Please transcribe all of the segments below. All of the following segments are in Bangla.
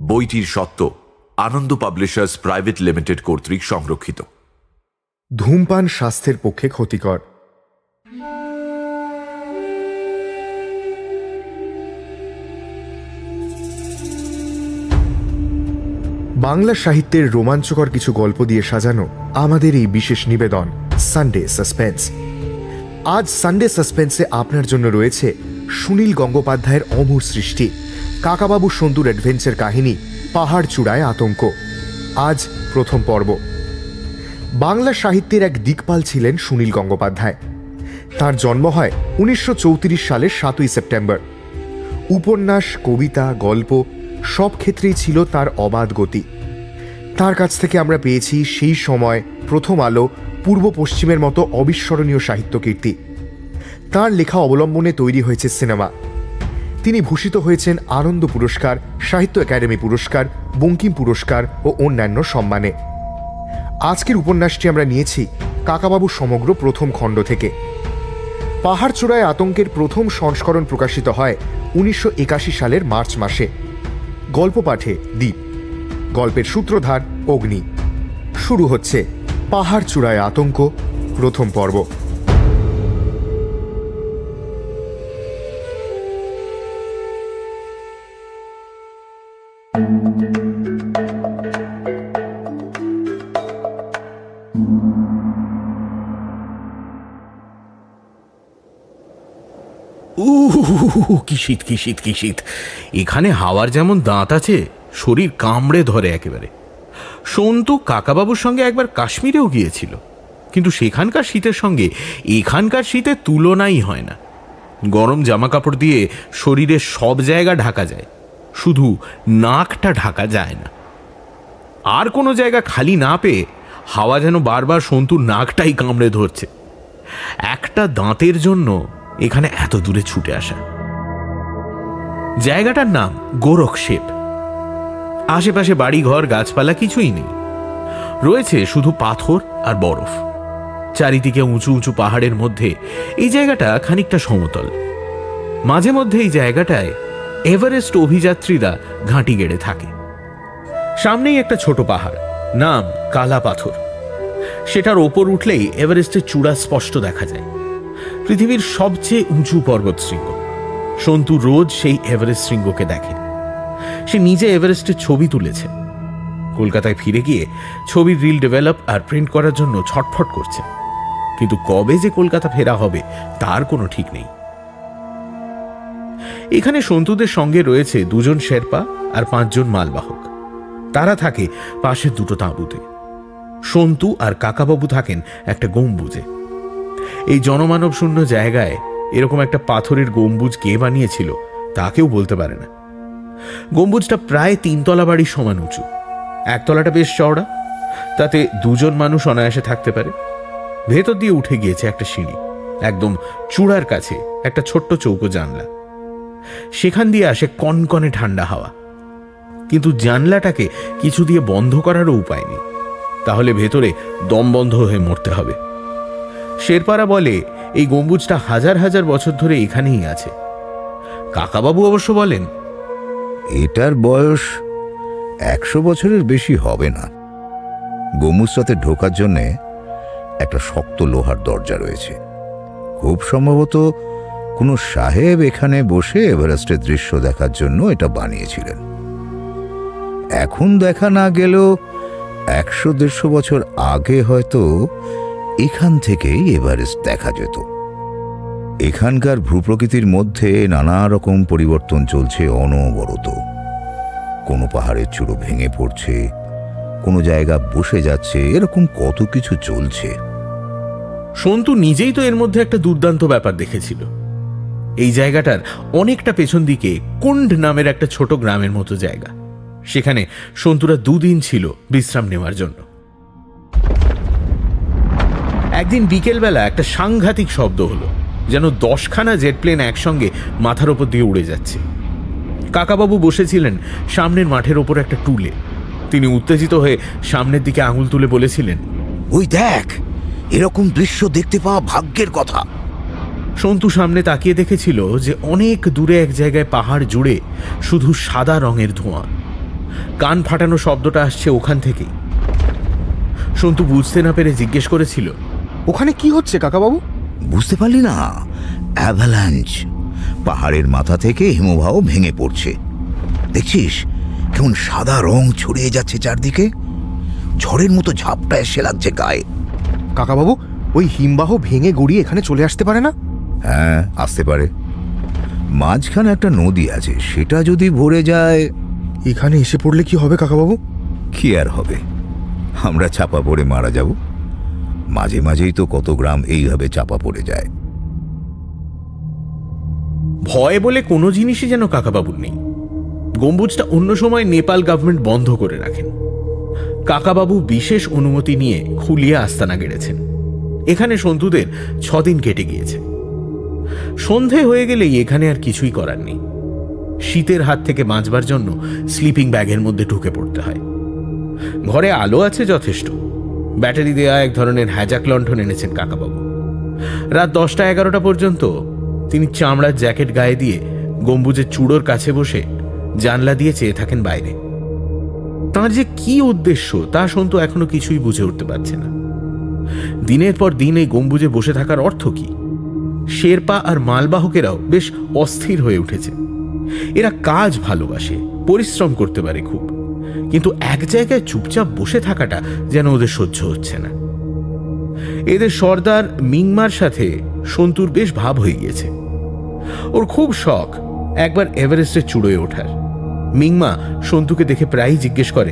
বইটির সত্ত্ব আনন্দ পাবলিশার্স প্রাইভেট লিমিটেড কর্তৃক সংরক্ষিত। ধূমপান স্বাস্থ্যের পক্ষে ক্ষতিকর। বাংলা সাহিত্যের রোমাঞ্চকর কিছু গল্প দিয়ে সাজানো আমাদের এই বিশেষ নিবেদন সানডে সাসপেন্স। আজ সানডে সাসপেন্সে আপনার জন্য রয়েছে সুনীল গঙ্গোপাধ্যায়ের অমর সৃষ্টি কাকাবাবু সন্তুর অ্যাডভেঞ্চার কাহিনী পাহাড় চূড়ায় আতঙ্ক। আজ প্রথম পর্ব। বাংলা সাহিত্যের এক দিকপাল ছিলেন সুনীল গঙ্গোপাধ্যায়। তার জন্ম হয় 1934 সালের 7ই সেপ্টেম্বর। উপন্যাস, কবিতা, গল্প সব ক্ষেত্রেই ছিল তার অবাধ গতি। তার কাছ থেকে আমরা পেয়েছি সেই সময় প্রথম আলো, পূর্ব পশ্চিমের মতো অবিস্মরণীয় সাহিত্য কীর্তি। তার লেখা অবলম্বনে তৈরি হয়েছে সিনেমা। তিনি ভূষিত হয়েছেন আনন্দ পুরস্কার, সাহিত্য একাডেমি পুরস্কার, বঙ্কিম পুরস্কার ও অন্যান্য সম্মানে। আজকের উপন্যাসটি আমরা নিয়েছি কাকাবাবু সমগ্র প্রথম খণ্ড থেকে। পাহাড় চূড়ায় আতঙ্কের প্রথম সংস্করণ প্রকাশিত হয় 1981 সালের মার্চ মাসে। গল্প পাঠে দ্বীপ, গল্পের সূত্রধার অগ্নি। শুরু হচ্ছে পাহাড় চূড়ায় আতঙ্ক প্রথম পর্ব। কি শীত, কি শীত, কি শীত! এখানে হাওয়ার যেমন দাঁত আছে, শরীর কামড়ে ধরে একেবারে। সন্তু কাকাবাবুর সঙ্গে একবার কাশ্মীরেও গিয়েছিল, কিন্তু সেখানকার শীতের সঙ্গে এখানকার শীতের তুলনাই হয় না। গরম জামা কাপড় দিয়ে শরীরের সব জায়গা ঢাকা যায়, শুধু নাকটা ঢাকা যায় না। আর কোনো জায়গা খালি না পেয়ে হাওয়া যেন বারবার সন্তুর নাকটাই কামড়ে ধরছে। একটা দাঁতের জন্য এখানে এত দূরে ছুটে আসা। জায়গাটার নাম গোরক্ষেপ। আশেপাশে বাড়িঘর, গাছপালা কিছুই নেই, রয়েছে শুধু পাথর আর বরফ। চারিদিকে উঁচু উঁচু পাহাড়ের মধ্যে এই জায়গাটা খানিকটা সমতল। মাঝে মধ্যে এই জায়গাটায় এভারেস্ট অভিযাত্রীরা ঘাঁটি গেড়ে থাকে। সামনেই একটা ছোট পাহাড়, নাম কালা পাথর। সেটার ওপর উঠলেই এভারেস্টের চূড়া স্পষ্ট দেখা যায়। পৃথিবীর সবচেয়ে উঁচু পর্বত শৃঙ্গ। সন্তু রোজ সেই এভারেস্ট শৃঙ্গকে দেখে। সে নিজে এভারেস্টের ছবি তুলেছে। কলকাতায় ফিরে গিয়ে ছবির রিল ডেভেলপ আর প্রিন্ট করার জন্য ছটফট করছে, কিন্তু কবে যে কলকাতা ফেরা হবে তার কোনো ঠিক নেই। এখানে সন্তুদের সঙ্গে রয়েছে 2 জন শেরপা আর 5 জন মালবাহক। তারা থাকে পাশের দুটো তাঁবুতে। সন্তু আর কাকাবাবু থাকেন একটা গম্বুজে। এই জনমানব শূন্য জায়গায় এরকম একটা পাথরের গম্বুজ কে বানিয়েছিল তা কেউ বলতে পারে না। গম্বুজটা প্রায় 3 তলা বাড়ির সমান উঁচু। একতলাটা বেশ চওড়া, তাতে 2 জন মানুষ অনায়াসে থাকতে পারে। ভেতর দিয়ে উঠে গিয়েছে একটা সিঁড়ি। একদম চূড়ার কাছে একটা ছোট্ট চৌকো জানলা। সেখান দিয়ে আসে কনকনে ঠান্ডা হাওয়া, কিন্তু জানলাটাকে কিছু দিয়ে বন্ধ করারও উপায় নেই, তাহলে ভেতরে দম বন্ধ হয়ে মরতে হবে। শেরপারা বলে এই গম্বুজটা হাজার হাজার বছর ধরে এখানেই আছে। কাকাবাবু অবশ্য বলেন এটার বয়স 100 বছরের বেশি হবে না। গম্বুজটাতে ঢোকার জন্য একটা শক্ত লোহার দরজা রয়েছে। খুব সম্ভবত কোনো সাহেব এখানে বসে এভারেস্টের দৃশ্য দেখার জন্য এটা বানিয়েছিলেন। এখন দেখা না গেলেও 100-150 বছর আগে হয়তো এখান থেকেই এভারেস্ট দেখা যেত। এখানকার ভূপ্রকৃতির মধ্যে নানা রকম পরিবর্তন চলছে অনবরত। কোনো পাহাড়ের চূড়ো ভেঙে পড়ছে, কোনো জায়গা বসে যাচ্ছে, এরকম কত কিছু চলছে। সন্তু নিজেই তো এর মধ্যে একটা দুর্দান্ত ব্যাপার দেখেছিল। এই জায়গাটার অনেকটা পেছন দিকে কুণ্ড নামের একটা ছোট গ্রামের মতো জায়গা। সেখানে সন্তুরা 2 দিন ছিল বিশ্রাম নেওয়ার জন্য। একদিন বিকেলবেলা একটা সাংঘাতিক শব্দ হলো, যেন 10খানা জেট প্লেন একসঙ্গে মাথার ওপর দিয়ে উড়ে যাচ্ছে। কাকাবাবু বসেছিলেন সামনের মাঠের ওপর একটা টুলে। তিনি উত্তেজিত হয়ে সামনের দিকে আঙুল তুলে বলেছিলেন, ওই দেখ, এরকম দৃশ্য দেখতে পাওয়া ভাগ্যের কথা। সন্তু সামনে তাকিয়ে দেখেছিল যে অনেক দূরে এক জায়গায় পাহাড় জুড়ে শুধু সাদা রঙের ধোঁয়া। কান ফাটানো শব্দটা আসছে ওখান থেকেই। সন্তু বুঝতে না পেরে জিজ্ঞেস করেছিল, ওখানে কি হচ্ছে কাকাবাবু? বুঝতে পারলি না? অ্যাভালাঞ্চ। পাহাড়ের মাথা থেকে হিমবাহ ভেঙে পড়ছে। দেখছিস কেমন সাদা রং ছড়িয়ে যাচ্ছে চারদিকে? ঝড়ের মতো ঝাপটা এসে লাগছে গায়ে। কাকাবাবু, ওই হিমবাহ ভেঙে গড়িয়ে এখানে চলে আসতে পারে না? হ্যাঁ, আসতে পারে। মাঝখানে একটা নদী আছে, সেটা যদি ভরে যায়। এখানে এসে পড়লে কি হবে কাকাবাবু? কি আর হবে, আমরা চাপা পড়ে মারা যাব। মাঝে মাঝেই তো কত গ্রাম এইভাবে চাপা পড়ে যায়। ভয় বলে কোনো জিনিসই যেন কাকাবাবুর নেই। গম্বুজটা অন্য সময় নেপাল গভর্নমেন্ট বন্ধ করে রাখেন। কাকাবাবু বিশেষ অনুমতি নিয়ে খুলিয়ে আস্তানা গেড়েছেন। এখানে সন্তুদের 6 দিন কেটে গিয়েছে। সন্ধে হয়ে গেলেই এখানে আর কিছুই করার নেই। শীতের হাত থেকে বাঁচবার জন্য স্লিপিং ব্যাগের মধ্যে ঢুকে পড়তে হয়। ঘরে আলো আছে যথেষ্ট। ব্যাটারি দেয়া এক ধরনের হ্যাজাক লণ্ঠন এনেছেন কাকাবাবু। রাত 10টা-11টা পর্যন্ত তিনি চামড়ার জ্যাকেট গায়ে দিয়ে গম্বুজের চূড়োর কাছে বসে জানলা দিয়ে চেয়ে থাকেন বাইরে। তাঁর যে কি উদ্দেশ্য তা সন্তু এখনো কিছুই বুঝে উঠতে পারছে না। দিনের পর দিন এই গম্বুজে বসে থাকার অর্থ কি? শেরপা আর মালবাহকেরাও বেশ অস্থির হয়ে উঠেছে। এরা কাজ ভালোবাসে, পরিশ্রম করতে পারে খুব, কিন্তু এক জায়গায় চুপচাপ বসে থাকাটা যেন ওদের সহ্য হচ্ছে না। এদের সর্দার মিংমার সাথে সন্তুর বেশ ভাব হয়ে গিয়েছে। ওর খুব শখ একবার এভারেস্টের চূড়োয় ওঠার। মিংমা সন্তুকে দেখে প্রায়ই জিজ্ঞেস করে,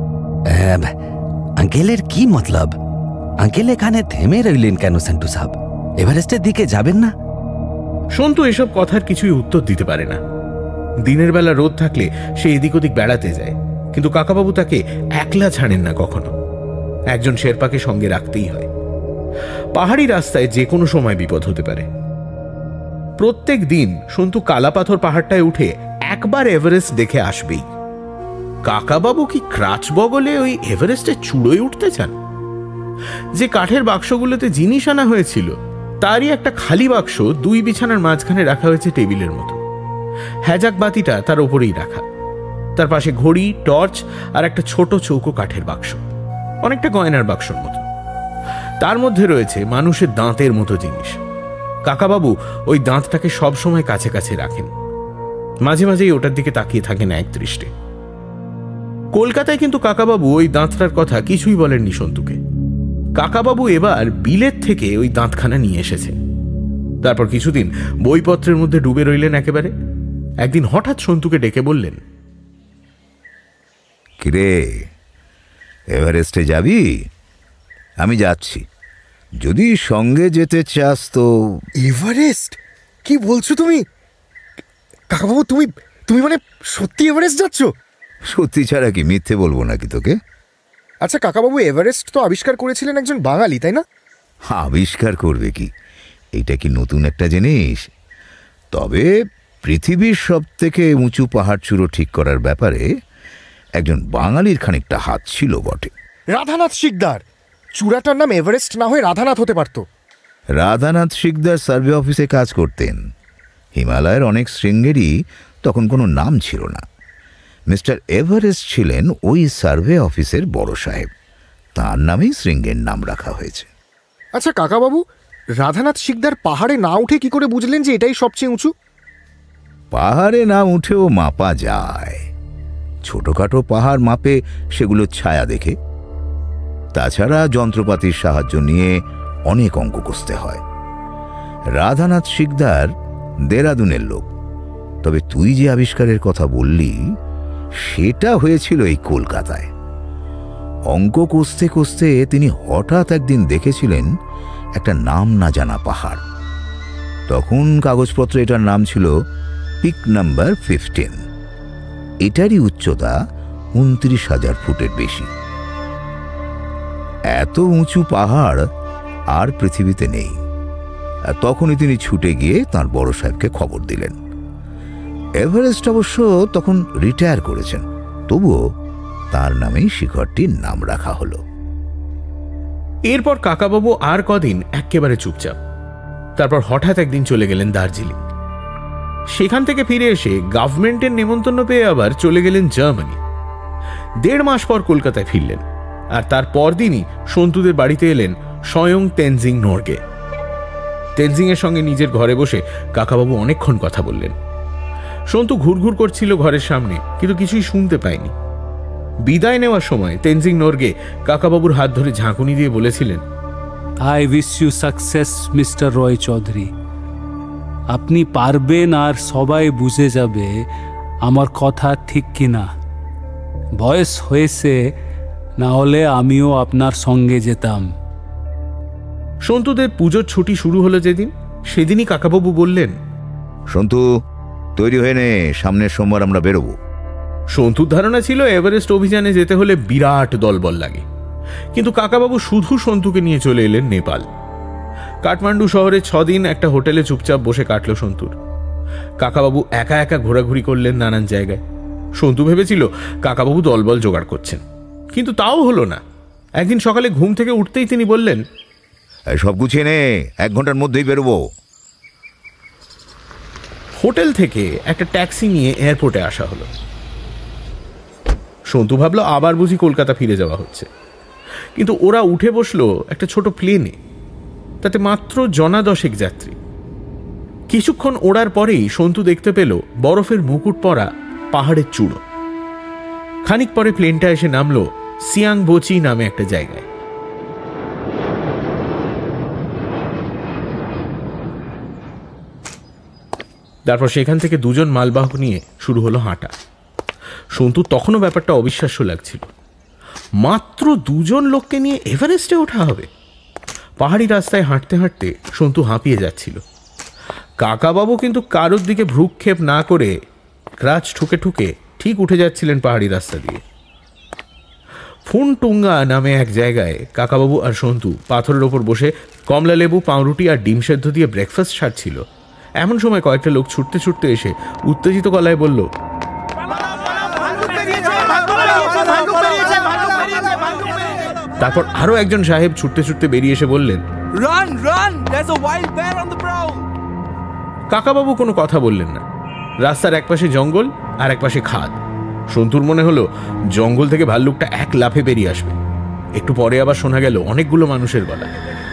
আঙ্কেলের কি মতলব? আঙ্কেল এখানে থেমে রইলেন কেন সন্টু সাহেব? এভারেস্টের দিকে যাবেন না? সন্তু এসব কথার কিছুই উত্তর দিতে পারে না। দিনের বেলা রোদ থাকলে সে এদিক ওদিক বেড়াতে যায়, কিন্তু কাকাবাবু তাকে একলা ছাড়েন না কখনো। একজন শেরপাকে সঙ্গে রাখতেই হয়। পাহাড়ি রাস্তায় যে কোনো সময় বিপদ হতে পারে। প্রত্যেক দিন সন্তু কালাপাথর পাহাড়টায় উঠে একবার এভারেস্ট দেখে আসবেই। কাকাবাবু কি ক্রাচ বগলে ওই এভারেস্টের চূড়োয় উঠতে চান? যে কাঠের বাক্সগুলোতে জিনিস আনা হয়েছিল তারই একটা খালি বাক্স 2 বিছানার মাঝখানে রাখা হয়েছে টেবিলের মতো। হ্যাজাক বাতিটা তার ওপরেই রাখা। তার পাশে ঘড়ি, টর্চ আর একটা ছোট চৌকো কাঠের বাক্স, অনেকটা গয়নার বাক্সর মতো। তার মধ্যে রয়েছে মানুষের দাঁতের মতো জিনিস। কাকাবাবু ওই দাঁতটাকে সবসময় কাছে কাছে রাখেন। মাঝে মাঝেই ওটার দিকে তাকিয়ে থাকেন একদৃষ্টে। কলকাতায় কিন্তু কাকাবাবু ওই দাঁতটার কথা কিছুই বলেননি সন্তুকে। কাকাবাবু এবার বিলেত থেকে ওই দাঁতখানা নিয়ে এসেছেন। তারপর কিছুদিন বইপত্রের মধ্যে ডুবে রইলেন একেবারে। একদিন হঠাৎ সন্তুকে ডেকে বললেন, কিরে, এভারেস্টে যাবি? আমি যাচ্ছি, যদি সঙ্গে যেতে চাস তো। এভারেস্ট? কি বলছো তুমি কাকাবাবু? তুমি মানে সত্যি এভারেস্ট যাচ্ছ? সত্যি ছাড়া কি মিথ্যে বলবো নাকি তোকে? আচ্ছা কাকাবাবু, এভারেস্ট তো আবিষ্কার করেছিলেন একজন বাঙালি, তাই না? আবিষ্কার করবে কি, এটা কি নতুন একটা জিনিস? তবে পৃথিবীর সব থেকে উঁচু পাহাড় চূড়ো ঠিক করার ব্যাপারে একজন বাঙালির খানিকটা হাত ছিল বটে। রাধানাথ শিকদার। চূড়াটার নাম এভারেস্ট না হয়ে রাধানাথ হতে পারত। রাধানাথ শিকদার সার্ভে অফিসে কাজ করতেন। হিমালয়ের অনেক শৃঙ্গেরই তখন কোনো নাম ছিল না। মিস্টার এভারেস্ট ছিলেন ওই সার্ভে অফিসের বড় সাহেব। তার নামেই শৃঙ্গের নাম রাখা হয়েছে। আচ্ছা কাকাবাবু, রাধানাথ শিকদার পাহাড়ে না উঠে কি করে বুঝলেন যে এটাই সবচেয়ে উঁচু? পাহাড়ে না উঠেও মাপা যায়। ছোটখাটো পাহাড় মাপে সেগুলো ছায়া দেখে। তাছাড়া যন্ত্রপাতির সাহায্য নিয়ে অনেক অঙ্ক কষতে হয়। রাধানাথ শিকদার দেরাদুনের লোক। তবে তুই যে আবিষ্কারের কথা বললি সেটা হয়েছিল এই কলকাতায়। অঙ্ক কষতে কষতে তিনি হঠাৎ একদিন দেখেছিলেন একটা নাম না জানা পাহাড়। তখন কাগজপত্রে এটার নাম ছিল পিক নাম্বার 15। এটারই উচ্চতা 29,000 ফুটের বেশি। এত উঁচু পাহাড় আর পৃথিবীতে নেই। আর তখনই তিনি ছুটে গিয়ে তাঁর বড় সাহেবকে খবর দিলেন। এভারেস্ট অবশ্য তখন রিটায়ার করেছেন, তবুও তার নামেই শিখরটির নাম রাখা হলো। এরপর কাকাবাবু আর কদিন একেবারে চুপচাপ। তারপর হঠাৎ একদিন চলে গেলেন দার্জিলিং। সেখান থেকে ফিরে এসে গভর্নমেন্টের নেমন্তন্ন পেয়ে আবার চলে গেলেন জার্মানি। 1.5 মাস পর কলকাতায় ফিরলেন, আর তার পরদিনই সন্তুদের বাড়িতে এলেন স্বয়ং তেনজিং নরগে। তেনজিং এর সঙ্গে নিজের ঘরে বসে কাকাবাবু অনেকক্ষণ কথা বললেন। সন্তু ঘুরঘুর করছিল ঘরের সামনে, কিন্তু কিছুই শুনতে পায়নি। বিদায় নেওয়ার সময় তেনজিং নরগে কাকাবাবুর হাত ধরে ঝাঁকুনি দিয়ে বলেছিলেন, I wish you success mister Roy Chowdhury. আপনি পারবেন, আর সবাই বুঝে যাবে আমার কথা ঠিক কিনা। বয়স হয়েছে, না হলে আমিও আপনার সঙ্গে যেতাম। সন্তুদের পুজোর ছুটি শুরু হলো যেদিন, সেদিনই কাকাবাবু বললেন, সন্তু, তৈরি হয়ে নে, সামনের সোমবার আমরা বেরোবো। সন্তুর ধারণা ছিল এভারেস্ট অভিযানে যেতে হলে বিরাট দলবল লাগে, কিন্তু কাকাবাবু শুধু সন্তুকে নিয়ে চলে এলেন নেপাল। কাঠমান্ডু শহরে 6 দিন একটা হোটেলে চুপচাপ বসে কাটল সন্তুর। কাকাবাবু একা একা ঘোরাঘুরি করলেন নানান জায়গায়। সন্তু ভেবেছিল কাকাবাবু দলবল জোগাড় করছেন, কিন্তু তাও হলো না। একদিন সকালে ঘুম থেকে উঠতেই তিনি বললেন, সব গুছিয়ে নে, 1 ঘন্টার মধ্যেই বেরোবো। হোটেল থেকে একটা ট্যাক্সি নিয়ে এয়ারপোর্টে আসা হলো। সন্তু ভাবলো আবার বুঝি কলকাতা ফিরে যাওয়া হচ্ছে, কিন্তু ওরা উঠে বসলো একটা ছোট প্লেনে। তাতে মাত্র 10 যাত্রী। কিছুক্ষণ ওড়ার পরেই সন্তু দেখতে পেল বরফের মুকুট পরা পাহাড়ের চূড়ো। খানিক পরে প্লেনটা এসে নামলো সিয়াংবোচি নামে একটা জায়গায়। তারপর সেখান থেকে 2 জন মালবাহক নিয়ে শুরু হলো হাঁটা। সন্তু তখনও ব্যাপারটা অবিশ্বাস্য লাগছিল। মাত্র 2 জন লোককে নিয়ে এভারেস্টে ওঠা হবে? পাহাড়ি রাস্তায় হাঁটতে হাঁটতে সন্তু হাঁপিয়ে যাচ্ছিল। কাকাবাবু কিন্তু কারোর দিকে ভ্রুক্ষেপ না করে ক্রাচ ঠুকে ঠুকে ঠিক উঠে যাচ্ছিলেন পাহাড়ি রাস্তা দিয়ে। ফুনটুঙ্গা নামে এক জায়গায় কাকাবাবু আর সন্তু পাথরের ওপর বসে কমলা লেবু, পাউরুটি আর ডিম সেদ্ধ দিয়ে ব্রেকফাস্ট সারছিল। এমন সময় কয়েকটা লোক ছুটতে ছুটতে এসে উত্তেজিত গলায় বলল, তারপর আরো একজন সাহেব ছুটতে ছুটতে বেরিয়ে এসে বললেন, Run, run! There's a wild bear on the prowl! কাকাবাবু কোনো কথা বললেন না। রাস্তার একপাশে জঙ্গল আর একপাশে খাদ। সন্তুর মনে হলো জঙ্গল থেকে ভাল্লুকটা এক লাফে বেরিয়ে আসবে। একটু পরে আবার শোনা গেল অনেকগুলো মানুষের গলা।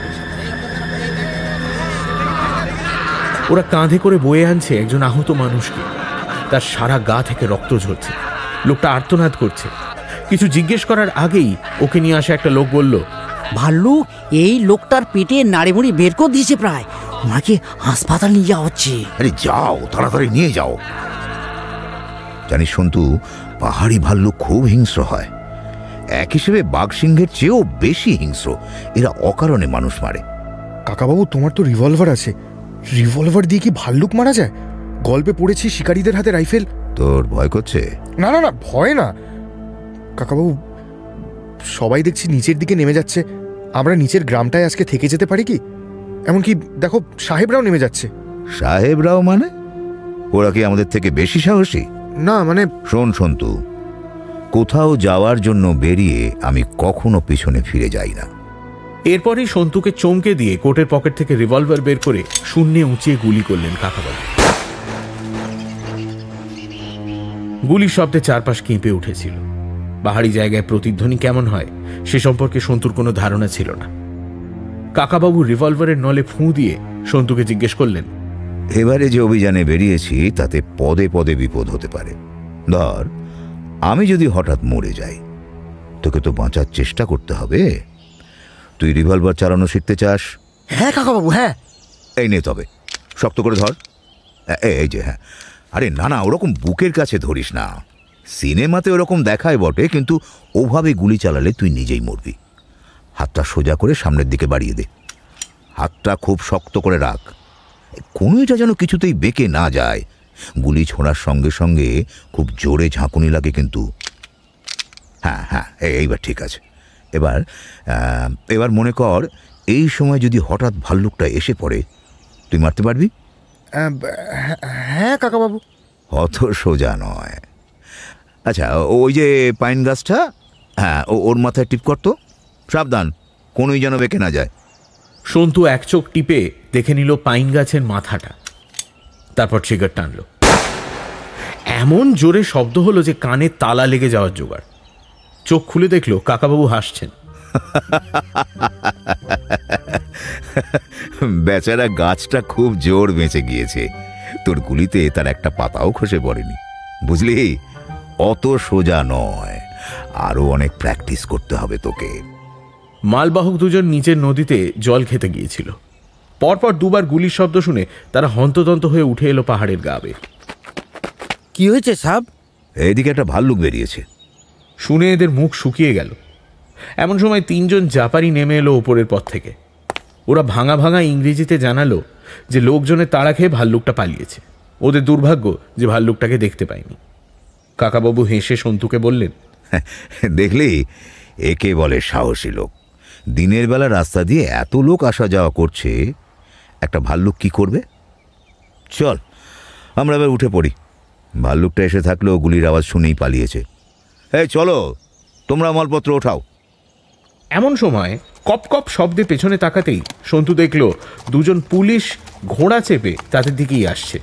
ওরা কাঁধে করে বয়ে আনছে একজন আহত মানুষকে। তার সারা গা থেকে রক্ত ঝরছে। লোকটা আর্তনাদ করছে। কিছু জিজ্ঞেস করার আগেই ওকে নিয়ে আসা একটা লোক বলল, ভাল্লুক এই লোকটার পেটে নাড়িমুড়ি বের করে দিয়েছে, প্রায় ওনাকে হাসপাতাল নিয়ে যাওয়া হচ্ছে। আরে যাও, তাড়াতাড়ি নিয়ে যাও। জানিস সন্তু, পাহাড়ি ভাল্লুক খুব হিংস্র হয়। এক হিসেবে বাঘ সিংহের চেয়েও বেশি হিংস্র। এরা অকারণে মানুষ মারে। কাকাবাবু, তোমার তো রিভলভার আছে। রিভলভার দিয়ে কি ভাল্লুক মারা যায়? গল্পে পড়েছি শিকারীদের হাতে রাইফেল। তোর ভয় করছে? না না না, ভয় না কাকাবাবু। সবাই দেখছি নিচের দিকে নেমে যাচ্ছে। আমরা নিচের গ্রামটায় আজকে থেকে যেতে পারি কি? এমনকি দেখো, সাহেবরাও নেমে যাচ্ছে। সাহেবরাও মানে? ওরা কি আমাদের থেকে বেশি সাহসী? না মানে, শোন সন্তু, কোথাও যাওয়ার জন্য বেরিয়ে আমি কখনো পিছনে ফিরে যাই না। এরপরই সন্তুকে চমকে দিয়ে কোটের পকেট থেকে রিভলভার বের করে শূন্যে উঁচিয়ে গুলি করলেন কাকাবাবু। গুলির শব্দে চারপাশ কেঁপে উঠেছিল। পাহাড়ি জায়গায় প্রতিধ্বনি কেমন হয় সে সম্পর্কে সন্তুর কোনো ধারণা ছিল না। কাকাবাবু রিভলভারের নলে ফুঁ দিয়ে সন্তুকে জিজ্ঞেস করলেন, এবারে যে অভিযানে বেরিয়েছি তাতে পদে পদে বিপদ হতে পারে। ধর, আমি যদি হঠাৎ মরে যাই, তোকে তো বাঁচার চেষ্টা করতে হবে। তুই রিভলভার চালানো শিখতে চাস? হ্যাঁ কাকাবাবু, হ্যাঁ। এই নে, তবে শক্ত করে ধর। এই যে, হ্যাঁ। আরে না না, ওরকম বুকের কাছে ধরিস না। সিনেমাতে ওরকম দেখায় বটে, কিন্তু ওভাবে গুলি চালালে তুই নিজেই মরবি। হাতটা সোজা করে সামনের দিকে বাড়িয়ে দে। হাতটা খুব শক্ত করে রাখ। কোনোটা যেন কিছুতেই বেঁকে না যায়। গুলি ছোঁড়ার সঙ্গে সঙ্গে খুব জোরে ঝাঁকুনি লাগে কিন্তু। হ্যাঁ হ্যাঁ, এইবার ঠিক আছে। এবার মনে কর, এই সময় যদি হঠাৎ ভাল্লুকটা এসে পড়ে, তুই মারতে পারবি? হ্যাঁ কাকাবাবু। অত সোজা নয়। আচ্ছা, ওই যে পাইন গাছটা, হ্যাঁ, ওর মাথায় টিপ করতো। সাবধান, কোনোই যেন বেঁকে না যায়। সন্তু এক চোখ টিপে দেখে নিল পাইন গাছের মাথাটা। তারপর ট্রিগার টানল। এমন জোরে শব্দ হলো যে কানে তালা লেগে যাওয়ার জোগাড়। চোখ খুলে দেখলো কাকাবাবু হাসছেন। বেচারা গাছটা খুব জোর বেঁচে গিয়েছে, তোর গুলিতে তার একটা পাতাও খসে পড়েনি। বুঝলি, অত সোজা নয়, আরো অনেক প্র্যাকটিস করতে হবে তোকে। মালবাহক দুজন নিচের নদীতে জল খেতে গিয়েছিল। পরপর দুবার গুলির শব্দ শুনে তারা হন্তদন্ত হয়ে উঠে এলো পাহাড়ের গা বেয়ে। কি হয়েছে সাব? এইদিকে একটা ভাল্লুক বেরিয়েছে। শুনে এদের মুখ শুকিয়ে গেল। এমন সময় তিনজন জাপারি নেমে এলো ওপরের পথ থেকে। ওরা ভাঙা ভাঙা ইংরেজিতে জানালো যে লোকজনের তাড়া খেয়ে ভাল্লুকটা পালিয়েছে। ওদের দুর্ভাগ্য যে ভাল্লুকটাকে দেখতে পায়নি। কাকাবাবু হেসে সন্তুকে বললেন, দেখলি, একে বলে সাহসী লোক। দিনের বেলা রাস্তা দিয়ে এত লোক আসা যাওয়া করছে, একটা ভাল্লুক কি করবে? চল আমরা এবার উঠে পড়ি। ভাল্লুকটা এসে থাকলেও গুলির আওয়াজ শুনেই পালিয়েছে। এই চলো, তোমরা মালপত্র ওঠাও। এমন সময় কপ কপ শব্দে পেছনে তাকাতেই সন্তু দেখল দুজন পুলিশ ঘোড়া চেপে তাদের দিকেই আসছে।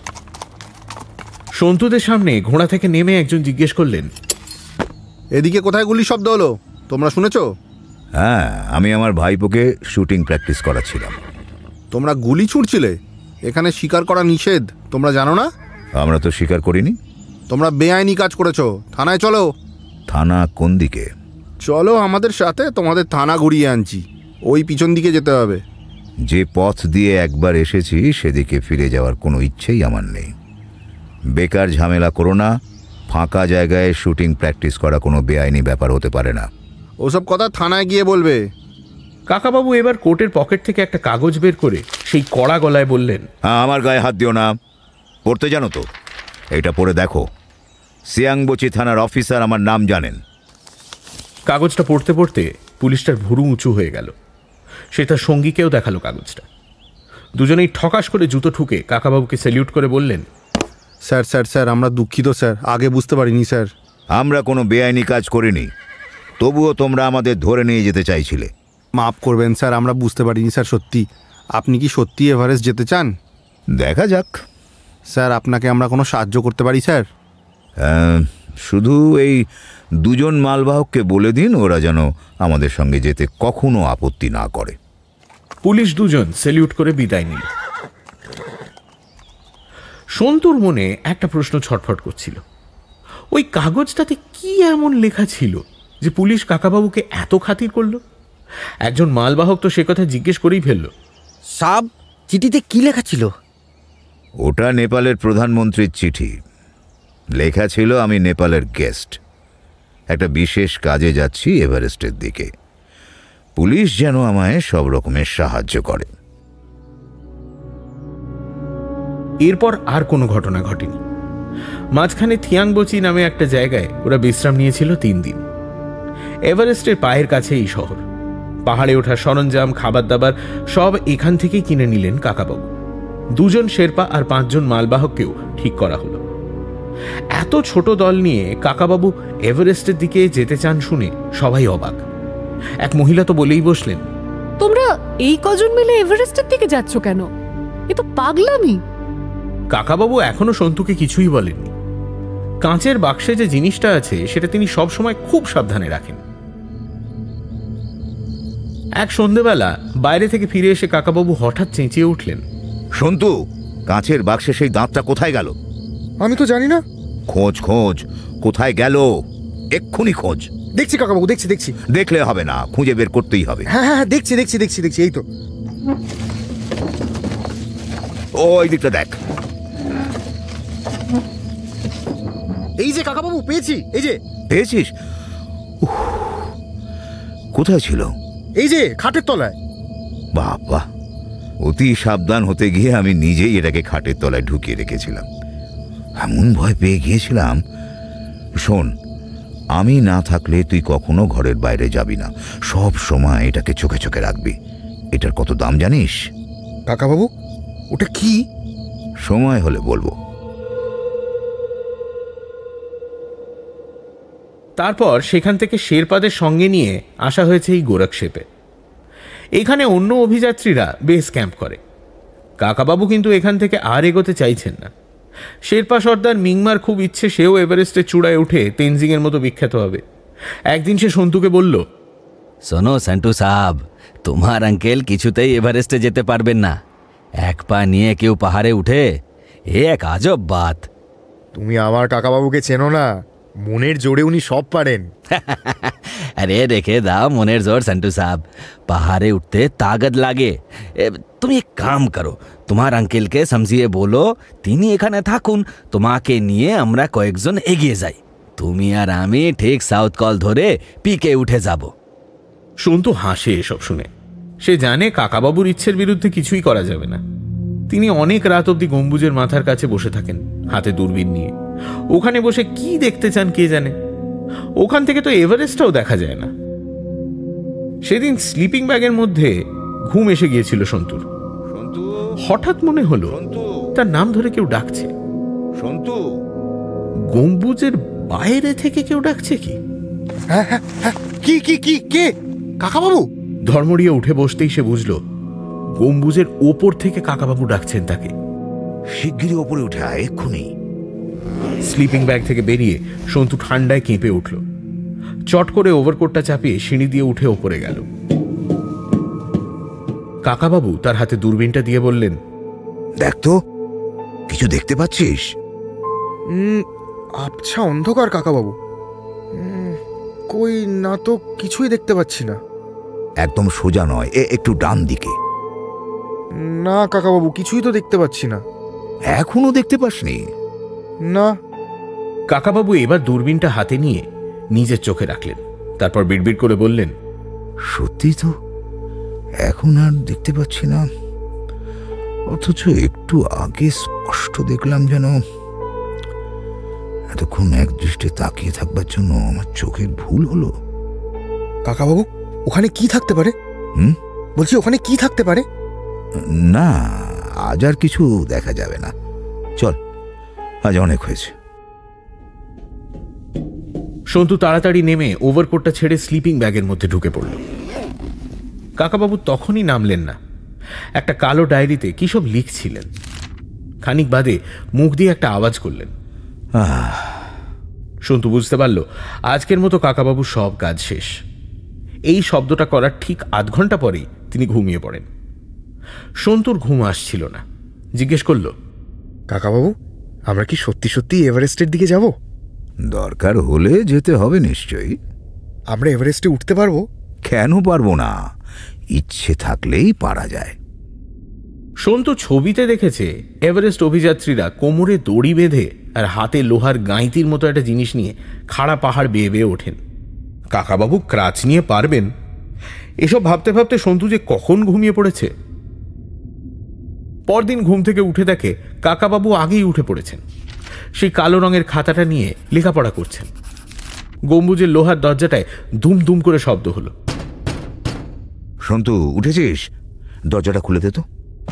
সন্তুদের সামনে ঘোড়া থেকে নেমে একজন জিজ্ঞেস করলেন, এদিকে কোথায় গুলি শব্দ হলো, তোমরা শুনেছো? হ্যাঁ, আমি আমার ভাইপোকে শুটিং প্র্যাকটিস করাচ্ছিলাম। তোমরা গুলি ছুঁড়ছিলে? এখানে শিকার করা নিষেধ, তোমরা জানো না? আমরা তো স্বীকার করিনি। তোমরা বেআইনি কাজ করেছো। থানায় চলো। থানা কোন দিকে? চলো আমাদের সাথে, তোমাদের থানা ঘুরিয়ে আনছি। ওই পিছন দিকে যেতে হবে। যে পথ দিয়ে একবার এসেছি সেদিকে ফিরে যাওয়ার কোনো ইচ্ছেই আমার নেই। বেকার ঝামেলা করো না। ফাঁকা জায়গায় শুটিং প্র্যাকটিস করা কোনো বেআইনি ব্যাপার হতে পারে না। ওসব কথা থানায় গিয়ে বলবে। কাকাবাবু এবার কোটের পকেট থেকে একটা কাগজ বের করে সেই কড়া গলায় বললেন, হ্যাঁ, আমার গায়ে হাত দিও না। পড়তে জানো তো? এটা পড়ে দেখো। সিয়াংবচি থানার অফিসার আমার নাম জানেন। কাগজটা পড়তে পড়তে পুলিশটার ভুরু উঁচু হয়ে গেল। সে তার সঙ্গীকেও দেখালো কাগজটা। দুজনেই ঠকাস করে জুতো ঠুকে কাকাবাবুকে স্যালিউট করে বললেন, স্যার স্যার স্যার, আমরা দুঃখিত স্যার, আগে বুঝতে পারিনি স্যার। আমরা কোনো বেআইনি কাজ করিনি, তবুও তোমরা আমাদের ধরে নিয়ে যেতে চাইছিলে। মাফ করবেন স্যার, আমরা বুঝতে পারিনি স্যার। সত্যি, আপনি কি সত্যি এভারেস্ট যেতে চান? দেখা যাক। স্যার, আপনাকে আমরা কোনো সাহায্য করতে পারি স্যার? শুধু এই দুজন মালবাহককে বলে দিন ওরা যেন আমাদের সঙ্গে যেতে কখনো আপত্তি না করে। পুলিশ দুজন স্যালিউট করে বিদায় নিল। সন্তুর মনে একটা প্রশ্ন ছটফট করছিল। ওই কাগজটাতে কি এমন লেখা ছিল যে পুলিশ কাকাবাবুকে এত খাতির করল? একজন মালবাহক তো সে কথা জিজ্ঞেস করেই ফেলল। সাব, চিঠিতে কি লেখা ছিল? ওটা নেপালের প্রধানমন্ত্রীর চিঠি। লেখা ছিল, আমি নেপালের গেস্ট, একটা বিশেষ কাজে যাচ্ছি এভারেস্টের দিকে। পুলিশ যেন আমায় সব রকমের সাহায্য করে। এরপর আর কোনো ঘটনা ঘটেনি। মাঝখানে থিয়াংবচি নামে একটা জায়গায় ওরা বিশ্রাম নিয়েছিল 3 দিন। এভারেস্টের পায়ের কাছে এই শহর। পাহাড়ে ওঠার সরঞ্জাম, খাবার দাবার সব এখান থেকেই কিনে নিলেন কাকাবাবু। 2 জন শেরপা আর 5 জন মালবাহককেও ঠিক করা হলো। এত ছোট দল নিয়ে কাকাবাবু এভারেস্টের দিকে যেতে চান শুনে সবাই অবাক। এক মহিলা তো বলেই বসলেন, তোমরা এই কজন মিলে এভারেস্টের দিকে যাচ্ছ কেন? এ তো পাগলামি। কাকাবাবু এখনো সন্তুকে কিছুই বলেননি। কাঁচের বাক্সে যে জিনিসটা আছে সেটা তিনি সব সময় খুব সাবধানে রাখেন। এক সন্ধেবেলা বাইরে থেকে ফিরে এসে কাকাবাবু হঠাৎ চেঁচিয়ে উঠলেন, সন্তু, কাঁচের বাক্সে সেই দাঁতটা কোথায় গেল? আমি তো জানি না। খোঁজ খোঁজ, কোথায় গেল? এক্ষুনি খোঁজ। দেখছি কাকাবাবু, দেখছি দেখছি। দেখলে হবে না, খুঁজে বের করতেই হবে। হ্যাঁ হ্যাঁ, দেখছি দেখছি দেখছি দেখছি, এই তো। ওই দিকটা দেখ। এই যে কাকাবাবু, পেয়েছি। এই যে। পেয়েছিস? কোথায় ছিল? এই যে খাটের তলায়। বাবা, অতি সাবধান হতে গিয়ে আমি নিজেই এটাকে খাটের তলায় ঢুকিয়ে রেখেছিলাম। এমন ভয় পেয়ে গিয়েছিলাম। শোন, আমি না থাকলে তুই কখনো ঘরের বাইরে যাবি না। সব সময় এটাকে চোখে চোখে রাখবি। এটার কত দাম জানিস? কাকাবাবু, ওটা কি? সময় হলে বলবো। তারপর সেখান থেকে শেরপাদের সঙ্গে নিয়ে আসা হয়েছে এই গোরক্ষেপে। এখানে অন্য অভিযাত্রীরা বেস ক্যাম্প করে। কাকাবাবু কিন্তু এখান থেকে আর এগোতে চাইছেন না। শেরপা সর্দার মিংমার খুব ইচ্ছে সেও এভারেস্টের চূড়ায় উঠে তেনজিংয়ের মতো বিখ্যাত হবে। একদিন সে সন্তুকে বলল, শোনো সেন্টু সাহেব, তোমার আঙ্কেল কিছুতেই এভারেস্টে যেতে পারবেন না। এক পা নিয়ে কেউ পাহাড়ে উঠে, এ এক আজব বাত। তুমি আমার কাকাবাবুকে চেনো না, মনের জোরে উনি সব পারেন। আরে রেখে দাও মনের জোর সেন্টু সাহেব, পাহাড়ে উঠতে তাগত লাগে। তুমি এক কাম করো, তোমার আঙ্কেলকে সমঝিয়ে বলো তিনি এখানে থাকুন, তোমাকে নিয়ে আমরা কয়েকজন এগিয়ে যাই। তুমি আর আমি ঠিক সাউথ কল ধরে পিকে উঠে যাব। সন্তু হাসে এসব শুনে। সে জানে কাকাবাবুর ইচ্ছের বিরুদ্ধে কিছুই করা যাবে না। তিনি অনেক রাত অবধি গম্বুজের মাথার কাছে বসে থাকেন, হাতে দূরবীন নিয়ে। ওখানে বসে কি দেখতে চান কে জানে। ওখান থেকে তো এভারেস্টটাও দেখা যায় না। সেদিন স্লিপিং ব্যাগের মধ্যে ঘুম এসে গিয়েছিল সন্তুর। হঠাৎ মনে হলো তার নাম ধরে কেউ ডাকছে। সন্তু, গম্বুজের বাইরে থেকে কেউ ডাকছে কি? হ্যাঁ হ্যাঁ হ্যাঁ, কি কি কি কে? কাকাবাবু! ধর্মড়িয়ে উঠে বসতেই সে বুঝল গম্বুজের ওপর থেকে কাকাবাবু ডাকছেন তাকে। শিগগিরই ওপরে উঠে আয়, এক্ষুনি। স্লিপিং ব্যাগ থেকে বেরিয়ে সন্তু ঠান্ডায় কেঁপে উঠল। চট করে ওভারকোটটা চাপিয়ে সিঁড়ি দিয়ে উঠে ওপরে গেল। কাকাবাবু তার হাতে দূরবীনটা দিয়ে বললেন, দেখ তো, কিছু দেখতে পাচ্ছিস? আবছা অন্ধকার কাকাবাবু। কই না তো, কিছুই দেখতে পাচ্ছি না। একদম সোজা নয়, একটু ডান দিকে। না কাকাবাবু, কিছুই তো দেখতে পাচ্ছি না। এখনো দেখতে পাসনি? না। কাকাবাবু এবার দূরবীনটা হাতে নিয়ে নিজের চোখে রাখলেন, তারপর বিড়বিড় করে বললেন, সত্যি তো, এখন আর দেখতে পাচ্ছি না। অথচ একটু আগে স্পষ্ট দেখলাম যেন এতক্ষণ এক দৃষ্টে তাকিয়ে থাকবার জন্য আমার চোখের ভুল হলো। কাকাবাবু, ওখানে কি থাকতে পারে? বলছি, ওখানে কি থাকতে পারে? না, আজ আর কিছু দেখা যাবে না। চল, আজ অনেক হয়েছে। সন্তু তাড়াতাড়ি নেমে ওভারকোটটা ছেড়ে স্লিপিং ব্যাগের মধ্যে ঢুকে পড়ল। কাকাবাবু তখনই নামলেন না। একটা কালো ডায়েরিতে কি সব লিখছিলেন। খানিক বাদে মুখ দিয়ে একটা আওয়াজ করলেন। সন্তু বুঝতে পারল আজকের মতো কাকাবাবুর সব কাজ শেষ। এই শব্দটা করার ঠিক আধ ঘন্টা পরেই তিনি ঘুমিয়ে পড়েন। সন্তুর ঘুম আসছিল না। জিজ্ঞেস করল, কাকাবাবু, আমরা কি সত্যি সত্যি এভারেস্টের দিকে যাব? দরকার হলে যেতে হবে নিশ্চয়ই। আমরা এভারেস্টে উঠতে পারবো? কেন পারবো না? ইচ্ছে থাকলেই পারা যায়। সন্তু ছবিতে দেখেছে এভারেস্ট অভিযাত্রীরা কোমরে দড়ি বেঁধে আর হাতে লোহার গাঁইতির মতো একটা জিনিস নিয়ে খাড়া পাহাড় বেয়ে বেয়ে ওঠেন। কাকাবাবু ক্রাচ নিয়ে পারবেন? এসব ভাবতে ভাবতে সন্তু যে কখন ঘুমিয়ে পড়েছে। পরদিন ঘুম থেকে উঠে দেখে কাকাবাবু আগেই উঠে পড়েছেন। সেই কালো রঙের খাতাটা নিয়ে লেখাপড়া করছেন। গম্বুজের লোহার দরজাটায় দুম দুম করে শব্দ হলো। সন্তু, উঠেছিস? দরজাটা খুলে দে তো।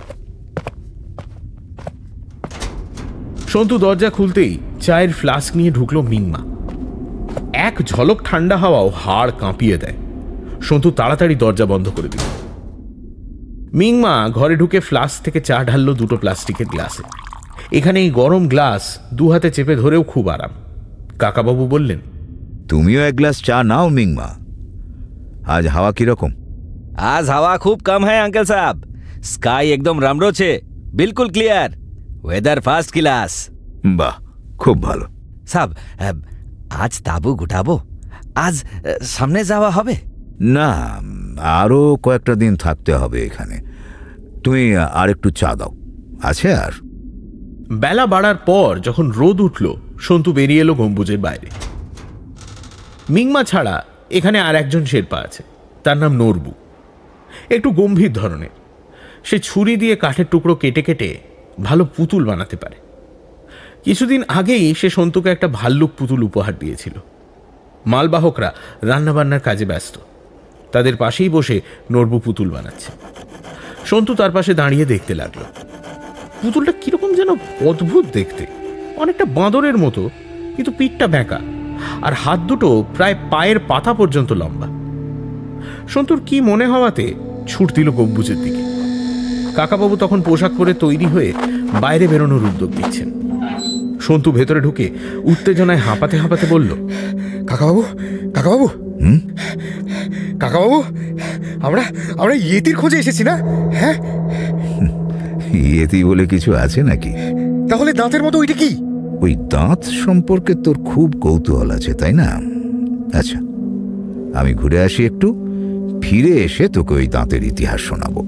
সন্তু দরজা খুলতেই চায়ের ফ্লাস্ক নিয়ে ঢুকলো মিংমা। এক ঝলক ঠান্ডা হাওয়াও হাড় কাঁপিয়ে দেয়। সন্তু তাড়াতাড়ি দরজা বন্ধ করে দিল। মিংমা ঘরে ঢুকে ফ্লাস্ক থেকে চা ঢাললো দুটো প্লাস্টিকের গ্লাসে। এখানে এই গরম গ্লাস দু হাতে চেপে ধরেও খুব আরাম। কাকাবাবু বললেন, তুমিও এক গ্লাস চা নাও মিংমা। আজ হাওয়া কিরকম? आज हवा खूब कम है अंकल साहब। स्काई एकदम रमरो छे, बिल्कुल क्लियर। Weather fast class. বাহ, খুব ভালো। साहब, आज ताबू गुटाबो? आज सामने जावा হবে? না, আরো কয়েকটা দিন থাকতে হবে এখানে। তুমি আর একটু চা দাও। আছে আর? বেলা বাড়ার পর যখন রোদ উঠল, সন্তু বেরিয়ে এলো গম্বুজের বাইরে। মিংমা ছাড়া এখানে আর একজন শেরপা আছে। তার নাম নরবু। একটু গম্ভীর ধরনের। সে ছুরি দিয়ে কাঠের টুকরো কেটে কেটে ভালো পুতুল বানাতে পারে। কিছুদিন আগেই সে সন্তুকে একটা ভাল্লুক পুতুল উপহার দিয়েছিল। মালবাহকরা রান্নাবান্নার কাজে ব্যস্ত। তাদের পাশেই বসে নরবু পুতুল বানাচ্ছে। সন্তু তার পাশে দাঁড়িয়ে দেখতে লাগলো। পুতুলটা কিরকম যেন অদ্ভুত দেখতে, অনেকটা বাঁদরের মতো, কিন্তু পিঠটা বেঁকা আর হাত দুটো প্রায় পায়ের পাতা পর্যন্ত লম্বা। সন্তুর কি মনে হওয়াতে ছুট দিল গম্বুজের দিকে। কাকাবাবু তখন পোশাক পরে তৈরি হয়ে বাইরে বেরোনোর উদ্যোগ দিচ্ছেন। সন্তু ভেতরে ঢুকে উত্তেজনায় হাঁপাতে হাঁপাতে বলল, কাকাবাবু, কাকাবাবু, কাকাবাবু, আমরা আমরা ইয়েতির খোঁজে এসেছি না? হ্যাঁ, ইয়েতি বলে কিছু আছে নাকি? তাহলে দাঁতের মতো ওইটা কি? ওই দাঁত সম্পর্কে তোর খুব কৌতূহল আছে, তাই না? আচ্ছা, আমি ঘুরে আসি একটু, ফিরে এসে তোকে ওই দাঁতের ইতিহাস শোনাবো।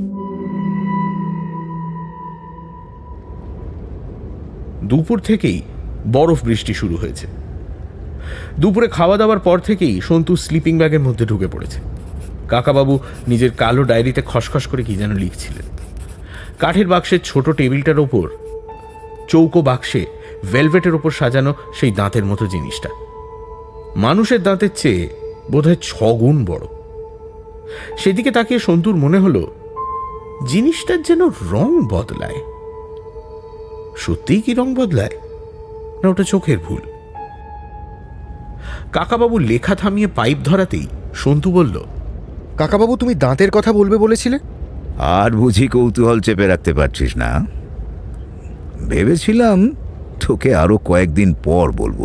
দুপুর থেকেই বরফ বৃষ্টি শুরু হয়েছে। দুপুরে খাওয়া দাওয়ার পর থেকেই সন্তু স্লিপিং ব্যাগের মধ্যে ঢুকে পড়েছে। কাকাবাবু নিজের কালো ডায়েরিতে খসখস করে কি যেন লিখছিলেন। কাঠের বাক্সের ছোট টেবিলটার ওপর চৌকো বাক্সে ভেলভেটের ওপর সাজানো সেই দাঁতের মতো জিনিসটা মানুষের দাঁতের চেয়ে বোধহয় 6 গুণ বড়। সেদিকে তাকিয়ে সন্তুর মনে হলো জিনিসটার যেন রং বদলায়। সত্যিই কি রং বদলায়, না ওটা চোখের ভুল? কাকাবাবু লেখা থামিয়ে পাইপ ধরাতেই সন্তু বলল, কাকাবাবু, তুমি দাঁতের কথা বলবে বলেছিলে? আর বুঝি কৌতূহল চেপে রাখতে পারছিস না? ভেবেছিলাম তোকে আরো কয়েকদিন পর বলবো।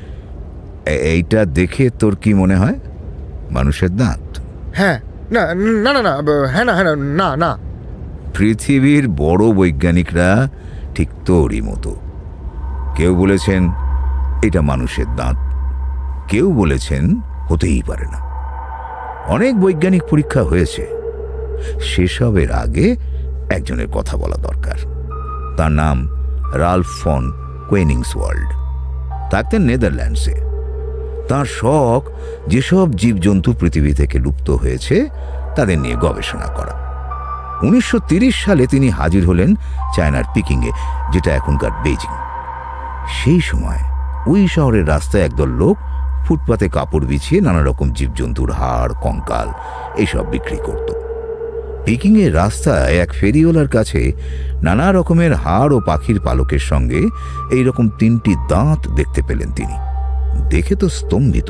এইটা দেখে তোর কি মনে হয়? মানুষের দাঁত? হ্যাঁ, না না না না, হ্যাঁ না, হ্যাঁ না না। পৃথিবীর বড় বৈজ্ঞানিকরা ঠিক তোরই মতো। কেউ বলেছেন এটা মানুষের দাঁত, কেউ বলেছেন হতেই পারে না। অনেক বৈজ্ঞানিক পরীক্ষা হয়েছে। সেসবের আগে একজনের কথা বলা দরকার। তার নাম রাল্ফ ফন কোয়েনিংসওয়াল্ড। থাকতেন নেদারল্যান্ডসে। তার শখ যেসব জীবজন্তু পৃথিবী থেকে লুপ্ত হয়েছে তাদের নিয়ে গবেষণা করা। 1930 সালে তিনি হাজির হলেন চায়নার পিকিংয়ে, যেটা এখনকার বেজিং। সেই সময় ওই শহরের রাস্তায় একদল লোক ফুটপাতে কাপড় বিছিয়ে নানা রকম জীবজন্তুর হাড়, কঙ্কাল এইসব বিক্রি করত। পিকিংয়ের রাস্তায় এক ফেরিওয়ালার কাছে নানা রকমের হাড় ও পাখির পালকের সঙ্গে এইরকম 3টি দাঁত দেখতে পেলেন তিনি। দেখে তো স্তম্ভিত,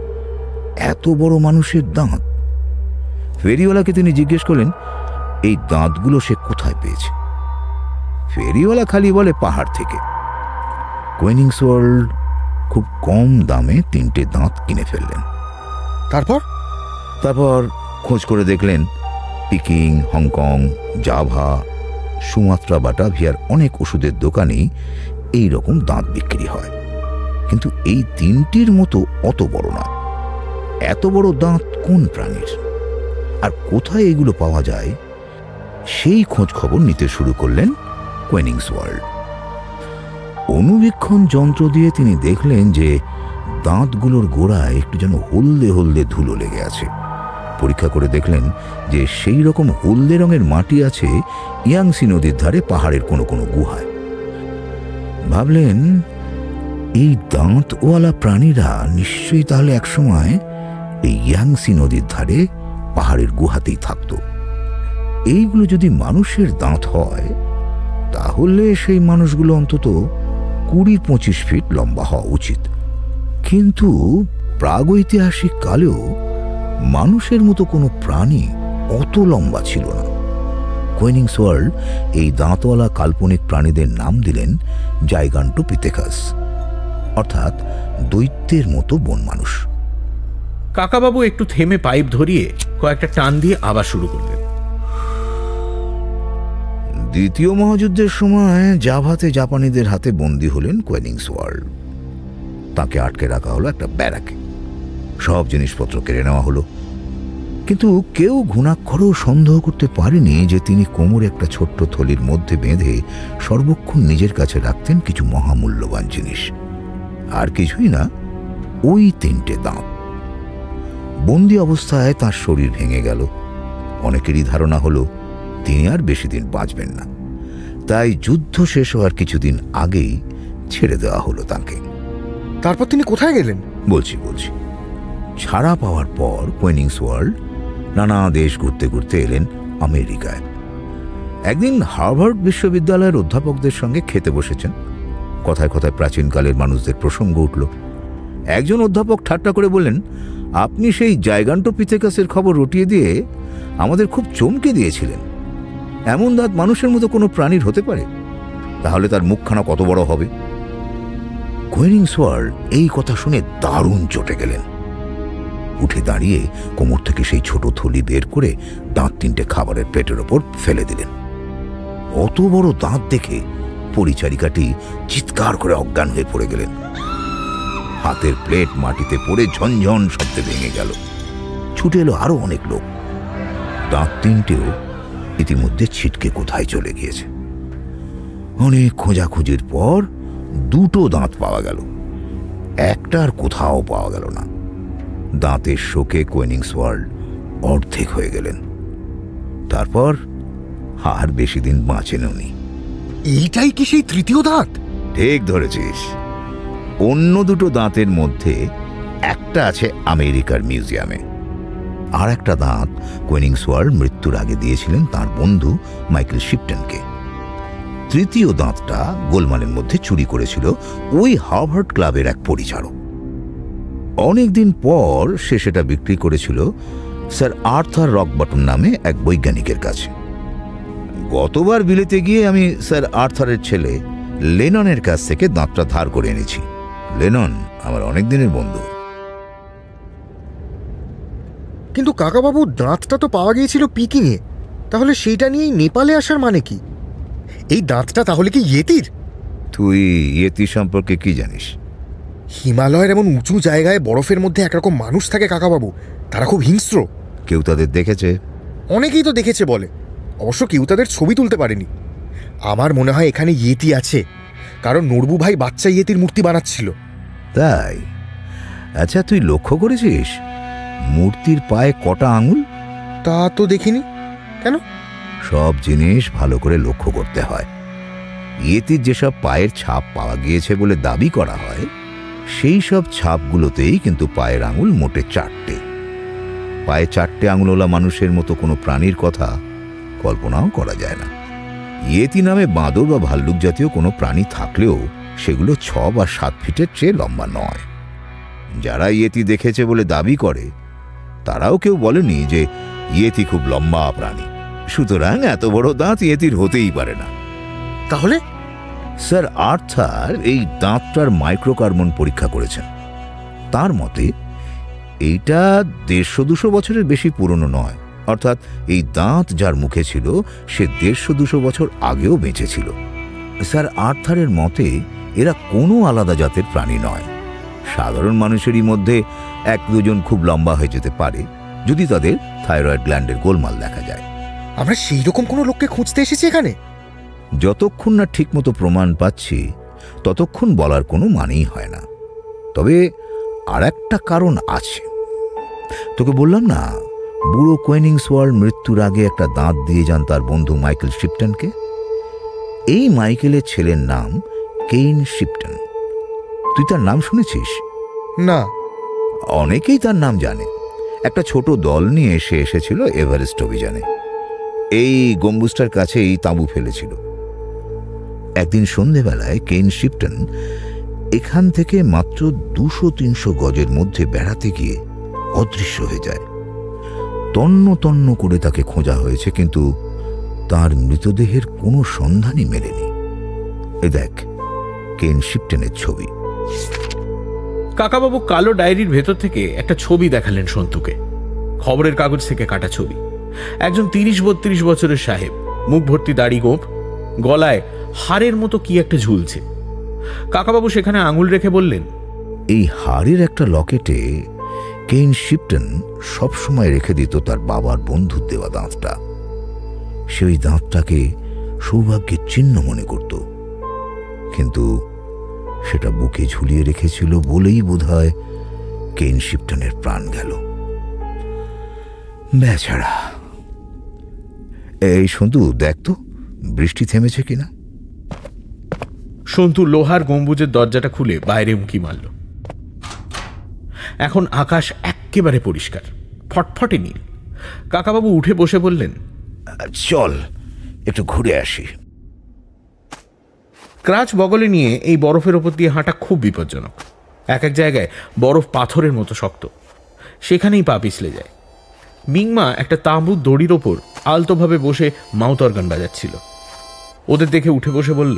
এত বড় মানুষের দাঁত। ফেরিওয়ালাকে তিনি জিজ্ঞেস করলেন এই দাঁতগুলো সে কোথায় পেয়েছে। ফেরিওয়ালা খালি বলে পাহাড় থেকে। কোয়েনিংসওয়াল্ড খুব কম দামে 3টে দাঁত কিনে ফেললেন। তারপর খোঁজ করে দেখলেন পিকিং, হংকং, জাভা, সুমাত্রা, বাটাভিয়ার অনেক ওষুধের দোকানেই এই রকম দাঁত বিক্রি হয়, কিন্তু এই 3টির মতো অত বড় না। এত বড় দাঁত কোন প্রাণীর আর কোথায় এগুলো পাওয়া যায়, সেই খোঁজ খবর নিতে শুরু করলেন কোয়েনিংসওয়াল্ড। অনুবীক্ষণ যন্ত্র দিয়ে তিনি দেখলেন যে দাঁতগুলোর গোড়ায় একটু যেন হলদে হলদে ধুলো লেগে আছে। পরীক্ষা করে দেখলেন যে সেই রকম হলদে রঙের মাটি আছে ইয়াংসি নদীর ধারে পাহাড়ের কোনো কোনো গুহায়। ভাবলেন এই দাঁতওয়ালা প্রাণীরা নিশ্চয়ই তাহলে একসময় এই ইয়াংসি নদীর ধারে পাহাড়ের গুহাতেই থাকত। এইগুলো যদি মানুষের দাঁত হয় তাহলে সেই মানুষগুলো অন্তত 20-25 ফিট লম্বা হওয়া উচিত। কিন্তু প্রাগৈতিহাসিক কালেও মানুষের মতো কোনো প্রাণী অত লম্বা ছিল না। কোয়েনিংসওয়াল্ড এই দাঁতওয়ালা কাল্পনিক প্রাণীদের নাম দিলেন জাইগান্টোপিথেকাস, অর্থাৎ দৈত্যের মতো বন মানুষ। কাকাবাবু একটু থেমে পাইপ ধরিয়ে কয়েকটা টান দিয়ে আবার শুরু করলেন। দ্বিতীয় মহাযুদ্ধের সময় জাভাতে জাপানিদের হাতে বন্দী হলেন কোয়েনিংসওয়াল্ড। তাকে আটকে রাখা হলো একটা ব্যারাকে। সব জিনিসপত্র কেড়ে নেওয়া হলো, কিন্তু কেউ ঘুণাক্ষরেও সন্দেহ করতে পারেনি যে তিনি কোমরে একটা ছোট্ট থলির মধ্যে বেঁধে সর্বক্ষণ নিজের কাছে রাখতেন কিছু মহামূল্যবান জিনিস। আর কিছুই না, ওই 3টে দাঁত। বন্দি অবস্থায় তার শরীর ভেঙে গেল। অনেকেরই ধারণা হলো তিনি আর বেশি দিন বাঁচবেন না, তাই যুদ্ধ শেষ হওয়ার কিছুদিন আগেই ছেড়ে দেওয়া হলো তাকে। তারপর তিনি কোথায় গেলেন? বলছি। ছাড়া পাওয়ার পর কোয়েনিংসওয়াল্ড নানা দেশ ঘুরতে ঘুরতে এলেন আমেরিকায়। একদিন হার্ভার্ড বিশ্ববিদ্যালয়ের অধ্যাপকদের সঙ্গে খেতে বসেছেন। কথায় কথায় প্রাচীনকালের মানুষদের প্রসঙ্গ উঠল। একজন অধ্যাপক ঠাট্টা করে বললেন, আপনি সেই জাইগান্টোপিথেকাসের খবর রটিয়ে দিয়ে আমাদের খুব চমকে দিয়েছিলেন। এমন দাঁত মানুষের মতো কোনো প্রাণীর হতে পারে? তাহলে তার মুখখানা কত বড় হবে? কোয়েনিংসওয়াল্ড এই কথা শুনে দারুণ চটে গেলেন। উঠে দাঁড়িয়ে কোমর থেকে সেই ছোট থলি বের করে দাঁত তিনটে খাবারের প্লেটের ওপর ফেলে দিলেন। অত বড় দাঁত দেখে পরিচারিকাটি চিৎকার করে অজ্ঞান হয়ে পড়ে গেলেন। হাতের প্লেট মাটিতে পড়ে ঝনঝন শব্দে ভেঙে গেল। ছুটে এলো আরো অনেক লোক। দাঁত তিনটেও ইতিমধ্যে ছিটকে কোথায় চলে গিয়েছে। অনেক খোঁজাখুঁজির পর দুটো দাঁত পাওয়া গেল, একটা আর কোথাও পাওয়া গেল না। দাঁতের শোকে কোয়েনিংসওয়ার্ল্ড অর্ধেক হয়ে গেলেন। তারপর আর বেশি দিন বাঁচেন উনি। এইটাই কি সেই তৃতীয় দাঁত? ঠিক ধরেছিস। অন্য দুটো দাঁতের মধ্যে একটা আছে আমেরিকার মিউজিয়ামে, আর একটা দাঁত কোয়েনিংসওয়ার্ল্ড মৃত্যুর আগে দিয়েছিলেন তার বন্ধু মাইকেল শিপটনকে। তৃতীয় দাঁতটা গোলমালের মধ্যে চুরি করেছিল ওই হার্ভার্ড ক্লাবের এক পরিচারক। অনেকদিন পর সে সেটা বিক্রি করেছিল স্যার আর্থার রকবটন নামে এক বৈজ্ঞানিকের কাছে। গতবার বিলেতে গিয়ে আমি স্যার আর্থারের ছেলে লেননের কাছ থেকে দাঁতটা ধার করে এনেছি। লেনন আমার অনেক দিনের বন্ধু। কিন্তু কাকাবাবু, দাঁতটা তো পাওয়া গিয়েছিল পিকিংয়ে, তাহলে সেইটা নিয়েই নেপালে আসার মানে কি? এই দাঁতটা তাহলে কি ইয়েতির? তুই ইয়েতি সম্পর্কে কি জানিস? হিমালয়ের এমন উঁচু জায়গায় বরফের মধ্যে একরকম মানুষ থাকে কাকাবাবু, তারা খুব হিংস্র। কেউ তাদের দেখেছে? অনেকেই তো দেখেছে বলে, অবশ্য কেউ তাদের ছবি তুলতে পারেনি। আমার মনে হয় এখানে ইয়েতি আছে, কারণ নড়বু ভাই বাচ্চা ইয়েতির মূর্তি বানাচ্ছিল। তাই? আচ্ছা, তুই লক্ষ্য করেছিস মূর্তির পায়ে কটা আঙুল? তা তো দেখিনি। কেন? সব জিনিস ভালো করে লক্ষ্য করতে হয়। ইয়েতির যেসব পায়ের ছাপ পাওয়া গিয়েছে বলে দাবি করা হয়, সেই সব ছাপগুলোতেই কিন্তু পায়ের আঙুল মোটে 4টে। পায়ে 4টে আঙুলওয়ালা মানুষের মতো কোনো প্রাণীর কথা কল্পনাও করা যায় না। ইয়েতি নামে বাঁদর বা ভাল্লুক জাতীয় কোনো প্রাণী থাকলেও সেগুলো 6 বা 7 ফিটের চেয়ে লম্বা নয়। যারা ইয়েতি দেখেছে বলে দাবি করে তারাও কেউ বলেনি যে ইয়েতি খুব লম্বা প্রাণী। সুতরাং এত বড় দাঁত ইয়েতির হতেই পারে না। তাহলে স্যার আর্থার এই দাঁতটার মাইক্রোকার্বন পরীক্ষা করেছেন। তার মতে এইটা 150-200 বছরের বেশি পুরনো নয়, অর্থাৎ এই দাঁত যার মুখে ছিল সে 150-200 বছর আগেও বেঁচে ছিল। স্যার আর্থারের মতে এরা কোনো আলাদা জাতের প্রাণী নয়। সাধারণ মানুষেরই মধ্যে 1-2 খুব লম্বা হয়ে যেতে পারে যদি তাদের থাইরয়েড গ্ল্যান্ডের গোলমাল দেখা যায়। আমরা সেই রকম কোনো লোককে খুঁজতে এসেছি এখানে। যতক্ষণ না ঠিকমতো প্রমাণ পাচ্ছি ততক্ষণ বলার কোনো মানেই হয় না। তবে আর একটা কারণ আছে। তোকে বললাম না, বুড়ো কোয়েনিংসওয়ার্ল্ড মৃত্যুর আগে একটা দাঁত দিয়ে যান তার বন্ধু মাইকেল শিপটনকে। এই মাইকেলের ছেলের নাম কেইন শিপটন। তুই তার নাম শুনেছিস? না। অনেকেই তার নাম জানে। একটা ছোট দল নিয়ে সে এসেছিল এভারেস্ট অভিযানে। এই গম্বুজটার কাছেই তাঁবু ফেলেছিল। একদিন সন্ধেবেলায় কেইন শিপটন এখান থেকে মাত্র 200-300 গজের মধ্যে বেড়াতে গিয়ে অদৃশ্য হয়ে যায়। তন্ন তন্ন করে তাকে খোঁজা হয়েছে, কিন্তু তার মৃতদেহের কোনো সন্ধানই মেলেনি। এ দেখ কেইন শিপটনের ছবি। কাকাবাবু কালো ডায়েরির ভেতর থেকে একটা ছবি দেখালেন সন্তুকে। খবরের কাগজ থেকে কাটা ছবি। একজন 30-32 বছরের সাহেব, মুখ ভর্তি দাড়ি গোঁফ, গলায় হাড়ের মতো কি একটা ঝুলছে। কাকাবাবু সেখানে আঙুল রেখে বললেন, এই হাড়ের একটা লকেটে কেইন শিপটন সবসময় রেখে দিত তার বাবার বন্ধুর দেওয়া দাঁতটা। সে ওই দাঁতটাকে সৌভাগ্যের চিহ্ন মনে করত, কিন্তু সেটা বুকে ঝুলিয়ে রেখেছিল বলেই বোধহয় কেইন শিপটনের প্রাণ গেল। বেচারা। এই সন্তু, দেখ তো বৃষ্টি থেমেছে কিনা। সন্তু লোহার গম্বুজের দরজাটা খুলে বাইরে উঁকি মারল। এখন আকাশ একেবারে পরিষ্কার, ফটফটে নীল। কাকাবাবু উঠে বসে বললেন, চল একটু ঘুরে আসি। ক্রাচ বগলে নিয়ে এই বরফের ওপর দিয়ে হাঁটা খুব বিপজ্জনক। এক এক জায়গায় বরফ পাথরের মতো শক্ত, সেখানেই পা পিছলে যায়। মিংমা একটা তাঁবুর দড়ির ওপর আলতোভাবে বসে মাউথ অর্গান বাজাচ্ছিল। ওদের দেখে উঠে বসে বলল,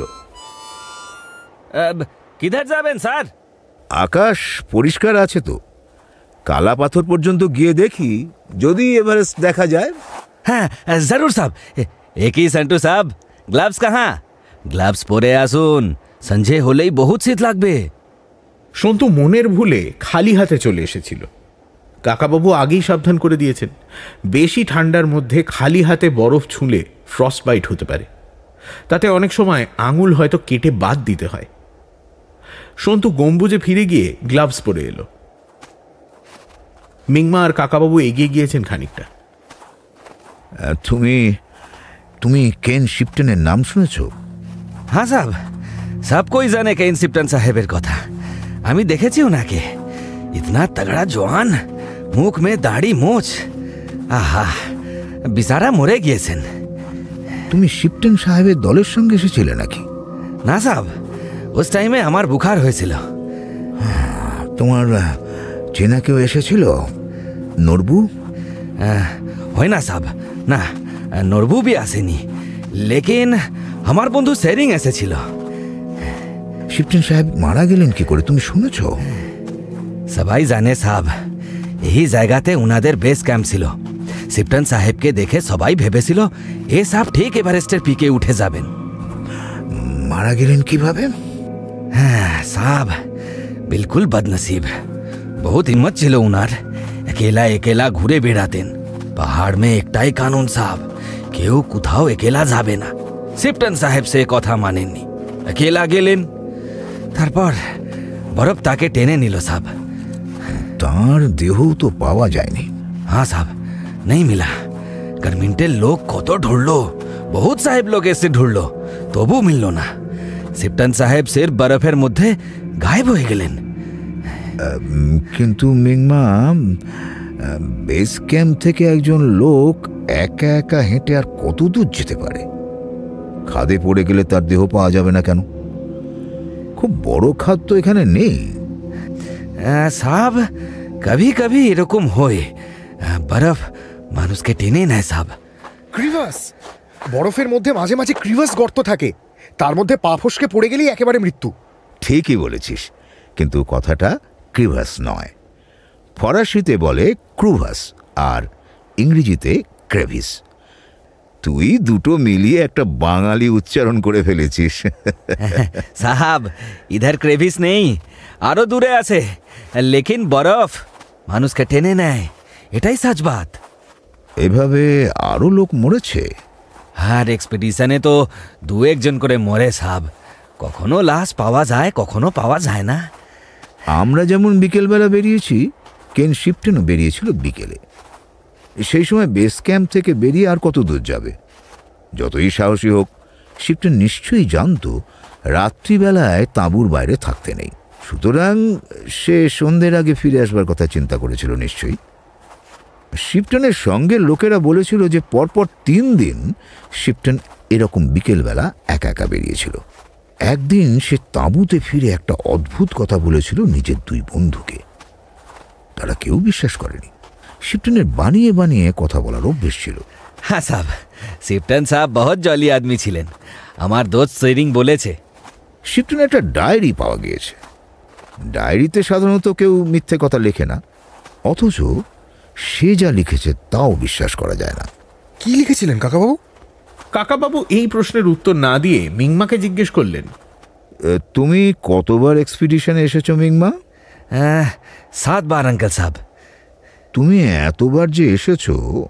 কিধার যাবেন স্যার? আকাশ পরিষ্কার আছে তো, কালা পাথর পর্যন্ত গিয়ে দেখি, যদি এভারেস্ট দেখা যায়। হ্যাঁ জরুর সাহেব। একই সেন্টু সাহেব, গ্লাভস কাহা? গ্লাভস পরে আসুন, সঞ্জে হলেই বহুত শীত লাগবে। সন্তু মনের ভুলে খালি হাতে চলে এসেছিল। কাকাবাবু আগেই সাবধান করে দিয়েছেন, বেশি ঠান্ডার মধ্যে খালি হাতে বরফ ছুঁলে ফ্রস্ট বাইট হতে পারে। তাতে অনেক সময় আঙুল হয়তো কেটে বাদ দিতে হয়। সন্তু গম্বুজে ফিরে গিয়ে গ্লাভস পরে এলো। মিংমা আর কাকাবাবু এগিয়ে গিয়েছেন খানিকটা। তুমি তুমি কেন শিপটনের নাম শুনেছ? হ্যাঁ সাহেব, সব কোই জানে কেন শিপটন সাহেবের কথা। আমি দেখেছি ওনাকে, ইতনা তগড়া জওয়ান, মুখ মে দাড়ি মোচ, আহা বিচারা মরে গিয়েছেন। তুমি শিপটন সাহেবের দলের সঙ্গে এসেছিলে নাকি? না সাহেব, উস টাইমে আমার বুখার হয়েছিল। তোমার চেনা কেউ এসেছিল? নরবু? হয় না সাহেব, না, নরবু भी আসেনি, লেকিন আমার বন্ধু সেরিং এসেছিল। শিপটন সাহেব মারা গেলেন কি করে, তুমি শুনেছ? সবাই জানে সাহেব, এই জায়গাতে উনাদের বেস ক্যাম্প ছিল। শিপটন সাহেবকে দেখে সবাই ভেবেছিল এ সাহেব ঠিক এভারেস্টের পিকে উঠে যাবেন। মারা গেলেন কিভাবে? হ্যাঁ সাহেব, বিলকুল বদনসিব। বহুত হিম্মত ছিল উনার, একেলা একেলা ঘুরে বেড়াতেন। পাহাড় মে একটাই কানুন সাহেব, কেউ কোথাও একেলা যাবে না। শিপটন সাহেব সে কথা মানেননি, একেলা গেলেন। তারপর বরফ তাকে টেনে নিল সাহেব। তার দেহ তো পাওয়া যায়নি। হ্যাঁ সাহেব, नहीं मिला। গার্মেন্টের লোক কত ঢুড়লো, বহুত সাহেব লোক এসে ঢুড়লো, তবু মিলল না। শিপটন সাহেব সির বরফের মধ্যে গায়েব হয়ে গেলেন। কিন্তু মিংমা, বেস ক্যাম্প থেকে একজন লোক একা একা হেঁটে আর কত দূর যেতে পারে? খাদে পড়ে গেলে তার দেহ পাওয়া যাবে না কেন? খুব বড় খাদ তো এখানে নেই। সাহেব, কভি কভি এরকম হয়, বরফ মানুষকে টেনে নেয় সাহেব। ক্রিভাস, বরফের মধ্যে মাঝে মাঝে ক্রিভাস গর্ত থাকে, তার মধ্যে পা ফসকে পড়ে গেলেই একেবারে মৃত্যু। ঠিকই বলেছিস, কিন্তু কথাটা ক্রিভাস নয়, ফরাসিতে বলে ক্রুভাস আর ইংরেজিতে ক্রেভিস। তুই দুটো মিলিয়ে একটা বাঙালি উচ্চারণ করে ফেলেছিস। সাহাব, ইধার ক্রেভিস নেই, আরো দূরে আছে, লেকিন বরফ মানুষকে টেনে নেয়, এটাই সাজবাত। এভাবে আরো লোক মরেছে? আর এক্সপেডিশনে তো দু একজন করে মরে সাহেব, কখনো লাশ পাওয়া যায়, কখনো পাওয়া যায় না। আমরা যেমন বিকেলবেলা বেরিয়েছি, কেন শিপটনও বেরিয়েছিল বিকেলে। সেই সময় বেস ক্যাম্প থেকে বেরিয়ে আর কত দূর যাবে? যতই সাহসী হোক, শিপটন নিশ্চয়ই জানতো রাত্রিবেলায় তাঁবুর বাইরে থাকতে নেই। সুতরাং সে সন্ধ্যের আগে ফিরে আসবার কথা চিন্তা করেছিল নিশ্চয়ই। শিপটনের সঙ্গে লোকেরা বলেছিল যে পরপর 3 দিন শিপটন এরকম বিকেলবেলা একা একা বেরিয়েছিল। একদিন সে তাঁবুতে ফিরে একটা অদ্ভুত কথা বলেছিল নিজের 2 বন্ধুকে। তারা কেউ বিশ্বাস করেনি। শিপটনের বানিয়ে বানিয়ে কথা বলার অভ্যেস ছিল। হ্যাঁ সাহেব, শিপটন সাহেব বহুত জলি আদমি ছিলেন, আমার দোস্ত সেরিং বলেছে। শিপটনের একটা ডায়েরি পাওয়া গিয়েছে। ডায়েরিতে সাধারণত কেউ মিথ্যে কথা লেখে না, অথচ সে যা লিখেছে তাও বিশ্বাস করা যায় না। কি লিখেছিলেন কাকাবাবু? কাকাবাবু এই প্রশ্নের উত্তর না দিয়ে মিংমাকে জিজ্ঞেস করলেন, তুমি কতবার এক্সপিডিশনে এসেছো মিংমা? 7 বার আঙ্কেল সাহেব। তুমি এতবার যে এসেছো,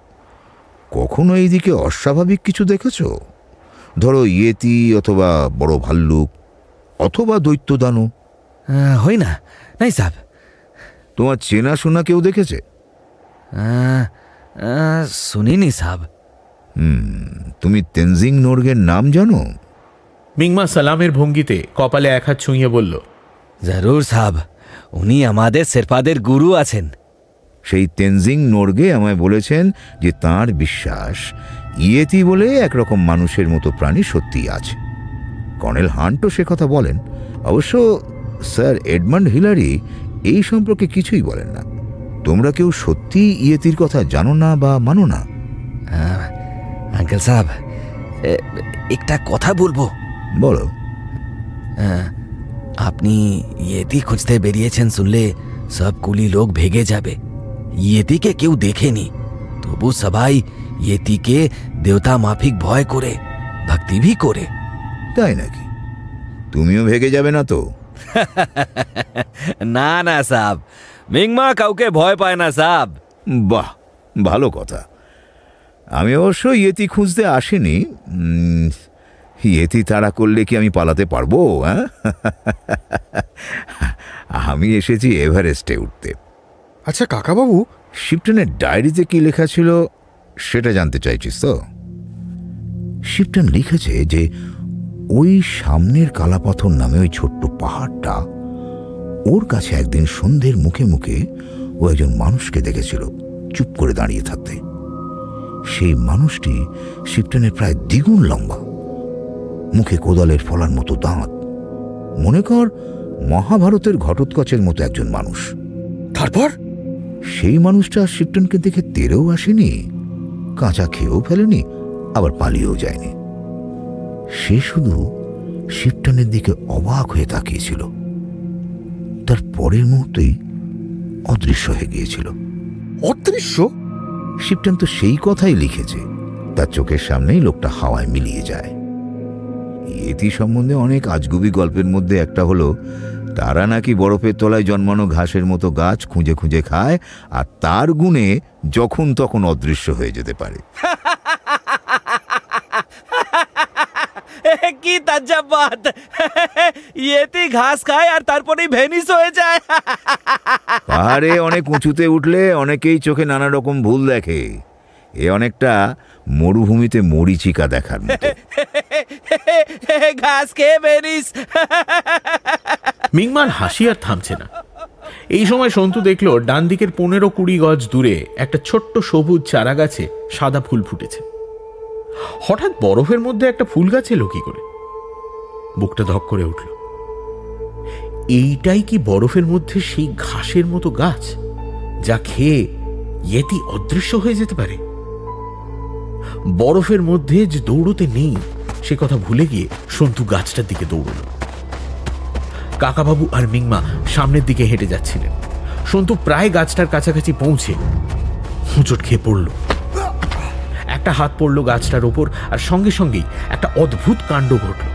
কখনো এইদিকে অস্বাভাবিক কিছু দেখেছো? ধরো ইয়েতি, অথবা বড় ভাল্লুক, অথবা দৈত্য দানব? হয় না, নাই সাহেব। তোমার চেনাশোনা কেউ দেখেছে? শুনিনি সাহেব। তুমি তেনজিং নোরগের নাম জানো? মিংমা সালামের ভঙ্গিতে কপালে 1 হাত ছুঁয়ে বলল, জরুর সাহেব, উনি আমাদের শেরপাদের গুরু আছেন। সেই তেনজিং নোরগে আমায় বলেছেন যে তাঁর বিশ্বাস ইয়েতি বলে একরকম মানুষের মতো প্রাণী সত্যিই আছে। কর্নেল হান্টও সে কথা বলেন। অবশ্য স্যার এডমান্ড হিলারি এই সম্পর্কে কিছুই বলেন না। তোমরা কেউ সত্যি ইয়েতির কথা জানো না বা মানো না? আঙ্কেল সাহেব, একটা কথা বলবো? বলো। আপনি ইয়েতি খুঁজতে বেরিয়েছেন শুনলে সব কুলি লোক ভেগে যাবে। ইয়েতিকে কেউ দেখেনি, তবু সবাই ইয়েতিকে দেবতা মাফিক ভয় করে, ভক্তি ভি করে। তাই নাকি? তুমিও ভেগে যাবে না তো? না না সাব, মিংমা কাউকে ভয় পায় না সাব। বাহ, ভালো কথা। আমি অবশ্য ইয়েতি খুঁজতে আসিনি। ইয়েতি তাড়া করলে কি আমি পালাতে পারবো? হ্যাঁ, আমি এসেছি এভারেস্টে উঠতে। আচ্ছা কাকাবাবু, শিপটনের ডায়েরিতে কি লেখা ছিল সেটা জানতে চাইছিস তো? শিপটন লিখেছে যে ওই সামনের কালাপাথর নামে ওই ছোট্ট পাহাড়টা, ওর কাছে একদিন সন্ধ্যের মুখে মুখে ও একজন মানুষকে দেখেছিল চুপ করে দাঁড়িয়ে থাকতে। সেই মানুষটি শিপটনের প্রায় দ্বিগুণ লম্বা, মুখে কোদালের ফলার মতো দাঁত, মনে কর মহাভারতের ঘটোৎকচের মতো একজন মানুষ। তারপর সেই মানুষটা শিপটনকে দেখে তেরেও আসেনি, কাঁচা খেয়েও ফেলেনি, আবার পালিয়েও যায়নি। সে শুধু শিপটনের দিকে অবাক হয়ে তাকিয়েছিল, তার পরের মুহূর্তেই অদৃশ্য হয়ে গিয়েছিল। অদৃশ্য? শিপটন তো সেই কথাই লিখেছে, তার চোখের সামনেই লোকটা হাওয়ায় মিলিয়ে যায়। ইয়েতি সম্বন্ধে অনেক আজগুবি গল্পের মধ্যে একটা হলো তারা নাকি বরফের তলায় জন্মানো ঘাসের মতো গাছ খুঁজে খুঁজে খায়, আর তার গুণে যখন তখন অদৃশ্য হয়ে যেতে পারে। কি তাজ্জাব বাত! ইয়েতি ঘাস খায় আর তারপরেই ভেনিস হয়ে যায়। পাহাড়ে অনেক উঁচুতে উঠলে অনেকেই চোখে নানা রকম ভুল দেখে। এ অনেকটা মরুভূমিতে মরিচিকা দেখার মতো। ঘাস খেয়ে ভেনিস। মিংমার হাসি আর থামছে না। এই সময় সন্তু দেখলো ডান দিকের 15-20 গজ দূরে একটা ছোট্ট সবুজ চারা গাছে সাদা ফুল ফুটেছে। হঠাৎ বরফের মধ্যে একটা ফুল গাছ এলো কি করে? বুকটা ধক করে উঠল। এইটাই কি বরফের মধ্যে সেই ঘাসের মতো গাছ যা খেয়ে ইয়েতি অদৃশ্য হয়ে যেতে পারে? বরফের মধ্যে যে দৌড়তে নেই সে কথা ভুলে গিয়ে সন্তু গাছটার দিকে দৌড়ল। কাকাবাবু আর মিংমা সামনের দিকে হেঁটে যাচ্ছিলেন। সন্তু প্রায় গাছটার কাছাকাছি পৌঁছে হুঁচট খেয়ে পড়ল। একটা হাত পড়ল গাছটার ওপর, আর সঙ্গে সঙ্গেই একটা অদ্ভুত কাণ্ড ঘটল।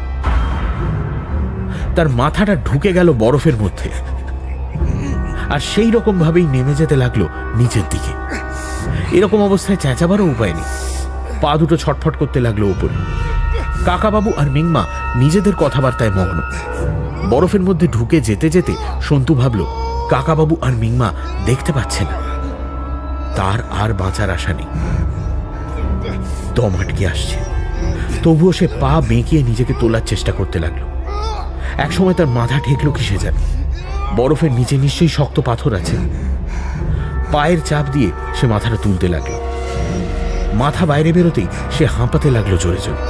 তার মাথাটা ঢুকে গেল বরফের মধ্যে, আর সেই রকম ভাবেই নেমে যেতে লাগলো নিচের দিকে। এরকম অবস্থায় চেঁচাবারও উপায় নেই। পা দুটো ছটফট করতে লাগলো উপরে। কাকাবাবু আর মিংমা নিজেদের কথাবার্তায় মগ্ন। বরফের মধ্যে ঢুকে যেতে যেতে সন্তু ভাবল কাকাবাবু আর মিংমা দেখতে পাচ্ছে না, তার আর বাঁচার আশা নেই। দম আটকে আসছে, তবুও সে পা বেঁকিয়ে নিজেকে তোলার চেষ্টা করতে লাগলো। একসময় তার মাথা ঠেকলো কিসে যেন। বরফের নিচে নিশ্চয়ই শক্ত পাথর আছে। পায়ের চাপ দিয়ে সে মাথাটা তুলতে লাগলো। মাথা বাইরে বেরোতেই সে হাঁপাতে লাগলো জোরে জোরে।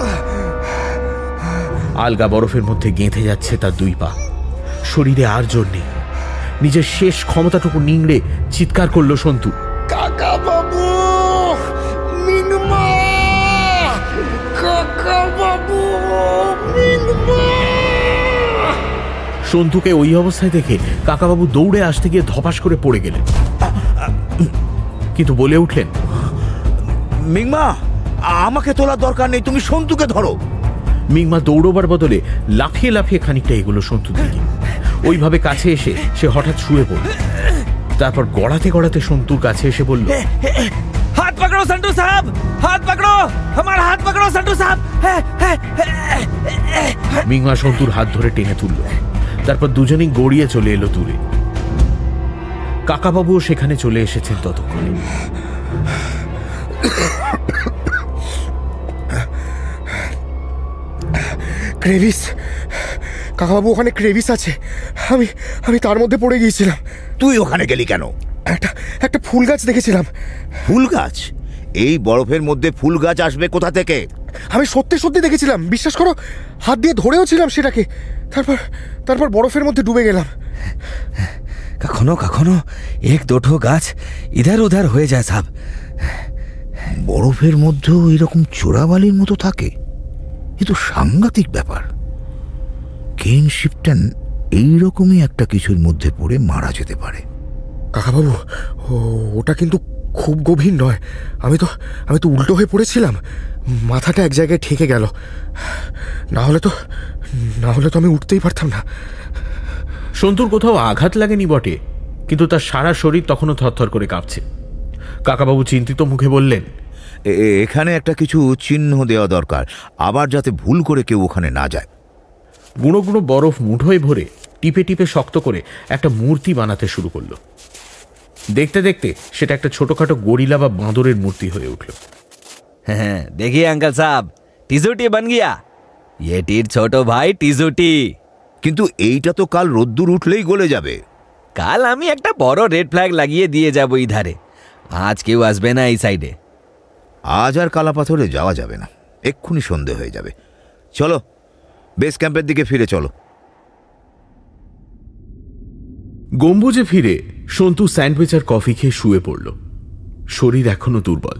আলগা বরফের মধ্যে গেঁথে যাচ্ছে তার দুই পা। শরীরে আর জোর নেই। নিজের শেষ ক্ষমতাটুকু নিংড়ে চিৎকার করলো সন্তু, কাকাবাবু, মিংমা, কাকাবাবু, মিংমা। সন্তুকে ওই অবস্থায় দেখে কাকাবাবু দৌড়ে আসতে গিয়ে ধপাস করে পড়ে গেলেন, কিন্তু বলে উঠলেন, মিংমা, আমাকে তোলার দরকার নেই, তুমি সন্তুকে ধরো। মিংমা দৌড়বার বদলে লাফিয়ে লাফিয়ে খানিকটা এগুলো সন্তুর দিকে। ওইভাবে কাছে এসে সে হঠাৎ শুয়ে পড়ল। তারপর গড়াতে গড়াতে সন্তুর কাছে এসে বলল, হাত পকড়ো সন্টু সাহেব, হাত পকড়ো, আমার হাত পকড়ো সন্টু সাহেব। মিংমা সন্তুর হাত ধরে টেনে তুলল। তারপর দুজনেই গড়িয়ে চলে এলো দূরে। কাকাবাবুও সেখানে চলে এসেছেন ততক্ষণে। ক্রেভিস, কাকাবাবু, ওখানে ক্রেভিস আছে। আমি তার মধ্যে পড়ে গিয়েছিলাম। তুই ওখানে গেলি কেন? একটা ফুল গাছ দেখেছিলাম। ফুল গাছ? এই বরফের মধ্যে ফুল গাছ আসবে কোথা থেকে? আমি সত্যি সত্যি দেখেছিলাম, বিশ্বাস করো। হাত দিয়ে ধরেও ছিলাম সেটাকে। তারপর বরফের মধ্যে ডুবে গেলাম। কখনো কখনো এক দুটো গাছ ইধার উধার হয়ে যায় সাহেব। বরফের মধ্যেও এরকম চোরাবালির মতো থাকে? এ তো সাংঘাতিক ব্যাপার। কেন শিপটন এইরকমই একটা কিছুর মধ্যে পড়ে মারা যেতে পারে। কাকাবাবু, ওটা কিন্তু খুব গভীর নয়। আমি তো উল্টো হয়ে পড়েছিলাম, মাথাটা এক জায়গায় ঠেকে গেল। না হলে তো আমি উঠতেই পারতাম না। সন্তুর কোথাও আঘাত লাগেনি বটে, কিন্তু তার সারা শরীর তখনও থরথর করে কাঁপছে। কাকাবাবু চিন্তিত মুখে বললেন, এখানে একটা কিছু চিহ্ন দেওয়া দরকার, আবার যাতে ভুল করে কেউ ওখানে না যায়। গুঁড়ো গুঁড়ো বরফ মুঠোয় ভরে টিপে টিপে শক্ত করে একটা মূর্তি বানাতে শুরু করলো। দেখতে দেখতে সেটা একটা ছোটখাটো গরিলা বা বাঁদরের মূর্তি হয়ে উঠল। হ্যাঁ, देखिए अंकल साहब, टिजूटी बन गया। ये टीर छोटो भाई टिजूटी। কিন্তু এইটা তো কাল রোদ্দুর উঠলেই গলে যাবে। কাল আমি একটা বড় রেড ফ্ল্যাগ লাগিয়ে দিয়ে যাব এই ধারে। আজ কেউ আসবে না এই সাইডে। আজ আর কালাপাথরে যাওয়া যাবে না, এক্ষুনি সন্ধে হয়ে যাবে। চলো বেস ক্যাম্পের দিকে ফিরে চলো। গম্বুজে ফিরে সন্তু স্যান্ডউইচ আর কফি খেয়ে শুয়ে পড়ল। শরীর এখনো দুর্বল।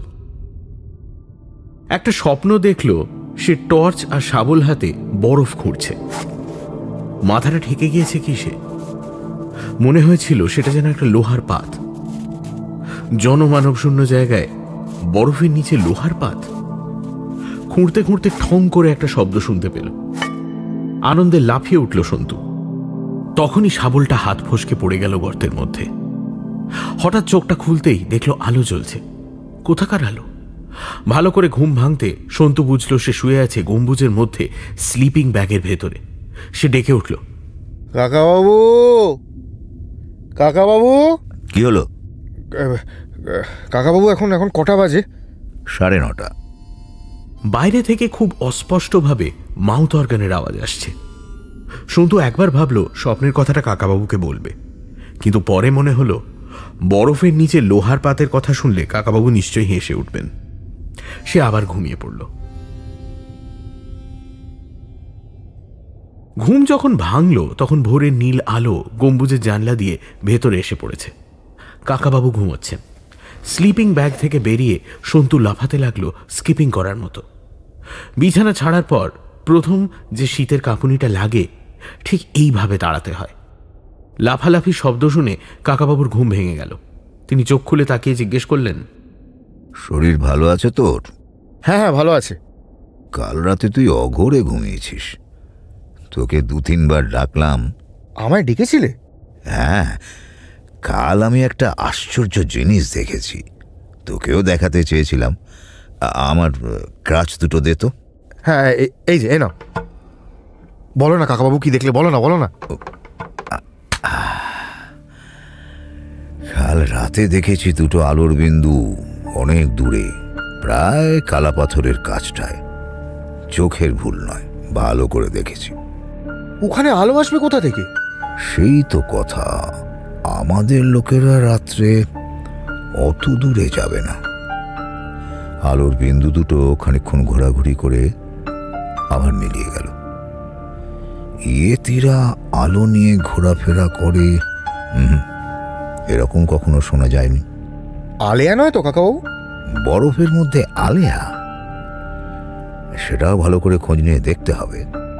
একটা স্বপ্ন দেখল সে টর্চ আর শাবল হাতে বরফ খুঁড়ছে। মাথাটা ঠেকে গিয়েছে কিসে? মনে হয়েছিল সেটা যেন একটা লোহার পাত। জনমানব শূন্য জায়গায় বরফের নিচে লোহার পাত। খুঁড়তে খুঁড়তে ঠং করে একটা শব্দ শুনতে পেল। আনন্দে লাফিয়ে উঠল সন্তু। তখনই শাবলটা হাত ফসকে পড়ে গেল গর্তের মধ্যে। হঠাৎ চোখটা খুলতেই দেখল আলো জ্বলছে। কোথাকার আলো? ভালো করে ঘুম ভাঙতে সন্তু বুঝল সে শুয়ে আছে গম্বুজের মধ্যে স্লিপিং ব্যাগের ভেতরে। সে ডেকে উঠল, কাকাবাবু, কাকাবাবু। কি হলো? কাকাবাবু, এখন কটা বাজে? 9:30। বাইরে থেকে খুব অস্পষ্টভাবে মাউথ অর্গানের আওয়াজ আসছে। সন্তু একবার ভাবল স্বপ্নের কথাটা কাকাবাবুকে বলবে, কিন্তু পরে মনে হলো বরফের নিচে লোহার পাতের কথা শুনলে কাকাবাবু নিশ্চয়ই হেসে উঠবেন। সে আবার ঘুমিয়ে পড়ল। ঘুম যখন ভাঙল তখন ভোরের নীল আলো গম্বুজের জানলা দিয়ে ভেতরে এসে পড়েছে। কাকাবাবু ঘুমোচ্ছেন। স্লিপিং ব্যাগ থেকে বেরিয়ে সন্তু লাফাতে লাগলো স্কিপিং করার মতো। বিছানা ছাড়ার পর প্রথম যে শীতের কাঁপুনিটা লাগে ঠিক এইভাবে দাঁড়াতে হয়। লাফালাফি শব্দ শুনে কাকাবাবুর ঘুম ভেঙে গেল। তিনি চোখ খুলে তাকিয়ে জিজ্ঞেস করলেন, শরীর ভালো আছে তোর? হ্যাঁ, ভালো আছে। কাল রাতে তুই অঘোরে ঘুমিয়েছিস। তোকে 2-3 বার ডাকলাম। আমায় ডেকেছিলে? হ্যাঁ, কাল আমি একটা আশ্চর্য জিনিস দেখেছি, তোকেও দেখাতে চেয়েছিলাম। আমার ক্রাচ দুটো দে তো। হ্যাঁ, এই যে, না বলো না কাকাবাবু, কি দেখলে? বলো না। কাল রাতে দেখেছি দুটো আলোর বিন্দু অনেক দূরে, প্রায় কালাপাথরের কাছটায়। চোখের ভুল নয়, ভালো করে দেখেছি। ওখানে আলো আসবে কোথা থেকে? সেই তো কথা, আমাদের লোকেরা রাত্রে অত দূরে যাবে না। আলোর বিন্দু দুটো খানিকক্ষণ ঘোরাঘুরি করে আবার মিলিয়ে গেল। ইয়েতিরা আলো নিয়ে ঘোরাফেরা করে, এরকম কখনো শোনা যায়নি। আলেয়া নয় তো কাকাবাবু? বরফের মধ্যে আলেয়া? সেটাও ভালো করে খোঁজ নিয়ে দেখতে হবে।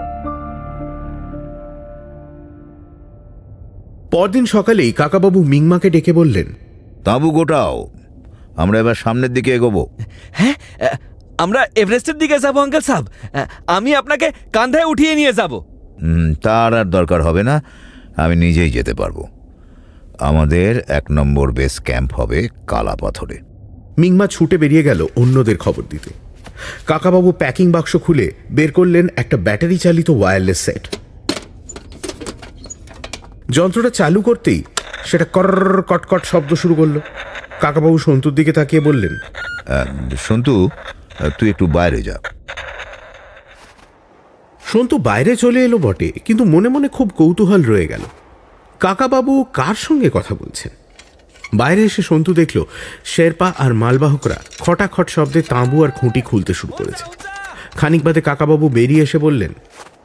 পরদিন সকালেই কাকাবাবু মিংমাকে ডেকে বললেন, তাঁবু গোটাও, আমরা এবার সামনের দিকে এগোবো। হ্যাঁ, আমরা এভারেস্টের দিকে যাবো আঙ্কেল সাহেব। আমি আপনাকে কাঁধে উঠিয়ে নিয়ে যাব। তার আর দরকার হবে না, আমি নিজেই যেতে পারবো। আমাদের 1 নম্বর বেস ক্যাম্প হবে কালাপাথরে। মিংমা ছুটে বেরিয়ে গেল অন্যদের খবর দিতে। কাকাবাবু প্যাকিং বাক্স খুলে বের করলেন একটা ব্যাটারি চালিত ওয়্যারলেস সেট। যন্ত্রটা চালু করতেই সেটা কটকট শব্দ শুরু করলো। কাকাবাবু সন্তুর দিকে তাকিয়ে বললেন, সন্তু, তুই একটু বাইরে যা। সন্তু বাইরে চলে এলো বটে, কিন্তু মনে মনে খুব কৌতূহল রয়ে গেল কাকাবাবু কার সঙ্গে কথা বলছেন। বাইরে এসে সন্তু দেখল শেরপা আর মালবাহকরা খটাখট শব্দে তাঁবু আর খুঁটি খুলতে শুরু করেছে। খানিক বাদে কাকাবাবু বেরিয়ে এসে বললেন,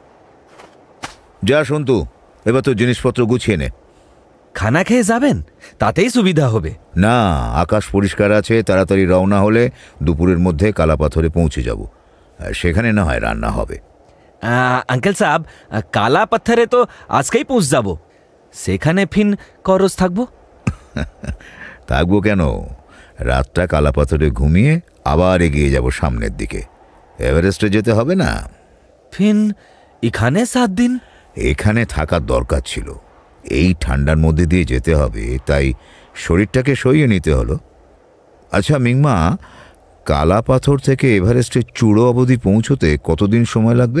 যা সন্তু, এবার তো জিনিসপত্র গুছিয়ে নে। খানা খেয়ে যাবেন, তাতেই সুবিধা হবে। না, আকাশ পরিষ্কার আছে, তাড়াতাড়ি রওনা হলে দুপুরের মধ্যে কালাপাথরে পৌঁছে যাব। সেখানে না হয় রান্না হবে। আঙ্কেল সাহেব, কালা পাথরে তো আজকেই পৌঁছ যাব। সেখানে ফিন করজ থাকবো। থাকবো কেন, রাতটা কালাপাথরে ঘুমিয়ে আবার এগিয়ে যাব সামনের দিকে। এভারেস্টে যেতে হবে না। ফিন এখানে 7 দিন? এখানে থাকার দরকার ছিল, এই ঠান্ডার মধ্যে দিয়ে যেতে হবে, তাই শরীরটাকে সইয়ে নিতে হলো। আচ্ছা মিংমা, কালাপাথর থেকে এভারেস্টের চূড়ো অবধি পৌঁছতে কতদিন সময় লাগবে?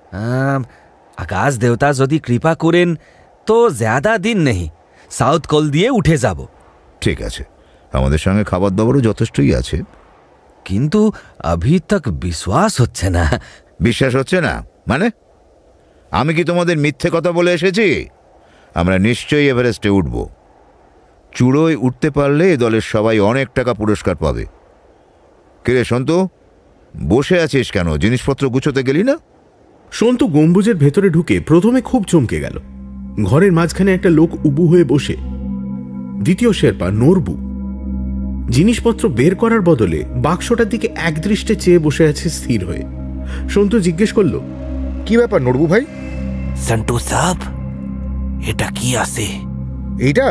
আকাশ দেবতা যদি কৃপা করেন তো জ্যাদা দিন নেই, সাউথ কোল দিয়ে উঠে যাব। ঠিক আছে, আমাদের সঙ্গে খাবার দাবারও যথেষ্টই আছে। কিন্তু अभी तक বিশ্বাস হচ্ছে না। বিশ্বাস হচ্ছে না মানে? আমি কি তোমাদের মিথ্যে কথা বলে এসেছি? আমরা নিশ্চয়ই এভারেস্টে উঠব। চূড়োয় উঠতে পারলে দলের সবাই অনেক টাকা পুরস্কার পাবে। কিরে সন্তু, বসে আছিস কেন? জিনিসপত্র গুছোতে গেলি না? সন্তু গম্বুজের ভেতরে ঢুকে প্রথমে খুব চমকে গেল। ঘরের মাঝখানে একটা লোক উবু হয়ে বসে, দ্বিতীয় শেরপা নরবু জিনিসপত্র বের করার বদলে বাক্সটার দিকে একদৃষ্টে চেয়ে বসে আছে স্থির হয়ে। সন্তু জিজ্ঞেস করল, কি ব্যাপার নরবু ভাই? সন্টু সাহেব, এটা কি আছে? এইটা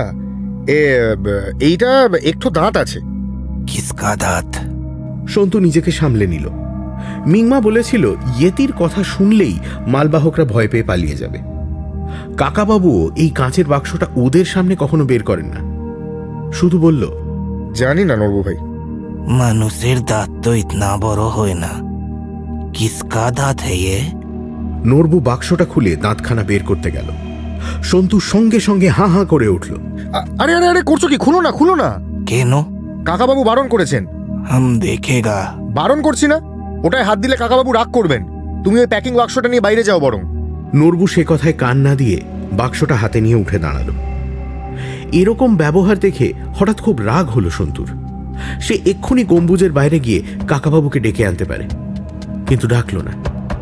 এইটা একটু দাঁত আছে। কিসকা দাঁত? সন্তু নিজেকে সামলে নিল। মিংমা বলেছিল ইয়েতির কথা শুনলেই মালবাহকরা ভয় পেয়ে পালিয়ে যাবে। কাকাবাবুও এই কাঁচের বাক্সটা ওদের সামনে কখনো বের করেন না, শুধু বলল, জানি না নরবু ভাই। মানুষের দাঁত তো ইতনা বড় হয় না। কিসকা দাঁত হে? নরবু বাক্সটা খুলে দাঁতখানা বের করতে গেল। সন্তু সঙ্গে সঙ্গে হাঁ হাঁ করে উঠল। আরে আরে আরে, করছো কি? খুলো না, খুলো না। কেন? কাকাবাবু বারণ করেছেন। হাম দেখেগা। বারণ করছি না, ওটায় হাত দিলে কাকাবাবু রাগ করবেন। তুমি ওই প্যাকিং বাক্সটা নিয়ে বাইরে যাও বরং। নরবু সে কথায় কান না দিয়ে বাক্সটা হাতে নিয়ে উঠে দাঁড়ালো। এরকম ব্যবহার দেখে হঠাৎ খুব রাগ হলো সন্তুর। সে এক্ষুনি গম্বুজের বাইরে গিয়ে কাকাবাবুকে ডেকে আনতে পারে, কিন্তু ডাকল না।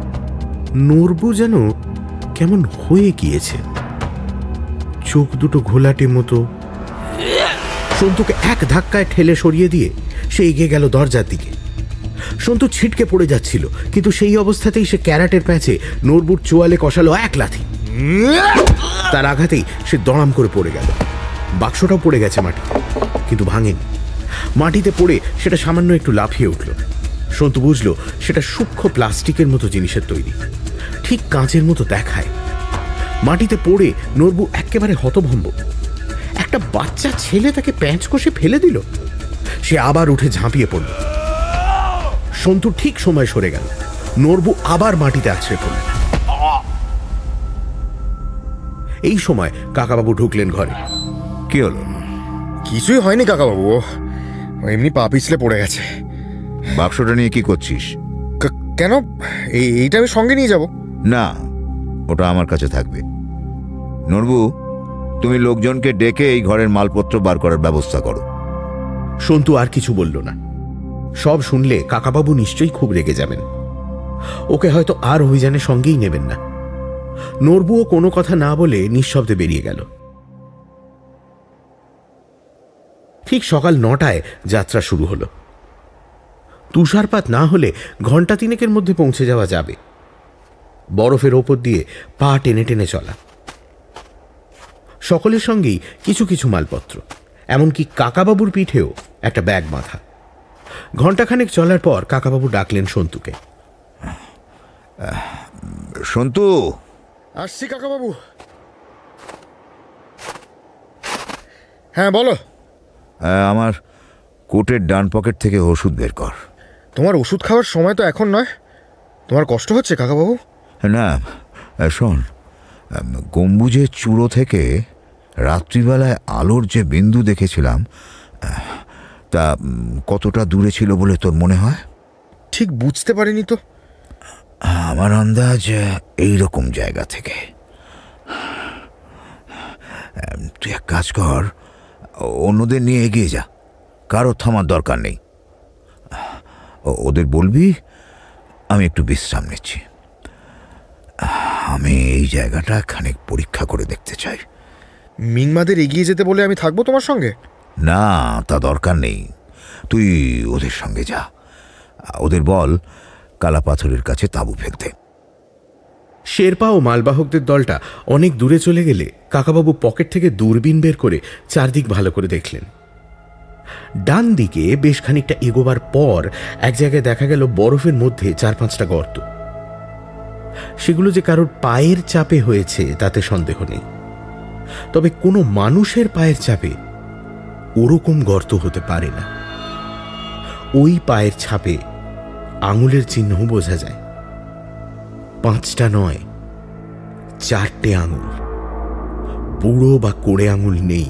নরবু যেন কেমন হয়ে গিয়েছে, চোখ দুটো ঘোলাটে মতো। সন্তুকে এক ধাক্কায় ঠেলে সরিয়ে দিয়ে সে এগিয়ে গেল দরজার দিকে। সন্তু ছিটকে পড়ে যাচ্ছিল, কিন্তু সেই অবস্থাতেই সে ক্যারাটের প্যাঁচে নরবুর চোয়ালে কষালো এক লাথি। তার আঘাতেই সে দড়াম করে পড়ে গেল। বাক্সটাও পড়ে গেছে মাটিতে, কিন্তু ভাঙেনি। মাটিতে পড়ে সেটা সামান্য একটু লাফিয়ে উঠল। সন্তু বুঝল সেটা সূক্ষ্ম প্লাস্টিকের মতো জিনিসের তৈরি, ঠিক কাঁচের মতো দেখায়। মাটিতে পড়ে নরবু একেবারে হতভম্ব। একটা বাচ্চা ছেলে তাকে প্যাঁচ কষে ফেলে দিল। সে আবার উঠে ঝাঁপিয়ে পড়ল। সন্তু ঠিক সময় সরে গেল। নরবু আবার মাটিতে আছড়ে পড়ল। এই সময় কাকাবাবু ঢুকলেন ঘরে। কি হলো? কিছুই হয়নি কাকাবাবু, এমনি পা পিছলে পড়ে গেছে। বাক্সটা নিয়ে কি করছিস? কেন? এইটা আমি সঙ্গে নিয়ে যাব। না, ওটা আমার কাছে থাকবে। নরবু, তুমি লোকজনকে ডেকে এই ঘরের মালপত্র বার করার ব্যবস্থা করো। সন্তু আর কিছু বলল না। সব শুনলে কাকাবাবু নিশ্চয়ই খুব রেগে যাবেন। ওকে হয়তো আর অভিযানের সঙ্গেই নেবেন না। নরবুও কোনো কথা না বলে নিঃশব্দে বেরিয়ে গেল। ঠিক সকাল 9টায় যাত্রা শুরু হলো। তুষারপাত না হলে ঘণ্টা 3 মধ্যে পৌঁছে যাওয়া যাবে। বরফের ওপর দিয়ে পা টেনে টেনে চলা। সকলের সঙ্গেই কিছু কিছু মালপত্র, এমনকি কাকাবাবুর পিঠেও একটা ব্যাগ বাঁধা। ঘণ্টাখানেক চলার পর কাকাবাবু ডাকলেন সন্তুকে। সন্তু। আসছি কাকাবাবু। হ্যাঁ বলো। আমার কোটের ডান পকেট থেকে ওষুধ বের কর। তোমার ওষুধ খাওয়ার সময় তো এখন নয়। তোমার কষ্ট হচ্ছে কাকাবাবু? না শোন, গম্বুজের চূড়ো থেকে রাত্রিবেলায় আলোর যে বিন্দু দেখেছিলাম, তা কতটা দূরে ছিল বলে তোর মনে হয়? ঠিক বুঝতে পারিনি তো। আমার আন্দাজ এইরকম জায়গা থেকে। তুই এক কাজ কর, অন্যদের নিয়ে এগিয়ে যা, কারো থামার দরকার নেই। ওদের বলবি আমি একটু বিশ্রাম নিচ্ছি। আমি এই জায়গাটা খানিক পরীক্ষা করে দেখতে চাই। মিংমাদের এগিয়ে যেতে বলে আমি থাকবো তোমার সঙ্গে? না, তা দরকার নেই। তুই ওদের সঙ্গে যা, ওদের বল কালাপাথরের কাছে তাঁবু ফেলতে। শেরপা ও মালবাহকদের দলটা অনেক দূরে চলে গেলে কাকাবাবু পকেট থেকে দূরবীন বের করে চারদিক ভালো করে দেখলেন। ডান দিকে বেশ খানিকটা এগোবার পর এক জায়গায় দেখা গেল বরফের মধ্যে 4-5টা গর্ত। সেগুলো যে কারোর পায়ের চাপে হয়েছে তাতে সন্দেহ নেই, তবে কোনো মানুষের পায়ের চাপে ওরকম গর্ত হতে পারে না। ওই পায়ের ছাপে আঙুলের চিহ্ন বোঝা যায়। 5টা নয়, 4টে আঙুল। বুড়ো বা কোড়ে আঙুল নেই,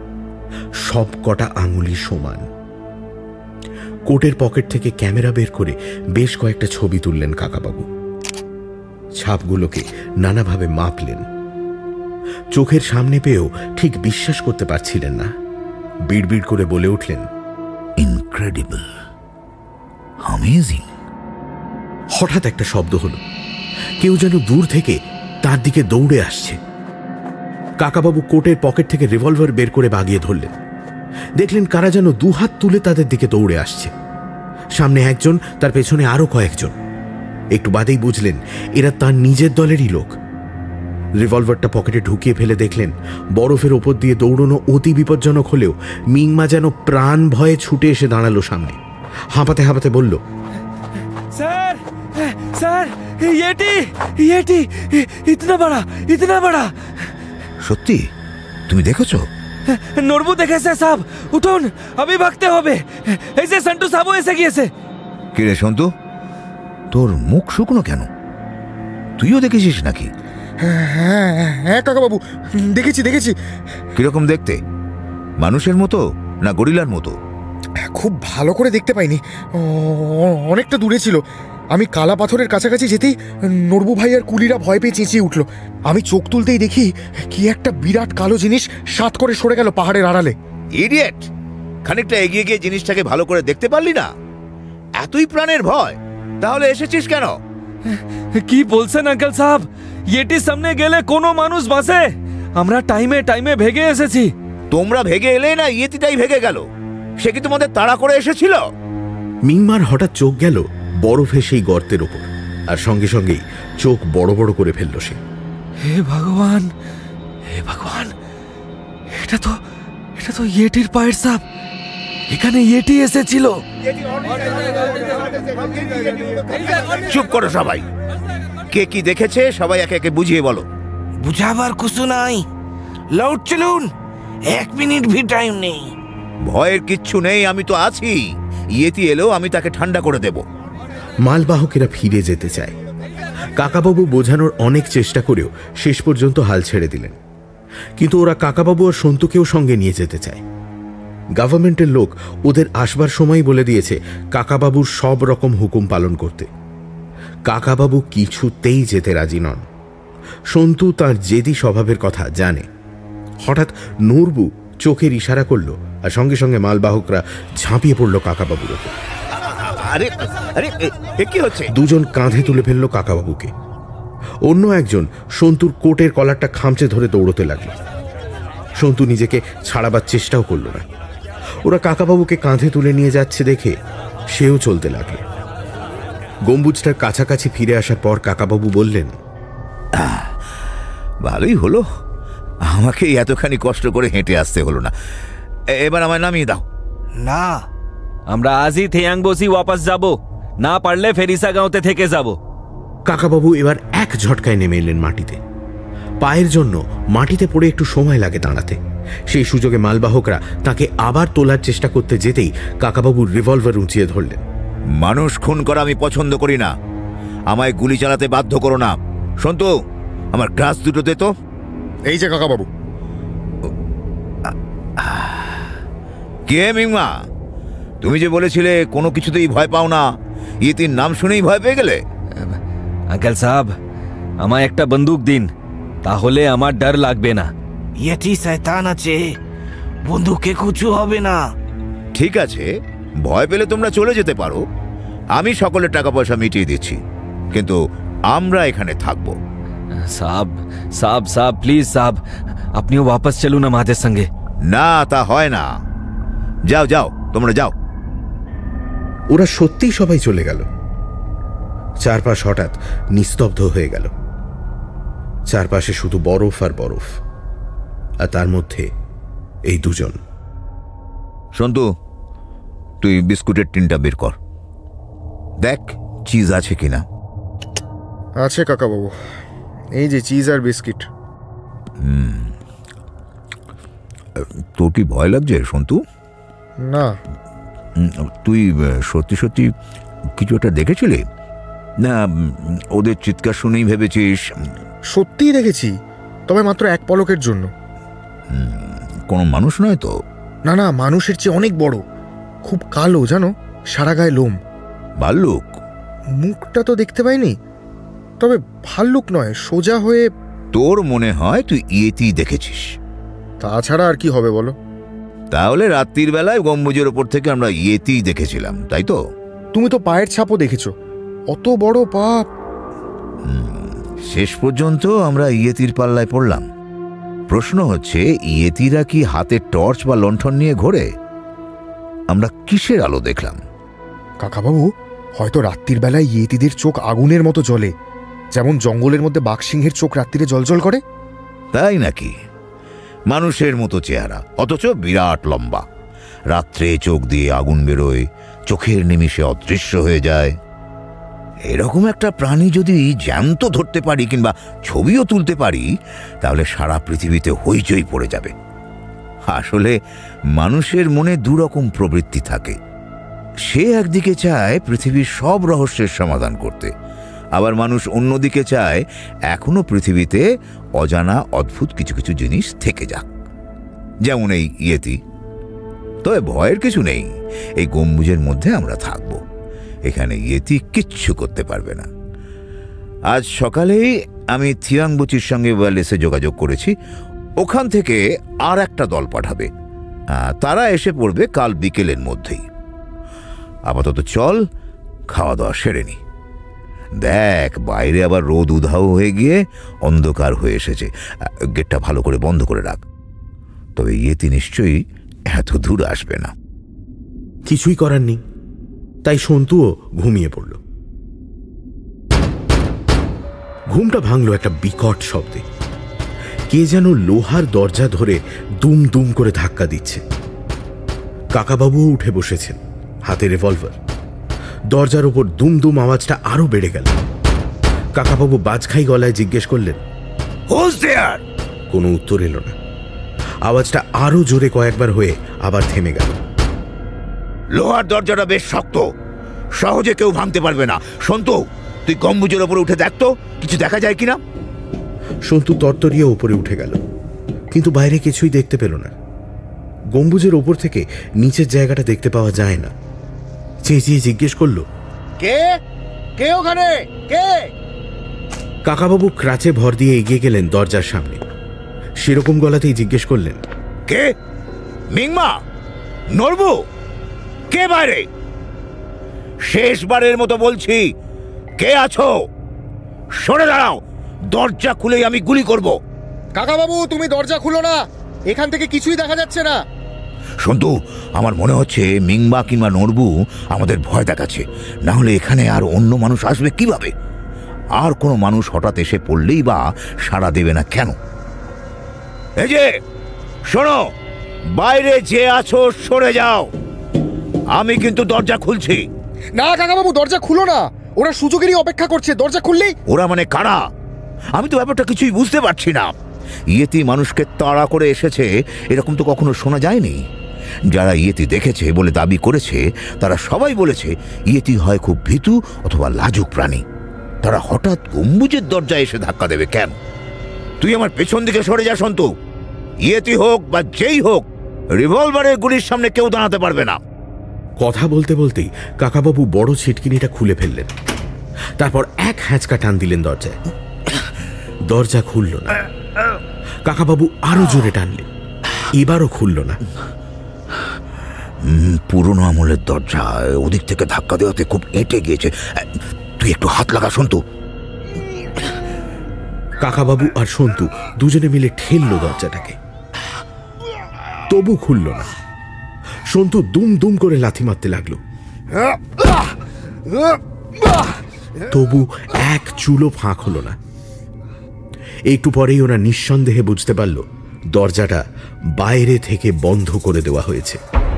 সব কটা আঙুলই সমান। কোটের পকেট থেকে ক্যামেরা বের করে বেশ কয়েকটা ছবি তুললেন কাকাবাবু। ছাপগুলোকে নানাভাবে মাপলেন। চোখের সামনে পেয়েও ঠিক বিশ্বাস করতে পারছিলেন না। বিড়বিড় করে বলে উঠলেন, ইনক্রেডিবল, অ্যামেজিং। হঠাৎ একটা শব্দ হলো। কেউ যেন দূর থেকে তার দিকে দৌড়ে আসছে। কাকাবাবু কোটের পকেট থেকে রিভলভার বের করে বাগিয়ে ধরলেন। দেখলেন কারা যেন দুহাত তুলে তাদের দিকে দৌড়ে আসছে। সামনে একজন, তার পেছনে আরো কয়েকজন। একটু বাদেই বুঝলেন এরা তার নিজের দলেরই লোক। রিভলভারটা পকেটে ঢুকিয়ে ফেলে দেখলেন বরফের ওপর দিয়ে দৌড়ানো অতি বিপজ্জনক হলেও মিংমা যেন প্রাণ ভয়ে ছুটে এসে দাঁড়ালো সামনে। হাঁপাতে হাঁপাতে বলল, सर सर ये इतना बड़ा সত্যি? তুমি দেখেছো? নড়বু দেখেছে সাহেব। উঠুন, আমি ভাগতে হবে। এই যে সন্টু সাহেব এসে গিয়েছে। কে রে সন্তু, তোর মুখ শুকনো কেন? তুইও দেখেছিস নাকি? হ্যাঁ কাকাবাবু, দেখেছি। কিরকম দেখতে? মানুষের মতো না গরিলার মতো? খুব ভালো করে দেখতে পাইনি, অনেকটা দূরে ছিল। আমি কালা পাথরের কাছাকাছি যেতেই নরবু ভাই আর কুলিরা ভয় পেয়ে চেঁচিয়ে উঠল। আমি চোখ তুলতেই দেখি কি একটা বিরাট কালো জিনিস সাত করে সরে গেল পাহাড়ের আড়ালে। ইডিয়েট! খানিকটা এগিয়ে গিয়ে জিনিসটাকে ভালো করে দেখতে পারলি না? এতই প্রাণের ভয়, তাহলে এসেছিস কেন? কি বলছেন আঙ্কেল সাহেব? ইয়েটির সামনে গেলে কোনো মানুষ বাঁচে? আমরা টাইমে ভেগে এসেছি। তোমরা ভেগে এলে না ইয়েতিটাই ভেগে গেল? সে কি তোমাদের তাড়া করে এসেছিল? মিংমার হঠাৎ চোখ গেল বরফে সেই গর্তের ওপর, আর সঙ্গে সঙ্গেই চোখ বড় বড় করে ফেলল সে। হে ভগবান, এটা তো ইয়েটির পায়ের ছাপ। এখানে ইয়েটি এসেছিল। চুপ করো সবাই। কে কি দেখেছে সবাই একে একে বুঝিয়ে বলো। বুঝাবার কিছু নাই, লউট চলুন, 1 মিনিট ভি টাইম নেই। ভয়ের কিচ্ছু নেই, আমি তো আছি। ইয়েতি এলেও আমি তাকে ঠান্ডা করে দেব। মালবাহকেরা ফিরে যেতে চায়। কাকাবাবু বোঝানোর অনেক চেষ্টা করেও শেষ পর্যন্ত হাল ছেড়ে দিলেন। কিন্তু ওরা কাকাবাবু আর সন্তুকেও সঙ্গে নিয়ে যেতে চায়। গভর্নমেন্টের লোক ওদের আসবার সময় বলে দিয়েছে কাকাবাবুর সব রকম হুকুম পালন করতে। কাকাবাবু কিছুতেই যেতে রাজি নন। সন্তু তার জেদি স্বভাবের কথা জানে। হঠাৎ নূরবু চোখের ইশারা করল, আর সঙ্গে সঙ্গে মালবাহকরা ঝাঁপিয়ে পড়ল কাকাবাবুর ওপর। আরে আরে কি হচ্ছে? দুজন কাঁধে তুলে ফেলল কাকাবাবুকে। অন্য একজন সন্তুর কোটের কলারটা খামচে ধরে দৌড়তে লাগল। সন্তু নিজেকে ছাড়াবার চেষ্টাও করল না। ওরা কাকাবাবুকে কাঁধে তুলে নিয়ে যাচ্ছে দেখে সেও চলতে লাগল। গম্বুজটার কাছাকাছি ফিরে আসার পর কাকাবাবু বললেন, ভালোই হলো, আমাকে এতখানি কষ্ট করে হেঁটে আসতে হলো না। এবার আমায় নামিয়ে দাও। না, আমরা আজই থেয়াংবসি ওয়াপাস যাব, না পারলে ফেরিসা গাঁওতে থেকে যাব। কাকাবাবু এবার এক ঝটকায় নেমে এলেন মাটিতে। পায়ের জন্য মাটিতে পড়ে একটু সময় লাগে দাঁড়াতে। সেই সুযোগে মালবাহকরা তাকে আবার তোলার চেষ্টা করতে যেতেই কাকাবাবুর রিভলভার উঁচিয়ে ধরলেন। মানুষ খুন করা আমি পছন্দ করি না, আমায় গুলি চালাতে বাধ্য করো না। সন্তু, আমার গ্লাস দুটো দে তো। এই যে কাকাবাবু। কে মিংমা? তুমি যে বলেছিলে কোনো কিছুতেই ভয় পাও না, ইয়েতির নাম শুনেই ভয় পেয়ে গেলে? আঙ্কেল সাহেব, আমায় একটা বন্দুক দিন, তাহলে আমার ডর লাগবে না। ইয়েটি শয়তান আছে, বন্দুকে কিছু হবে না। ঠিক আছে, ভয় পেলে তোমরা চলে যেতে পারো। আমি সকলের টাকা পয়সা মিটিয়ে দিচ্ছি, কিন্তু আমরা এখানে থাকবো। সাহেব প্লিজ সাহেব, আপনিও वापस চলুন আমাদের সঙ্গে। না, তা হয় না। যাও যাও, তোমরা যাও। ওরা সত্যিই সবাই চলে গেল। চারপাশ হঠাৎ নিস্তব্ধ হয়ে গেল। চারপাশে শুধু বরফ আর বরফ, আর তার মধ্যে এই দুজন। সন্তু, তুই বিস্কুটের টিনটা বের কর, দেখ চিজ আছে কিনা। আছে কাকাবাবু, এই যে চিজ আর বিস্কিট। তোর কি ভয় লাগছে সন্তু? না। তুই সত্যি সত্যি কিছু একটা দেখেছিলি না? ওদের চিৎকার শুনেই ভেবেছিস? সত্যিই দেখেছি, তবে মাত্র এক পলকের জন্য। কোনো মানুষ নয় তো? না না, মানুষের চেয়ে অনেক বড়, খুব কালো, জানো, সারা গায়ে লোম। ভাল্লুক? মুখটা তো দেখতে পাইনি, তবে ভাল্লুক নয়, সোজা হয়ে। তোর মনে হয় তুই ইয়েতি দেখেছিস? তাছাড়া আর কি হবে বলো? তাহলে রাত্রির বেলায় গম্বুজের ওপর থেকে আমরা ইয়েতি দেখেছিলাম, তাই তো? তুমি তো পায়ের ছাপও দেখেছো, অত বড় পা। শেষ পর্যন্ত আমরা ইয়েতির পাল্লায় পড়লাম। প্রশ্ন হচ্ছে, ইয়েতিরা কি হাতে টর্চ বা লণ্ঠন নিয়ে ঘোরে? আমরা কিসের আলো দেখলাম? কাকাবাবু, হয়তো রাত্রির বেলায় ইয়েতিদের চোখ আগুনের মতো জ্বলে, যেমন জঙ্গলের মধ্যে বাঘসিংহের চোখ রাত্রিরে জ্বলজ্বল করে। তাই নাকি? মানুষের মতো চেহারা, অথচ বিরাট লম্বা। রাত্রে চোখ দিয়ে আগুন বেরোয়, চোখের নিমিষে অদৃশ্য হয়ে যায়। এরকম একটা প্রাণী যদি জ্যান্ত ধরতে পারি কিংবা ছবিও তুলতে পারি, তাহলে সারা পৃথিবীতে হইচই পড়ে যাবে। আসলে মানুষের মনে দুরকম প্রবৃত্তি থাকে। সে একদিকে চায় পৃথিবীর সব রহস্যের সমাধান করতে, আবার মানুষ অন্যদিকে চায় এখনো পৃথিবীতে অজানা অদ্ভুত কিছু কিছু জিনিস থেকে যাক, যেমন এই ইয়েতি। তবে ভয়ের কিছু নেই, এই গম্বুজের মধ্যে আমরা থাকব, এখানে ইয়েতি কিচ্ছু করতে পারবে না। আজ সকালেই আমি থিয়াংবুচির সঙ্গে ওয়্যারলেসে যোগাযোগ করেছি, ওখান থেকে আর একটা দল পাঠাবে। তারা এসে পড়বে কাল বিকেলের মধ্যেই। আপাতত চল, খাওয়া দাওয়া সেরে নি। দেখ, বাইরে আবার রোদ উধাও হয়ে গিয়ে অন্ধকার হয়ে এসেছে। গেটটা ভালো করে বন্ধ করে রাখ। তবে ইয়েতি নিশ্চয়ই এত দূর আসবে না। কিছুই করার নেই, তাই সন্তুও ঘুমিয়ে পড়ল। ঘুমটা ভাঙল একটা বিকট শব্দে। কে যেন লোহার দরজা ধরে দুম দুম করে ধাক্কা দিচ্ছে। কাকাবাবুও উঠে বসেছেন, হাতে রিভলভার। দরজার ওপর দুম দুম আওয়াজটা আরো বেড়ে গেল। কাকাবাবু বাজখাই গলায় জিজ্ঞেস করলেন, কোনো উত্তর এলো না। আওয়াজটা আরো জোরে কয়েকবার হয়ে আবার থেমে গেল। লোহার দরজাটা বেশ শক্ত, সহজে কেউ ভাঙতে পারবে না। সন্তু, তুই গম্বুজের ওপরে উঠে দেখ তো কিছু দেখা যায় কিনা। সন্তু তরতরিয়ে ওপরে উঠে গেল, কিন্তু বাইরে কিছুই দেখতে পেল না। গম্বুজের ওপর থেকে নিচের জায়গাটা দেখতে পাওয়া যায় না। চেঁচিয়ে জিজ্ঞেস করল, কে কে ওখানে, কে? কাকাবাবু ক্রাচে ভর দিয়ে এগিয়ে গেলেন দরজার সামনে। সেরকম গলাতেই জিজ্ঞেস করলেন, কে? মিংমা, নরবু, কে বাইরে? শেষবারের মতো বলছি, কে আছো? সরে দাঁড়াও, দরজা খুলেই আমি গুলি করব। কাকাবাবু, তুমি দরজা খুলো না, এখান থেকে কিছুই দেখা যাচ্ছে না। সন্তু, আমার মনে হচ্ছে মিংবা কিংবা নরবু আমাদের ভয় দেখাচ্ছে, না হলে এখানে আর অন্য মানুষ আসবে কিভাবে? আর কোনো মানুষ হঠাৎ এসে পড়লেই বা সাড়া দেবে না কেন? এই যে শোনো, বাইরে যে আছো সরে যাও, আমি কিন্তু দরজা খুলছি। না কাকাবাবু, দরজা খুলো না, ওরা সুযোগেরই অপেক্ষা করছে। দরজা খুললেই। ওরা মানে কারা? আমি তো ব্যাপারটা কিছুই বুঝতে পারছি না। ইয়েতি মানুষকে তাড়া করে এসেছে এরকম তো কখনো শোনা যায়নি। যারা ইয়েতি দেখেছে বলে দাবি করেছে, তারা সবাই বলেছে ইয়েতি হয় খুব ভীতু অথবা লাজুক প্রাণী। তারা হঠাৎ গম্বুজের দরজায় এসে ধাক্কা দেবে কেন? তুই আমার পেছন দিকে সরে যা সন্তু। ইয়েতি হোক বা যেই হোক, রিভলভারের গুলির সামনে কেউ দাঁড়াতে পারবে না। কথা বলতে বলতেই কাকাবাবু বড় ছিটকিনিটা খুলে ফেললেন। তারপর এক হ্যাঁচকা টান দিলেন দরজায়। দরজা খুলল না। কাকাবাবু আরো জোরে টানলেন, এবারও খুলল না। পুরনো আমলের দরজা, ওদিক থেকে ধাক্কা দেওয়াতে খুব এঁটে গিয়েছে। তুই একটু হাত লাগা সন্তু। কাকাবাবু আর সন্তু দুজনে মিলে ঠেলল দরজাটাকে, তবু খুলল না। সন্তু দুম দুম করে লাথি মারতে লাগলো, তবু এক চুলো ফাঁক হলো না। একটু পরেই ওরা নিঃসন্দেহে বুঝতে পারল দরজাটা বাইরে থেকে বন্ধ করে দেওয়া হয়েছে।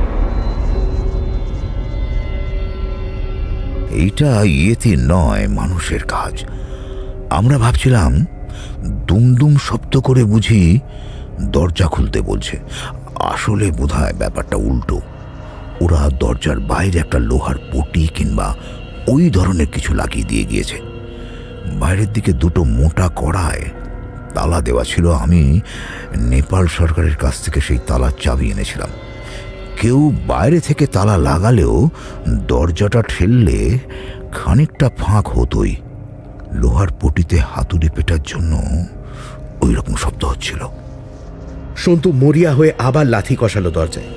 এইটা ইয়েতি নয়, মানুষের কাজ। আমরা ভাবছিলাম দুমদুম শব্দ করে বুঝি দরজা খুলতে বলছে। আসলে বোধহয় ব্যাপারটা উল্টো। ওরা দরজার বাইরে একটা লোহার পটি কিংবা ওই ধরনের কিছু লাগিয়ে দিয়ে গিয়েছে। বাইরের দিকে দুটো মোটা কড়ায় তালা দেওয়া ছিল। আমি নেপাল সরকারের কাছ থেকে সেই তালার চাবি এনেছিলাম। কেউ বাইরে থেকে তালা লাগালেও দরজাটা ঠেললে খানিকটা ফাঁক হতোই। লোহার পটিতে হাতুড়ি পেটার জন্য ওই রকম শব্দ হচ্ছিল। সন্তু মরিয়া হয়ে আবার লাথি কষালো দরজায়।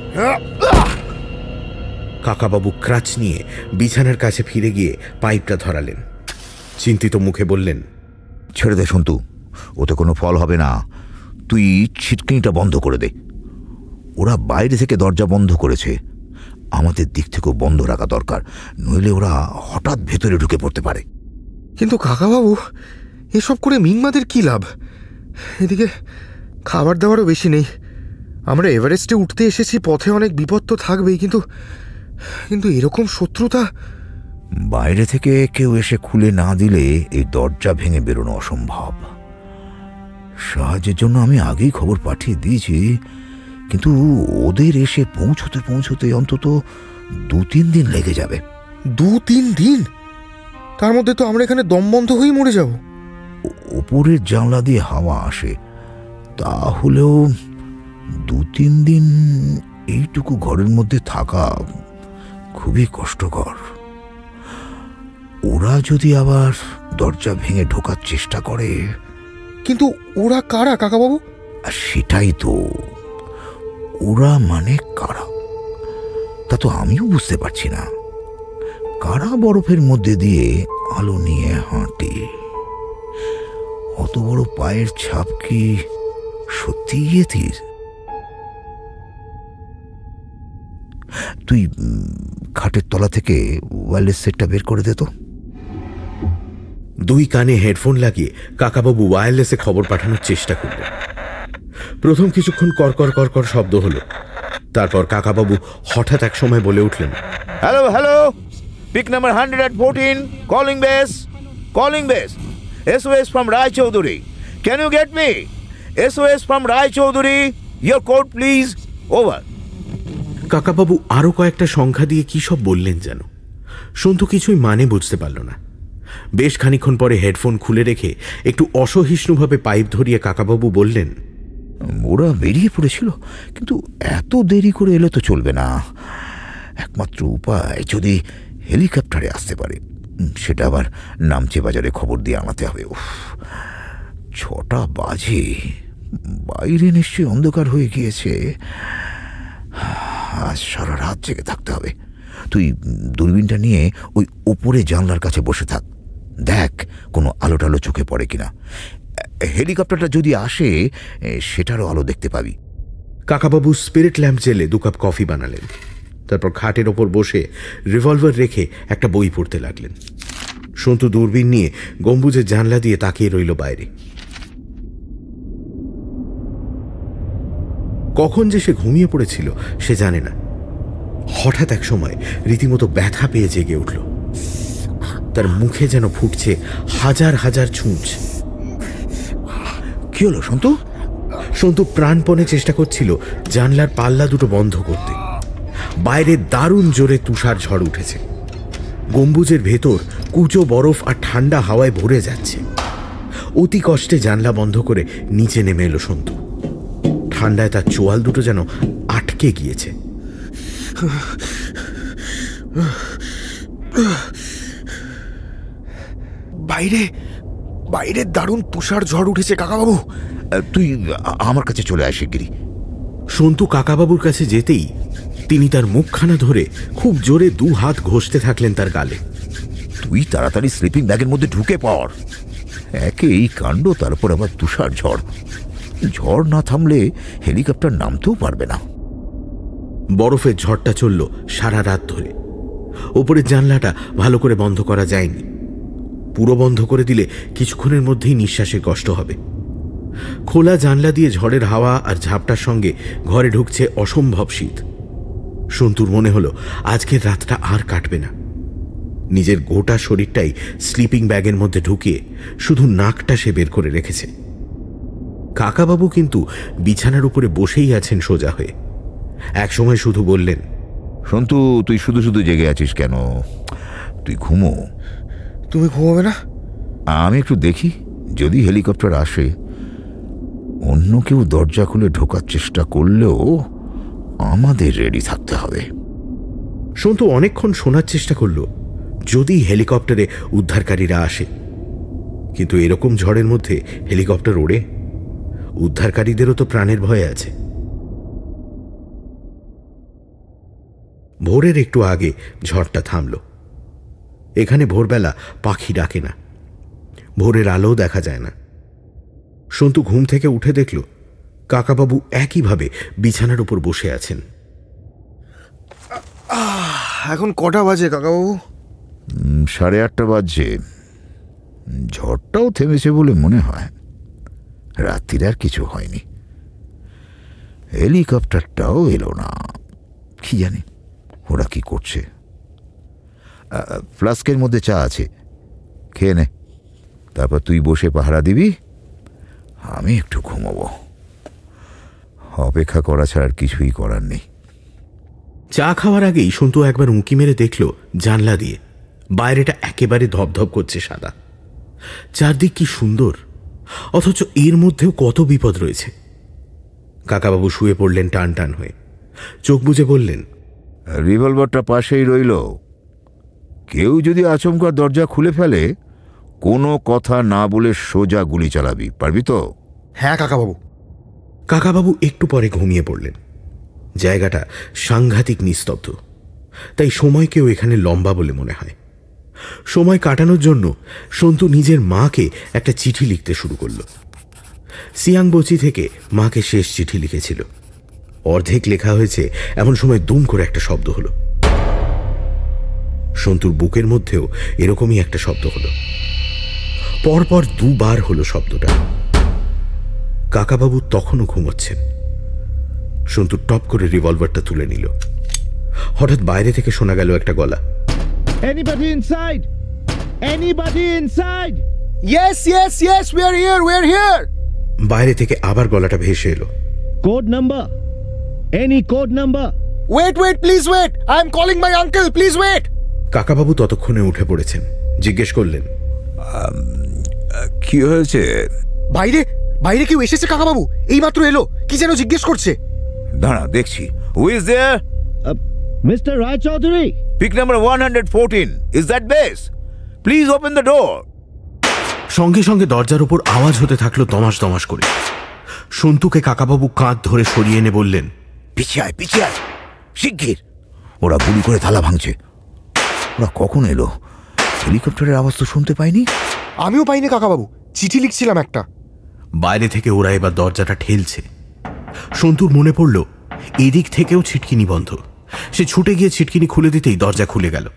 কাকাবাবু ক্রাচ নিয়ে বিছানার কাছে ফিরে গিয়ে পাইপটা ধরালেন। চিন্তিত মুখে বললেন, ছেড়ে দে সন্তু, ওতে কোনো ফল হবে না। তুই ছিটকিনিটা বন্ধ করে দে। ওরা বাইরে থেকে দরজা বন্ধ করেছে, আমাদের দিক থেকেও বন্ধ রাখা দরকার, নইলে ওরা হঠাৎ ভেতরে ঢুকে পড়তে পারে। কিন্তু কাকাবাবু, এসব করে মিনমাদের কি লাভ? এদিকে খাবার দাবারও বেশি নেই। আমরা এভারেস্টে উঠতে এসেছি, পথে অনেক বিপদ তো থাকবেই, কিন্তু এরকম শত্রুতা। বাইরে থেকে কেউ এসে খুলে না দিলে এই দরজা ভেঙে বেরোনো অসম্ভব। সাহায্যের জন্য আমি আগেই খবর পাঠিয়ে দিয়েছি, কিন্তু ওদের এসে পৌঁছতে অন্তত 2-3 দিন লেগে যাবে। 2-3 দিন? তার মধ্যে তো আমরা এখানে দম বন্ধ হয়ে মরে যাব। ওপরের জানলা দিয়ে হাওয়া আসে, তাহলেও 2-3 দিন এইটুকু ঘরের মধ্যে থাকা খুবই কষ্টকর। ওরা যদি আবার দরজা ভেঙে ঢোকার চেষ্টা করে। কিন্তু ওরা কারা কাকাবাবু? সেটাই তো, ওরা মানে কারা তা তো আমিও বুঝতে পারছি না। কারা বরফের মধ্যে দিয়ে আলো নিয়ে হাঁটে? অত বড় পায়ের ছাপ কি সত্যি ইয়েতির? তুই খাটের তলা থেকে ওয়্যারলেস সেটটা বের করে দে তো। 2 কানে হেডফোন লাগিয়ে কাকাবাবু ওয়্যারলেসে খবর পাঠানোর চেষ্টা করলেন। প্রথম কিছুক্ষণ করকর করকর শব্দ হলো। তারপর কাকাবাবু হঠাৎ এক সময় বলে উঠলেন, hello hello, peak number 114, calling base, SOS from Rai Chaudhuri. Can you get me? SOS from Rai Chaudhuri, your code please, over. Kakababu আরো কয়েকটা সংখ্যা দিয়ে কি সব বললেন যেন। সন্তু কিছুই মানে বুঝতে পারল না। বেশ খানিক্ষণ পরে হেডফোন খুলে রেখে একটু অসহিষ্ণুভাবে পাইপ ধরিয়ে কাকাবাবু বললেন, ওরা বেরিয়ে পড়েছিল, কিন্তু এত দেরি করে এলে তো চলবে না। একমাত্র উপায় যদি হেলিকপ্টারে আসতে পারে, সেটা আবার নামচে বাজারে খবর দিয়ে আনাতে হবে। 6টা বাজে, বাইরে নিশ্চয়ই অন্ধকার হয়ে গিয়েছে। আজ সারা রাত জেগে থাকতে হবে। তুই দূরবীনটা নিয়ে ওই ওপরে জানলার কাছে বসে থাক, দেখ কোনো আলো টালো চোখে পড়ে কিনা। হেলিকপ্টারটা যদি আসে সেটারও আলো দেখতে পাবি। কাকাবাবু স্পিরিট ল্যাম্প জেলে 2 কাপ কফি বানালেন। তারপর খাটের ওপর বসে রিভলভার রেখে একটা বই পড়তে লাগলেন। সন্তু দূরবীন নিয়ে গম্বুজের জানলা দিয়ে তাকিয়ে রইল বাইরে। কখন যে সে ঘুমিয়ে পড়েছিল সে জানে না। হঠাৎ এক সময় রীতিমতো ব্যথা পেয়ে জেগে উঠল। তার মুখে যেন ফুটছে হাজার হাজার ছুঁচ। কি হলো সন্তু? সন্তু প্রাণপণে চেষ্টা করছিল জানলার পাল্লা দুটো বন্ধ করতে। বাইরে দারুণ জোরে তুষার ঝড় উঠেছে। গম্বুজের ভেতর কুচো বরফ আর ঠান্ডা হাওয়ায় ভরে যাচ্ছে। অতি কষ্টে জানলা বন্ধ করে নিচে নেমে এলো সন্তু। ঠান্ডায় তার চোয়াল দুটো যেন আটকে গিয়েছে। বাইরে দারুণ তুষার ঝড় উঠেছে কাকাবাবু। তুই আমার কাছে চলে আসে গিরি। সন্তু কাকাবাবুর কাছে যেতেই তিনি তার মুখখানা ধরে খুব জোরে 2 হাত ঘষতে থাকলেন তার গালে। তুই তাড়াতাড়ি স্লিপিং ব্যাগের মধ্যে ঢুকে পড়। একে এই কাণ্ড, তারপর আবার তুষার ঝড়। ঝড় না থামলে হেলিকপ্টার নামতেও পারবে না। বরফের ঝড়টা চলল সারা রাত ধরে। ওপরের জানলাটা ভালো করে বন্ধ করা যায়নি। পুরো বন্ধ করে দিলে কিছুক্ষণের মধ্যেই নিঃশ্বাসের কষ্ট হবে। খোলা জানলা দিয়ে ঝড়ের হাওয়া আর ঝাপটার সঙ্গে ঘরে ঢুকছে অসম্ভব শীত। সন্তুর মনে হলো আজকের রাতটা আর কাটবে না। নিজের গোটা শরীরটাই স্লিপিং ব্যাগের মধ্যে ঢুকিয়ে শুধু নাকটা সে বের করে রেখেছে। কাকাবাবু কিন্তু বিছানার উপরে বসেই আছেন সোজা হয়ে। একসময় শুধু বললেন, সন্তু, তুই শুধু শুধু জেগে আছিস কেন? তুই ঘুমো। তুমি ঘুমাবে না? আমি একটু দেখি, যদি হেলিকপ্টার আসে অন্য কেউ দরজা খুলে ঢোকার চেষ্টা করলেও আমাদের রেডি থাকতে হবে। সন্তু অনেকক্ষণ শোনার চেষ্টা করল যদি হেলিকপ্টারে উদ্ধারকারীরা আসে, কিন্তু এরকম ঝড়ের মধ্যে হেলিকপ্টার ওড়ে? উদ্ধারকারীদেরও তো প্রাণের ভয় আছে। ভোরের একটু আগে ঝড়টা থামল। এখানে ভোরবেলা পাখি ডাকে না, ভোরের আলোও দেখা যায় না। সন্তু ঘুম থেকে উঠে দেখল কাকাবাবু একইভাবে বিছানার উপর বসে আছেন। এখন কটা বাজে কাকাবাবু? 8:30 বাজছে। ঝড়টাও থেমেছে বলে মনে হয়। রাত্রির আর কিছু হয়নি। হেলিকপ্টারটাও এলো না। কি জানি ওরা কি করছে। ফ্লাস্কের মধ্যে চা আছে, খেয়ে নে। তারপর তুই বসে পাহারা দিবি, আমি একটু ঘুমাবো। অপেক্ষা করা ছাড়া আর কিছুই করার নেই। চা খাওয়ার আগেই সন্তু একবার উঁকি মেরে দেখল জানলা দিয়ে বাইরেটা একেবারে ধপধপ করছে সাদা। চারদিক কি সুন্দর, অথচ এর মধ্যেও কত বিপদ রয়েছে। কাকাবাবু শুয়ে পড়লেন টান টান হয়ে, চোখ বুজে বললেন, রিভলভারটা পাশেই রইল। কেউ যদি আচমকা দরজা খুলে ফেলে, কোনো কথা না বলে সোজা গুলি চালাবি, পারবি তো? হ্যাঁ কাকাবাবু। কাকাবাবু একটু পরে ঘুমিয়ে পড়লেন। জায়গাটা সাংঘাতিক নিস্তব্ধ, তাই সময়কেও এখানে লম্বা বলে মনে হয়। সময় কাটানোর জন্য সন্তু নিজের মাকে একটা চিঠি লিখতে শুরু করল। সিয়াংবচি থেকে মাকে শেষ চিঠি লিখেছিল। অর্ধেক লেখা হয়েছে এমন সময় দুম করে একটা শব্দ হলো। সন্তুর বুকের মধ্যেও এরকমই একটা শব্দ হলো। পরপর দুবার হলো শব্দটা। কাকাবাবু তখনও ঘুমোচ্ছেন। সন্তু টপ করে রিভলভারটা তুলে নিল। হঠাৎ বাইরে থেকে শোনা গেল একটা গলা, Anybody inside? Anybody inside? Yes, yes, yes, we're here, we're here. বাইরে থেকে আবার গলাটা ভেসে এলো, Code number? Any code number? Wait, wait, please wait. I'm calling my uncle, please wait. কাকাবাবু ততক্ষণে উঠে পড়েছেন। জিজ্ঞেস করলেন, কি হয়েছে? বাইরে বাইরে কেউ এসেছে কাকাবাবু, এইমাত্র এলো, কি যেন জিজ্ঞেস করছে। দাঁড়া দেখছি। Who is there? Mr. Rai Chaudhary. Pick number 114. Is that base? Please open the door. সঙ্গে সঙ্গে দরজার উপর আওয়াজ হতে থাকলো দমাস দমাস করে। সন্তুকে কাকাবাবু কাঁধ ধরে সরিয়ে এনে বললেন, পিছিয়ে আয়, পিছিয়ে আয়, শিগগির। ওরা গুলি করে তালা ভাঙছে। ওরা কখন এলো? হেলিকপ্টারের আওয়াজ তো শুনতে পাইনি। আমিও পাইনি কাকাবাবু, চিঠি লিখছিলাম একটা। বাইরে থেকে ওরা এবার দরজাটা ঠেলছে। সন্তুর মনে পড়ল এদিক থেকেও ছিটকিনি বন্ধ। সে ছুটে গিয়ে ছিটকিনি খুলে দিতেই দরজা খুলে গেল।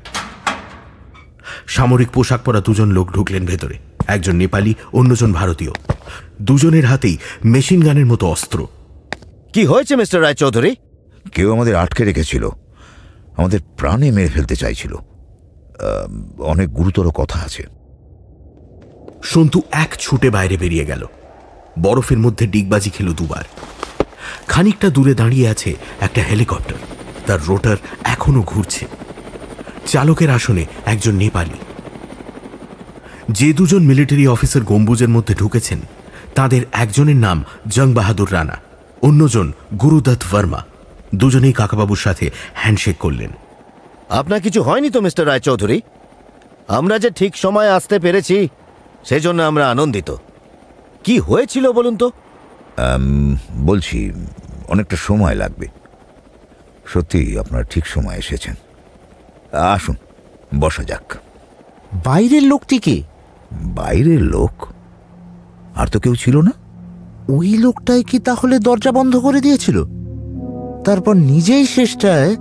সামরিক পোশাক পরা দুজন লোক ঢুকলেন ভেতরে, একজন নেপালি, অন্যজন ভারতীয়। দুজনের হাতেই মেশিন গানের মতো অস্ত্র। কি হয়েছে মিস্টার রায়চৌধুরী? কেউ আমাদের আটকে রেখেছিল, আমাদের প্রাণে মেরে ফেলতে চাইছিল। অনেক গুরুতর কথা আছে। সন্তু এক ছুটে বাইরে বেরিয়ে গেল। বরফের মধ্যে ডিগবাজি খেল দুবার। খানিকটা দূরে দাঁড়িয়ে আছে একটা হেলিকপ্টার, তার রোটার এখনো ঘুরছে। চালকের আসনে একজন নেপালি। যে দুজন মিলিটারি অফিসার গম্বুজের মধ্যে ঢুকেছেন তাদের একজনের নাম জং বাহাদুর রানা, অন্যজন গুরুদত্ত বর্মা। দুজনেই কাকাবাবুর সাথে হ্যান্ডশেক করলেন। আপনার কিছু হয়নি তো মিস্টার রায়চৌধুরী? আমরা যে ঠিক সময় আসতে পেরেছি সেজন্য আমরা আনন্দিত। কি হয়েছিল বলুন তো? বলছি, অনেকটা সময় লাগবে। সত্যি আপনারা ঠিক সময় এসেছেন। আসুন বসা যাক। বাইরের লোকটি কে? বাইরের লোক? আর তো কেউ ছিল না। ওই লোকটাই কি তাহলে দরজা বন্ধ করে দিয়েছিল, তারপর নিজেই শেষটায়?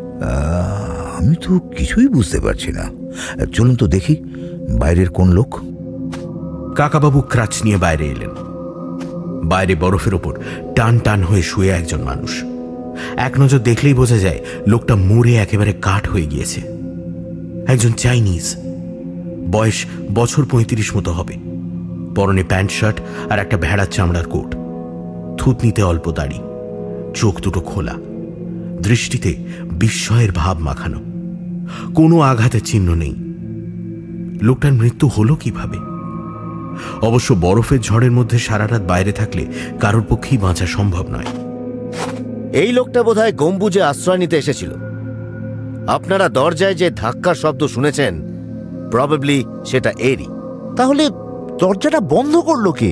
আমি তো কিছুই বুঝতে পারছি না। চলুন তো দেখি বাইরের কোন লোক। কাকাবাবু ক্রাচ নিয়ে বাইরে এলেন। বাইরে বরফের ওপর টান টান হয়ে শুয়ে একজন মানুষ। এক নজর দেখলেই বোঝা যায় লোকটা মরে একেবারে কাঠ হয়ে গিয়েছে। একজন চাইনিজ, বয়স বছর 35 মতো হবে, পরনে প্যান্ট শার্ট আর একটা ভেড়ার চামড়ার কোট, থুতনিতে অল্প দাড়ি, চোখ দুটো খোলা, দৃষ্টিতে বিস্ময়ের ভাব মাখানো, কোনো আঘাতের চিহ্ন নেই। লোকটার মৃত্যু হলো কিভাবে? অবশ্য বরফের ঝড়ের মধ্যে সারা রাত বাইরে থাকলে কারোর পক্ষেই বাঁচা সম্ভব নয়। এই লোকটা বোধহয় গম্বুজে আশ্রয় নিতে এসেছিল। আপনারা দরজায় যে ধাক্কার শব্দ শুনেছেন, প্রবাবলি সেটা এরই। তাহলে দরজাটা বন্ধ করলো কে?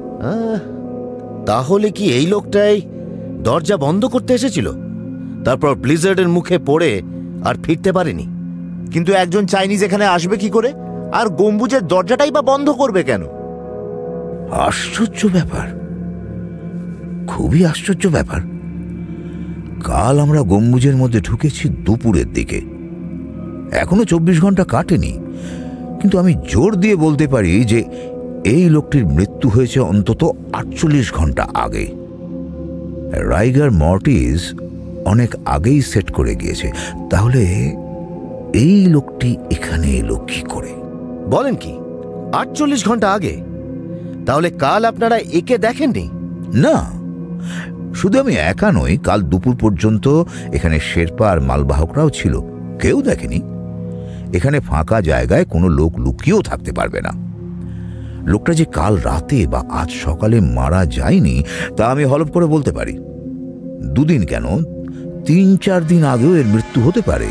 তাহলে কি এই লোকটাই দরজা বন্ধ করতে এসেছিল, তারপর ব্লিজার্ডের মুখে পড়ে আর ফিরতে পারেনি? কিন্তু একজন চাইনিজ এখানে আসবে কি করে, আর গম্বুজের দরজাটাই বা বন্ধ করবে কেন? আশ্চর্য ব্যাপার, খুবই আশ্চর্য ব্যাপার। কাল আমরা গম্বুজের মধ্যে ঢুকেছি দুপুরের দিকে, এখনো 24 ঘন্টা কাটেনি, কিন্তু আমি জোর দিয়ে বলতে পারি যে এই লোকটির মৃত্যু হয়েছে অন্তত 48 ঘন্টা আগে। রাইগার মর্টিস অনেক আগেই সেট করে গিয়েছে। তাহলে এই লোকটি এখানে এলো কি করে? বলেন কি, 48 ঘন্টা আগে? তাহলে কাল আপনারা একে দেখেননি? না, শুধু আমি একা নই, কাল দুপুর পর্যন্ত এখানে শেরপা আর মালবাহকরাও ছিল, কেউ দেখেনি। এখানে ফাঁকা জায়গায় কোনো লোক লুকিয়েও থাকতে পারবে না। লোকটা যে কাল রাতে বা আজ সকালে মারা যায়নি তা আমি হলফ করে বলতে পারি। 2 দিন কেন, 3-4 দিন আগেও এর মৃত্যু হতে পারে।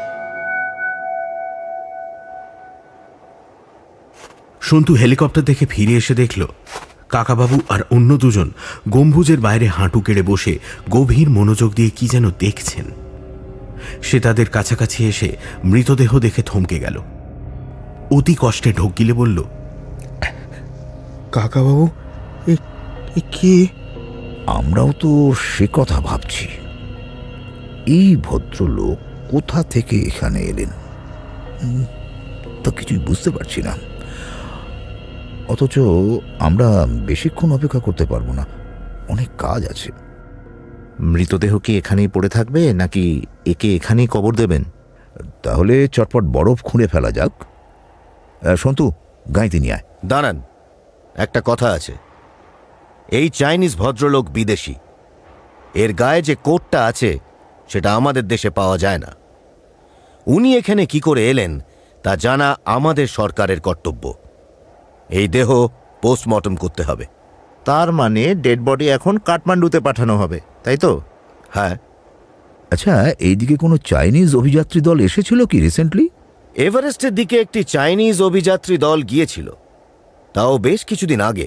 সন্তু হেলিকপ্টার দেখে ফিরে এসে দেখল কাকাবাবু আর অন্য দুজন গম্বুজের বাইরে হাঁটু কেড়ে বসে গভীর মনোযোগ দিয়ে কি যেন দেখছেন। সে তাদের কাছাকাছি এসে মৃতদেহ দেখে থমকে গেল, অতি কষ্টে ঢোক গিলে বলল, কাকাবাবু, কে? আমরাও তো সে কথা ভাবছি। এই ভদ্রলোক কোথা থেকে এখানে এলেন তা কিছুই বুঝতে পারছি না। অথচ আমরা বেশিক্ষণ অপেক্ষা করতে পারবো না, অনেক কাজ আছে। মৃতদেহ কি এখানেই পড়ে থাকবে, নাকি একে এখানেই কবর দেবেন? তাহলে চটপট বরফ খুঁড়ে ফেলা যাক। সন্তু, গাঁইতে নিয়ে আয়। দাঁড়ান, একটা কথা আছে। এই চাইনিজ ভদ্রলোক বিদেশি, এর গায়ে যে কোটটা আছে সেটা আমাদের দেশে পাওয়া যায় না। উনি এখানে কি করে এলেন তা জানা আমাদের সরকারের কর্তব্য। এই দেহ পোস্টমর্টম করতে হবে। তার মানে ডেড বডি এখন কাঠমান্ডুতে পাঠানো হবে, তাই তো? হ্যাঁ। আচ্ছা, এইদিকে কোনো চাইনিজ অভিযাত্রী দল এসেছিল কি রিসেন্টলি? এভারেস্টের দিকে একটি চাইনিজ অভিযাত্রী দল গিয়েছিল, তাও বেশ কিছুদিন আগে,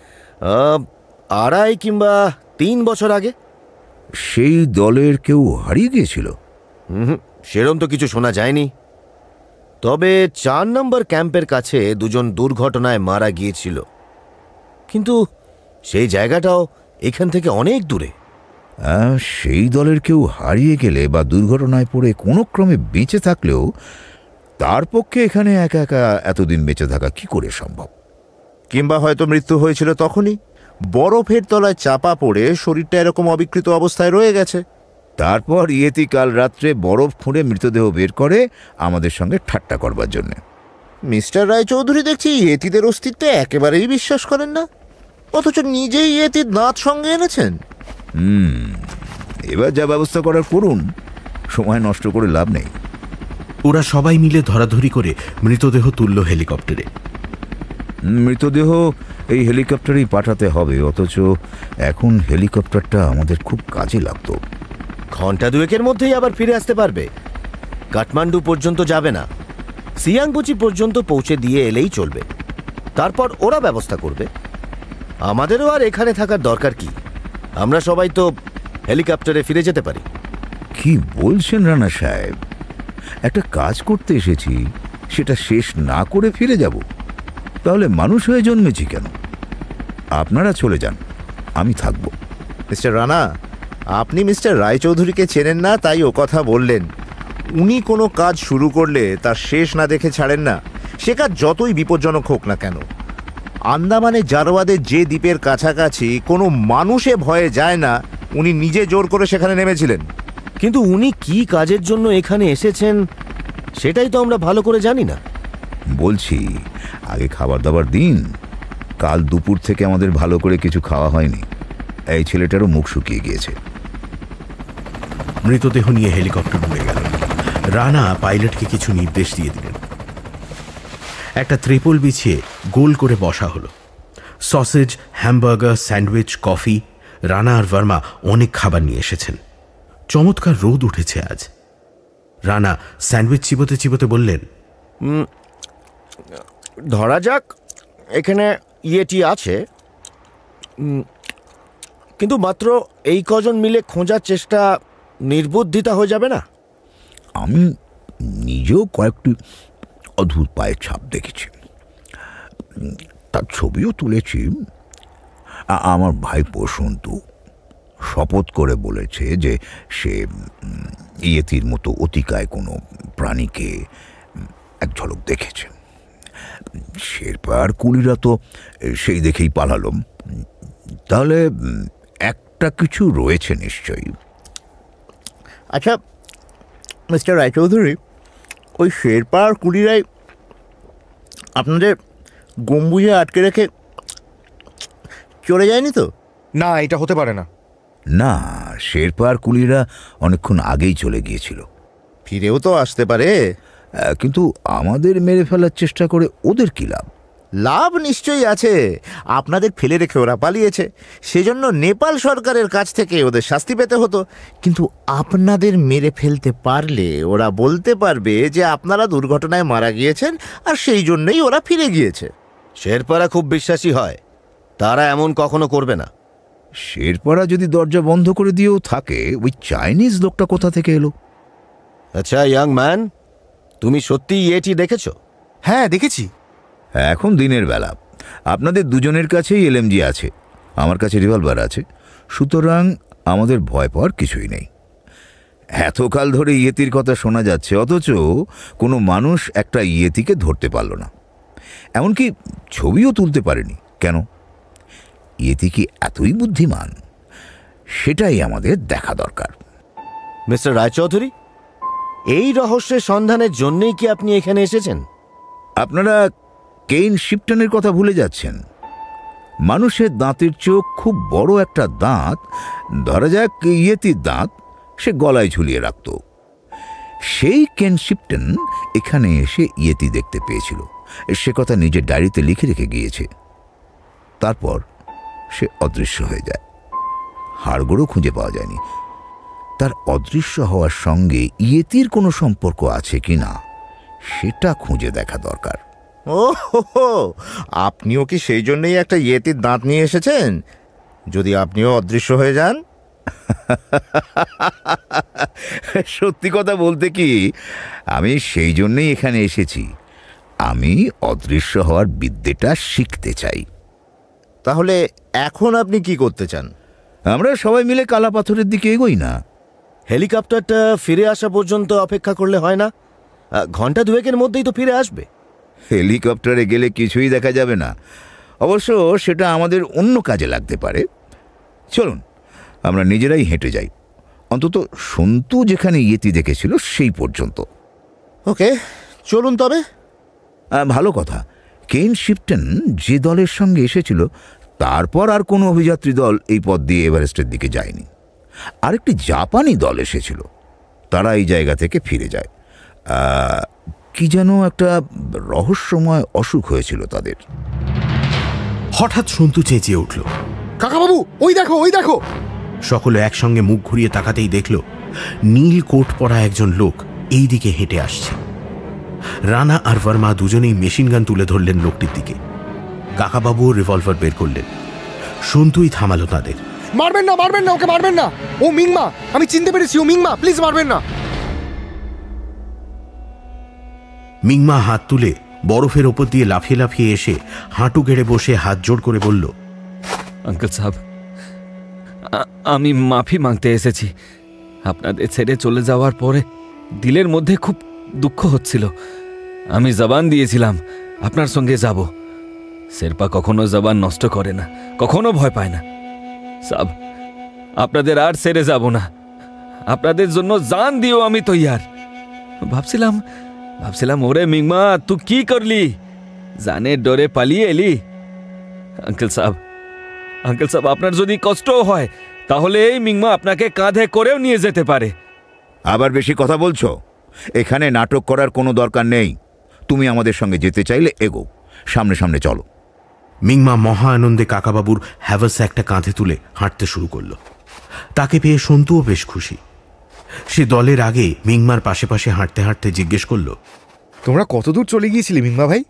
2.5 কিংবা 3 বছর আগে। সেই দলের কেউ হারিয়ে গিয়েছিল? সেরম তো কিছু শোনা যায়নি। তবে 4 নম্বর ক্যাম্পের কাছে 2 জন দুর্ঘটনায় মারা গিয়েছিল, কিন্তু সেই জায়গাটাও এখান থেকে অনেক দূরে। সেই দলের কেউ হারিয়ে গেলে বা দুর্ঘটনায় পড়ে কোনো ক্রমে বেঁচে থাকলেও তার পক্ষে এখানে একা একা এতদিন বেঁচে থাকা কি করে সম্ভব? কিংবা হয়তো মৃত্যু হয়েছিল তখনই, বরফের তলায় চাপা পড়ে শরীরটা এরকম অবিকৃত অবস্থায় রয়ে গেছে। তারপর ইয়েতি কাল রাত্রে বরফ খুঁড়ে মৃতদেহ বের করে আমাদের সঙ্গে ঠাট্টা করবার জন্যে। মিস্টার রায়চৌধুরী দেখছি ইয়েতিদের অস্তিত্বে একেবারেই বিশ্বাস করেন না, অথচ নিজেই ইয়েতির দাঁত সঙ্গে এনেছেন। এবার যা ব্যবস্থা করার করুন, সময় নষ্ট করে লাভ নেই। ওরা সবাই মিলে ধরাধরি করে মৃতদেহ তুলল হেলিকপ্টারে। মৃতদেহ এই হেলিকপ্টারেই পাঠাতে হবে, অথচ এখন হেলিকপ্টারটা আমাদের খুব কাজে লাগতো। ঘন্টা 2 মধ্যেই আবার ফিরে আসতে পারবে। কাঠমান্ডু পর্যন্ত যাবে না, সিয়াংবুচি পর্যন্ত পৌঁছে দিয়ে এলেই চলবে। তারপর ওরা ব্যবস্থা করবে। আমাদেরও আর এখানে থাকার দরকার কি? আমরা সবাই তো হেলিকপ্টারে ফিরে যেতে পারি। কি বলছেন রানা সাহেব? একটা কাজ করতে এসেছি, সেটা শেষ না করে ফিরে যাব? তাহলে মানুষ হয়ে জন্মেছি কেন? আপনারা চলে যান, আমি থাকব। মিস্টার রানা, আপনি মিস্টার রায়চৌধুরীকে চেনেন না তাই ও কথা বললেন। উনি কোনো কাজ শুরু করলে তার শেষ না দেখে ছাড়েন না, সে কাজ যতই বিপজ্জনক হোক না কেন। আন্দামানে জারোয়াদের যে দ্বীপের কাছাকাছি কোনো মানুষে ভয়ে যায় না, উনি নিজে জোর করে সেখানে নেমেছিলেন। কিন্তু উনি কি কাজের জন্য এখানে এসেছেন সেটাই তো আমরা ভালো করে জানি না। বলছি, আগে খাবার দাবার দিন। কাল দুপুর থেকে আমাদের ভালো করে কিছু খাওয়া হয়নি। এই ছেলেটারও মুখ শুকিয়ে গিয়েছে। মৃতদেহ নিয়ে হেলিকপ্টার উড়ে গেল। রানা পাইলটকে কিছু নির্দেশ দিয়ে দিলেন। একটা ত্রিপল বিছিয়ে গোল করে বসা হলো। Sausage, hamburger, sandwich, coffee. Rana আর ভার্মা অনেক খাবার নিয়ে এসেছেন। চমৎকার রোদ উঠেছে আজ। রানা স্যান্ডউইচ চিবোতে চিবোতে বললেন, ধরা যাক এখানে ইয়েটি আছে, কিন্তু মাত্র এই কজন মিলে খোঁজার চেষ্টা নির্বুদ্ধিতা হয়ে যাবে না? আমি নিজেও কয়েকটি অদ্ভুত পায়ের ছাপ দেখেছি, তার ছবিও তুলেছি। আমার ভাই সন্তু শপথ করে বলেছে যে সে ইয়েতির মতো অতিকায় কোনো প্রাণীকে এক ঝলক দেখেছে। শেরপা আর কুলিরা তো সেই দেখেই পালালো। তাহলে একটা কিছু রয়েছে নিশ্চয়ই। আচ্ছা মিস্টার রায়চৌধুরী, ওই শেরপা আর কুলিরাই আপনাদের গম্বুজে আটকে রেখে চলে যায়নি তো? না, এটা হতে পারে না। না, শেরপা আর কুলিরা অনেকক্ষণ আগেই চলে গিয়েছিল। ফিরেও তো আসতে পারে। কিন্তু আমাদের মেরে ফেলার চেষ্টা করে ওদের কি লাভ? লাভ নিশ্চয়ই আছে। আপনাদের ফেলে রেখে ওরা পালিয়েছে, সেজন্য নেপাল সরকারের কাছ থেকে ওদের শাস্তি পেতে হতো। কিন্তু আপনাদের মেরে ফেলতে পারলে ওরা বলতে পারবে যে আপনারা দুর্ঘটনায় মারা গিয়েছেন, আর সেই জন্যই ওরা ফিরে গিয়েছে। শেরপারা খুব বিশ্বাসী হয়, তারা এমন কখনো করবে না। শেরপারা যদি দরজা বন্ধ করে দিয়েও থাকে, ওই চাইনিজ লোকটা কোথা থেকে এলো? আচ্ছা ইয়াং ম্যান, তুমি সত্যি ইয়েটি দেখেছ? হ্যাঁ, দেখেছি। এখন দিনের বেলা। আপনাদের দুজনের কাছেই এলএমজি আছে, আমার কাছে রিভলভার আছে, সুতরাং আমাদের ভয় পাওয়ার কিছুই নেই। এতকাল ধরে ইয়েতির কথা শোনা যাচ্ছে, অথচ কোনো মানুষ একটা ইয়েতিকে ধরতে পারল না, এমনকি ছবিও তুলতে পারেনি। কেন? ইয়েতি কি এতই বুদ্ধিমান? সেটাই আমাদের দেখা দরকার। মিস্টার রায়চৌধুরী, এই রহস্যের সন্ধানের জন্যই কি আপনি এখানে এসেছেন? আপনারা কেইন শিপটনের কথা ভুলে যাচ্ছেন। মানুষের দাঁতের চোখ খুব বড় একটা দাঁত, ধরা যাক ইয়েতির দাঁত, সে গলায় ঝুলিয়ে রাখত। সেই কেন শিপটন এখানে এসে ইয়েতি দেখতে পেয়েছিল, সে কথা নিজের ডায়েরিতে লিখে রেখে গিয়েছে। তারপর সে অদৃশ্য হয়ে যায়, হাড়গোড়ও খুঁজে পাওয়া যায়নি। তার অদৃশ্য হওয়ার সঙ্গে ইয়েতির কোনো সম্পর্ক আছে কিনা সেটা খুঁজে দেখা দরকার। ও হো, আপনিও কি সেই জন্যই একটা ইয়েতির দাঁত নিয়ে এসেছেন? যদি আপনিও অদৃশ্য হয়ে যান? সত্যি কথা বলতে কি, আমি সেই জন্যই এখানে এসেছি। আমি অদৃশ্য হওয়ার বিদ্যেটা শিখতে চাই। তাহলে এখন আপনি কি করতে চান? আমরা সবাই মিলে কালা পাথরের দিকে এগোই না? হেলিকপ্টারটা ফিরে আসা পর্যন্ত অপেক্ষা করলে হয় না? ঘন্টা দুয়েকের মধ্যেই তো ফিরে আসবে। হেলিকপ্টারে গেলে কিছুই দেখা যাবে না। অবশ্য সেটা আমাদের অন্য কাজে লাগতে পারে। চলুন আমরা নিজেরাই হেঁটে যাই, অন্তত সন্তু যেখানে ইয়েতি দেখেছিল সেই পর্যন্ত। ওকে, চলুন তবে। ভালো কথা, কেইন শিপটন যে দলের সঙ্গে এসেছিল তারপর আর কোনো অভিযাত্রী দল এই পথ দিয়ে এভারেস্টের দিকে যায়নি। আরেকটি জাপানি দল এসেছিল, তারা এই জায়গা থেকে ফিরে যায়। কি যেন একটা রহস্যময় অসুখ হয়েছিল তাদের। হঠাৎ সন্তু চেঁচিয়ে উঠল, কাকাবাবু, ওই দেখো, ওই দেখো! সকলে একসঙ্গে মুখ ঘুরিয়ে তাকাতেই দেখল নীল কোট পরা একজন লোক এই দিকে হেঁটে আসছে। রানা আর ভার্মা দুজনেই মেশিন গান তুলে ধরলেন লোকটির দিকে। কাকাবাবুও রিভলভার বের করলেন। সন্তুই থামালো তাদের। মারবেন না, মারবেন না, ওকে মারবেন না। ও মিংমা, আমি চিনতে পেরেছি, ও মিংমা, প্লিজ মারবেন না। মিংমা হাত তুলে বরফের ওপর দিয়ে লাফিয়ে লাফিয়ে এসে হাঁটু গেড়ে বসে হাত জোড় করে বলল, আঙ্কেল সাহেব, আমি মাফি মাংতে এসেছি। আপনাদের ছেড়ে চলে যাওয়ার পরে দিলের মধ্যে খুব দুঃখ হচ্ছিল। আমি জবান দিয়েছিলাম আপনার সঙ্গে যাব। শেরপা কখনো জবান নষ্ট করে না, কখনো ভয় পায় না। সাব, আপনাদের আর ছেড়ে যাব না। আপনাদের জন্য জান দিও আমি তৈয়ার। ভাবছিলাম ওরে মিংমা, তুই কি করলি? জানের ডরে পালিয়ে এলি? আঙ্কেল সাহেব, আপনার যদি কষ্ট হয় তাহলে এই মিংমা আপনাকে কাঁধে করেও নিয়ে যেতে পারে। আবার বেশি কথা বলছো? এখানে নাটক করার কোনো দরকার নেই। তুমি আমাদের সঙ্গে যেতে চাইলে এগো, সামনে সামনে চলো। মিংমা মহা আনন্দে কাকাবাবুর হ্যাভারস্যাকটা কাঁধে তুলে হাঁটতে শুরু করল। তাকে পেয়ে সন্তুও বেশ খুশি। সে দলের আগে মিংমার পাশে পাশে হাঁটতে হাঁটতে জিজ্ঞেস করল, তোমরা কতদূর চলে গিয়েছিলে মিংমা ভাই?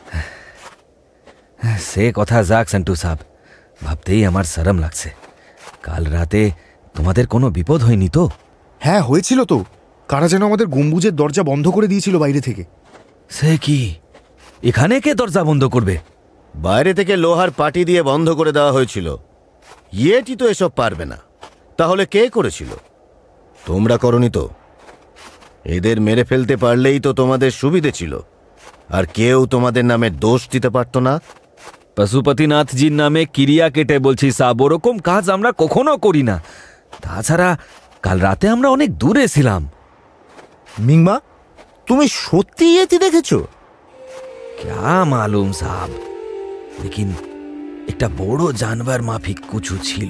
সে কথা যাক সন্টু সাহেব, ভাবতেই আমার শরম লাগছে। কাল রাতে তোমাদের কোনো বিপদ হয়নি তো? হ্যাঁ হয়েছিল তো, কারা যেন আমাদের গম্বুজের দরজা বন্ধ করে দিয়েছিল বাইরে থেকে। সে কি? এখানে কে দরজা বন্ধ করবে? বাইরে থেকে লোহার পাটি দিয়ে বন্ধ করে দেওয়া হয়েছিল। ইয়েটি তো এসব পারবে না। তাহলে কে করেছিল? তোমরা করনি তো? এদের মেরে ফেলতে পারলেই তো তোমাদের সুবিধে ছিল, আর কেউ তোমাদের নামে দোষ দিতে পারত না। পশুপতিনাথজির নামে কিরিয়া কেটে বলছি সাব, ওরকম কাজ আমরা কখনো করি না। তাছাড়া কাল রাতে আমরা অনেক দূরে ছিলাম। মিংমা, তুমি সত্যি ইয়েতি দেখেছো? क्या मालूम साहब, लेकिन একটা বড় জানবার মাফিক কিছু ছিল।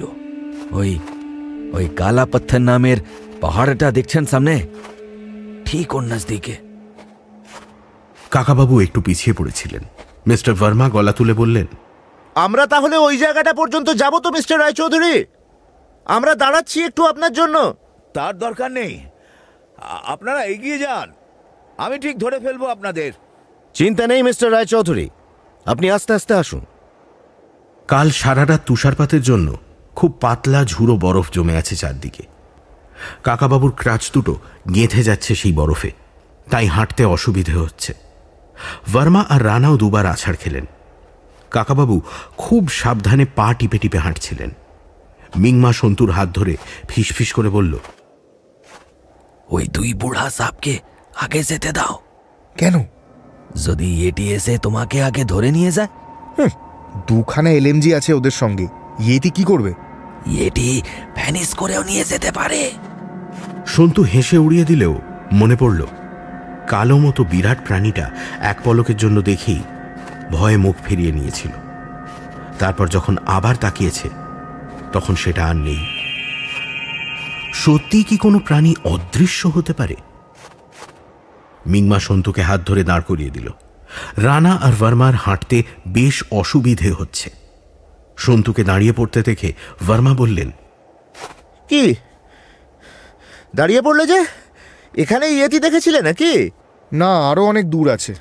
ওই কালা পাথর নামের পাহাড়টা দেখছেন সামনে, ঠিক ওর নজদিকে। কাকাবাবু একটু পিছিয়ে পড়েছিলেন। মিস্টার ভার্মা গলা তুলে বললেন, আমরা তাহলে ওই জায়গাটা পর্যন্ত যাব তো মিস্টার রায়চৌধুরী? আমরা দাঁড়াচ্ছি একটু আপনার জন্য। তার দরকার নেই, আপনারা এগিয়ে যান, আমি ঠিক ধরে ফেলবো আপনাদের। চিন্তা নেই মিস্টার রায়চৌধুরী, আপনি আস্তে আস্তে আসুন। কাল সারা রাত তুষারপাতের জন্য খুব পাতলা ঝুড়ো বরফ জমে আছে চারদিকে। কাকাবাবুর ক্রাচ দুটো গেঁথে যাচ্ছে সেই বরফে, তাই হাঁটতে অসুবিধে হচ্ছে। ভার্মা আর রানাও দুবার আছাড় খেলেন। কাকাবাবু খুব সাবধানে পা টিপে টিপে হাঁটছিলেন। মিংমা সন্তুর হাত ধরে ফিসফিস করে বলল, ওই দুই বুড়া সাপকে আগে যেতে দাও। কেন? যদি এটি এসে তোমাকে আগে ধরে নিয়ে যায়? দুখানা এলএমজি আছে ওদের সঙ্গে, ইয়েটি কি করবে? এটি ভ্যানিস করেও নিয়ে যেতে পারে। সন্তু হেসে উড়িয়ে দিলেও মনে পড়ল কালো মতো বিরাট প্রাণীটা এক পলকের জন্য দেখেই ভয়ে মুখ ফিরিয়ে নিয়েছিল। তারপর যখন আবার তাকিয়েছে তখন সেটা আর নেই। সত্যি কি কোনো প্রাণী অদৃশ্য হতে পারে? মিংমা সন্তুকে হাত ধরে দাঁড় করিয়ে দিল। রানা আর ভার্মার হাঁটতে বেশ অসুবিধে হচ্ছে। সন্তুকে দাঁড়িয়ে পড়তে দেখে ভার্মা বললেন, কি দাঁড়িয়ে পড়লে যে? এখানে ইয়েতি দেখেছিলে নাকি? না, আরো অনেক দূর আছে।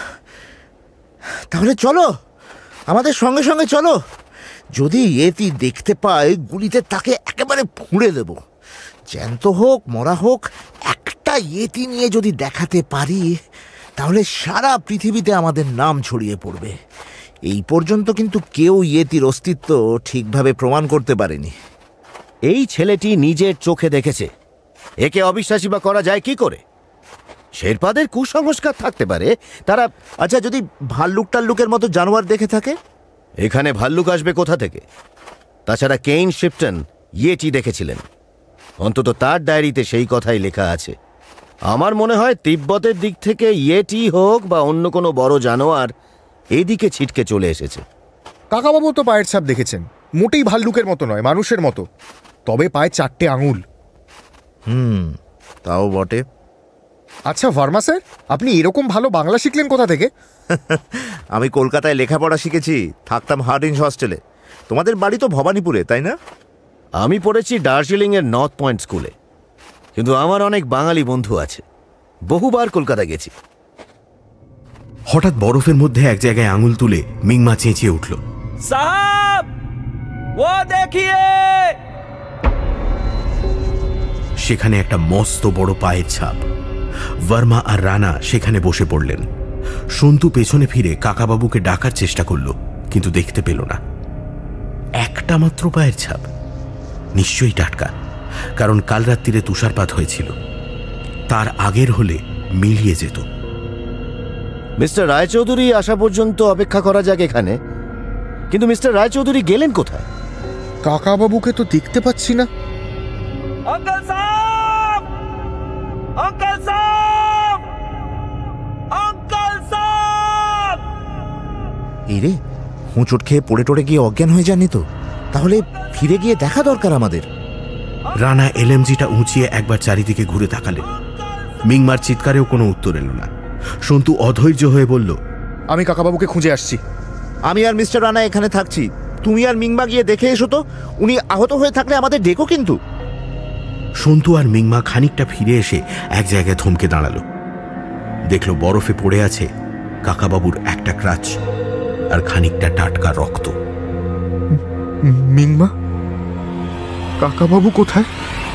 তাহলে চলো, আমাদের সঙ্গে সঙ্গে চলো। যদি ইয়েতি দেখতে পাই, গুলিতে তাকে একেবারে ফুঁড়ে দেব। জ্যান্ত হোক মরা হোক, একটা ইয়েতি নিয়ে যদি দেখাতে পারি তাহলে সারা পৃথিবীতে আমাদের নাম ছড়িয়ে পড়বে। এই পর্যন্ত কিন্তু কেউ ইয়েতির অস্তিত্ব ঠিকভাবে প্রমাণ করতে পারেনি। এই ছেলেটি নিজের চোখে দেখেছে, একে অবিশ্বাসী বা করা যায় কি করে? শেরপাদের কুসংস্কার থাকতে পারে তারা। আচ্ছা, যদি ভাল্লুক টাল্লুকের মতো জানোয়ার দেখে থাকে? এখানে ভাল্লুক আসবে কোথা থেকে? তাছাড়া কেইন শিপটন ইয়েটি দেখেছিলেন, অন্তত তার ডায়েরিতে সেই কথাই লেখা আছে। আমার মনে হয় তিব্বতের দিক থেকে ইয়েটি হোক বা অন্য কোনো বড় জানোয়ার এদিকে ছিটকে চলে এসেছে। কাকাবাবু তো পায়ের ছাপ দেখেছেন, মোটেই ভাল্লুকের মতো নয়, মানুষের মতো, তবে পায়ে 4টে আঙুল। তাও বটে। আচ্ছা ভার্মা স্যার, আপনি এরকম ভালো বাংলা শিখলেন কোথা থেকে? আমি কলকাতায় লেখাপড়া শিখেছি, থাকতাম হার্ডিঞ্জ হস্টেলে। তোমাদের বাড়ি তো ভবানীপুরে, তাই না? আমি পড়েছি দার্জিলিংয়ের নর্থ পয়েন্ট স্কুলে, কিন্তু আমার অনেক বাঙালি বন্ধু আছে, বহুবার কলকাতা গেছি। হঠাৎ বরফের মধ্যে এক জায়গায় আঙুল তুলে মিংমা চেঁচিয়ে উঠল, সাহাব, ও দেখিয়ে! সেখানে একটা মস্ত বড় পায়ের ছাপ। ভার্মা আর রানা সেখানে বসে পড়লেন। সন্তু পেছনে ফিরে কাকাবাবুকে ডাকার চেষ্টা করল, কিন্তু দেখতে পেল না। একটা মাত্র পায়ের ছাপ, নিশ্চয়ই টাটকা, কারণ কাল রাত্রিরে তুষারপাত হয়েছিল। তার আগের হলে মিলিয়ে যেত। মিস্টার রায়চৌধুরী আসা পর্যন্ত অপেক্ষা করা যাক এখানে, কিন্তু মিস্টার রায়চৌধুরী গেলেন কোথায়? কাকাবাবুকে তো দেখতে পাচ্ছি না। अंकल साहब, अंकल साहब, अंकल साहब। এরে, হোঁচট খেয়ে পড়ে টড়ে গিয়ে অজ্ঞান হয়ে যাননি তো? তাহলে ফিরে গিয়ে দেখা দরকার আমাদের। রানা এলএমজিটা উঁচিয়ে একবার চারিদিকে ঘুরে তাকালেন। মিংমার চিৎকারেও কোনো উত্তর এলো না। সন্তু অধৈর্য হয়ে বলল, আমি কাকাবাবুকে খুঁজে আসছি। আমি আর মিস্টার রানা এখানে থাকছি, তুমি আর মিংমা গিয়ে দেখে এসো তো। উনি আহত হয়ে থাকলে আমাদের ডেকো কিন্তু। সন্তু আর মিংমা খানিকটা ফিরে এসে এক জায়গায় থমকে দাঁড়ালো। দেখল বরফে পড়ে আছে কাকাবাবুর একটা ক্রাচ আর খানিকটা টাটকা রক্ত। মিংমা, কাকাবাবু কোথায়?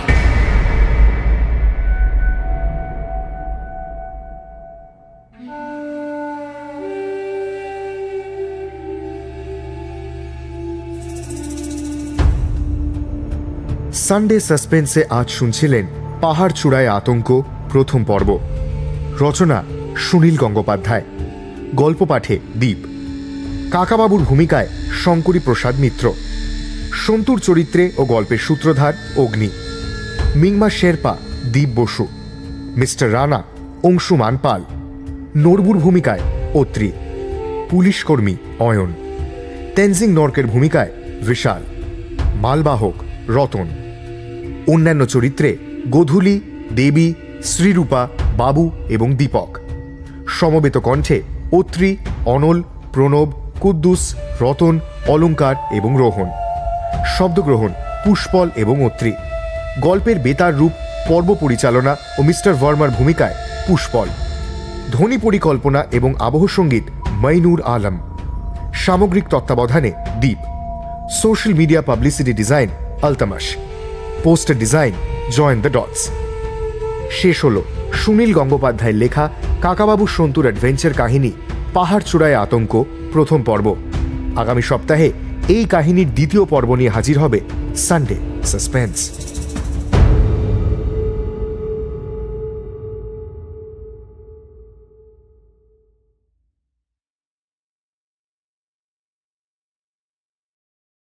সানডে সাসপেন্সে আজ শুনছিলেন পাহাড় চূড়ায় আতঙ্ক প্রথম পর্ব। রচনা সুনীল গঙ্গোপাধ্যায়, গল্প পাঠে দীপ, কাকাবাবুর ভূমিকায় শঙ্করী প্রসাদ মিত্র, সন্তুর চরিত্রে ও গল্পের সূত্রধার অগ্নি, মিংমা শেরপা দীপ বসু, মিস্টার রানা অংশুমান পাল, নরবুর ভূমিকায় অত্রি, পুলিশ কর্মী অয়ন, তেনজিং নর্কের ভূমিকায় বিশাল, মালবাহক রতন, অন্যান্য চরিত্রে গোধূলি, দেবী, শ্রীরূপা, বাবু এবং দীপক। সমবেত কণ্ঠে অত্রি, অনল, প্রণব, কুদ্দুস, রতন, অলঙ্কার এবং রোহন। শব্দগ্রহণ পুষ্পল এবং অত্রি। গল্পের বেতার রূপ, পর্ব পরিচালনা ও মিস্টার ভার্মার ভূমিকায় পুষ্পল। ধ্বনি পরিকল্পনা এবং আবহ সঙ্গীত মঈনুর আলম। সামগ্রিক তত্ত্বাবধানে Deep. Social media publicity design Altamash. Poster design join the dots. শেষ হল সুনীল গঙ্গোপাধ্যায়ের লেখা কাকাবাবু সন্তুর অ্যাডভেঞ্চার কাহিনী পাহাড় চূড়ায় আতঙ্ক প্রথম পর্ব। আগামী সপ্তাহে এই কাহিনীর দ্বিতীয় পর্ব নিয়ে হাজির হবে সানডে সাসপেন্স।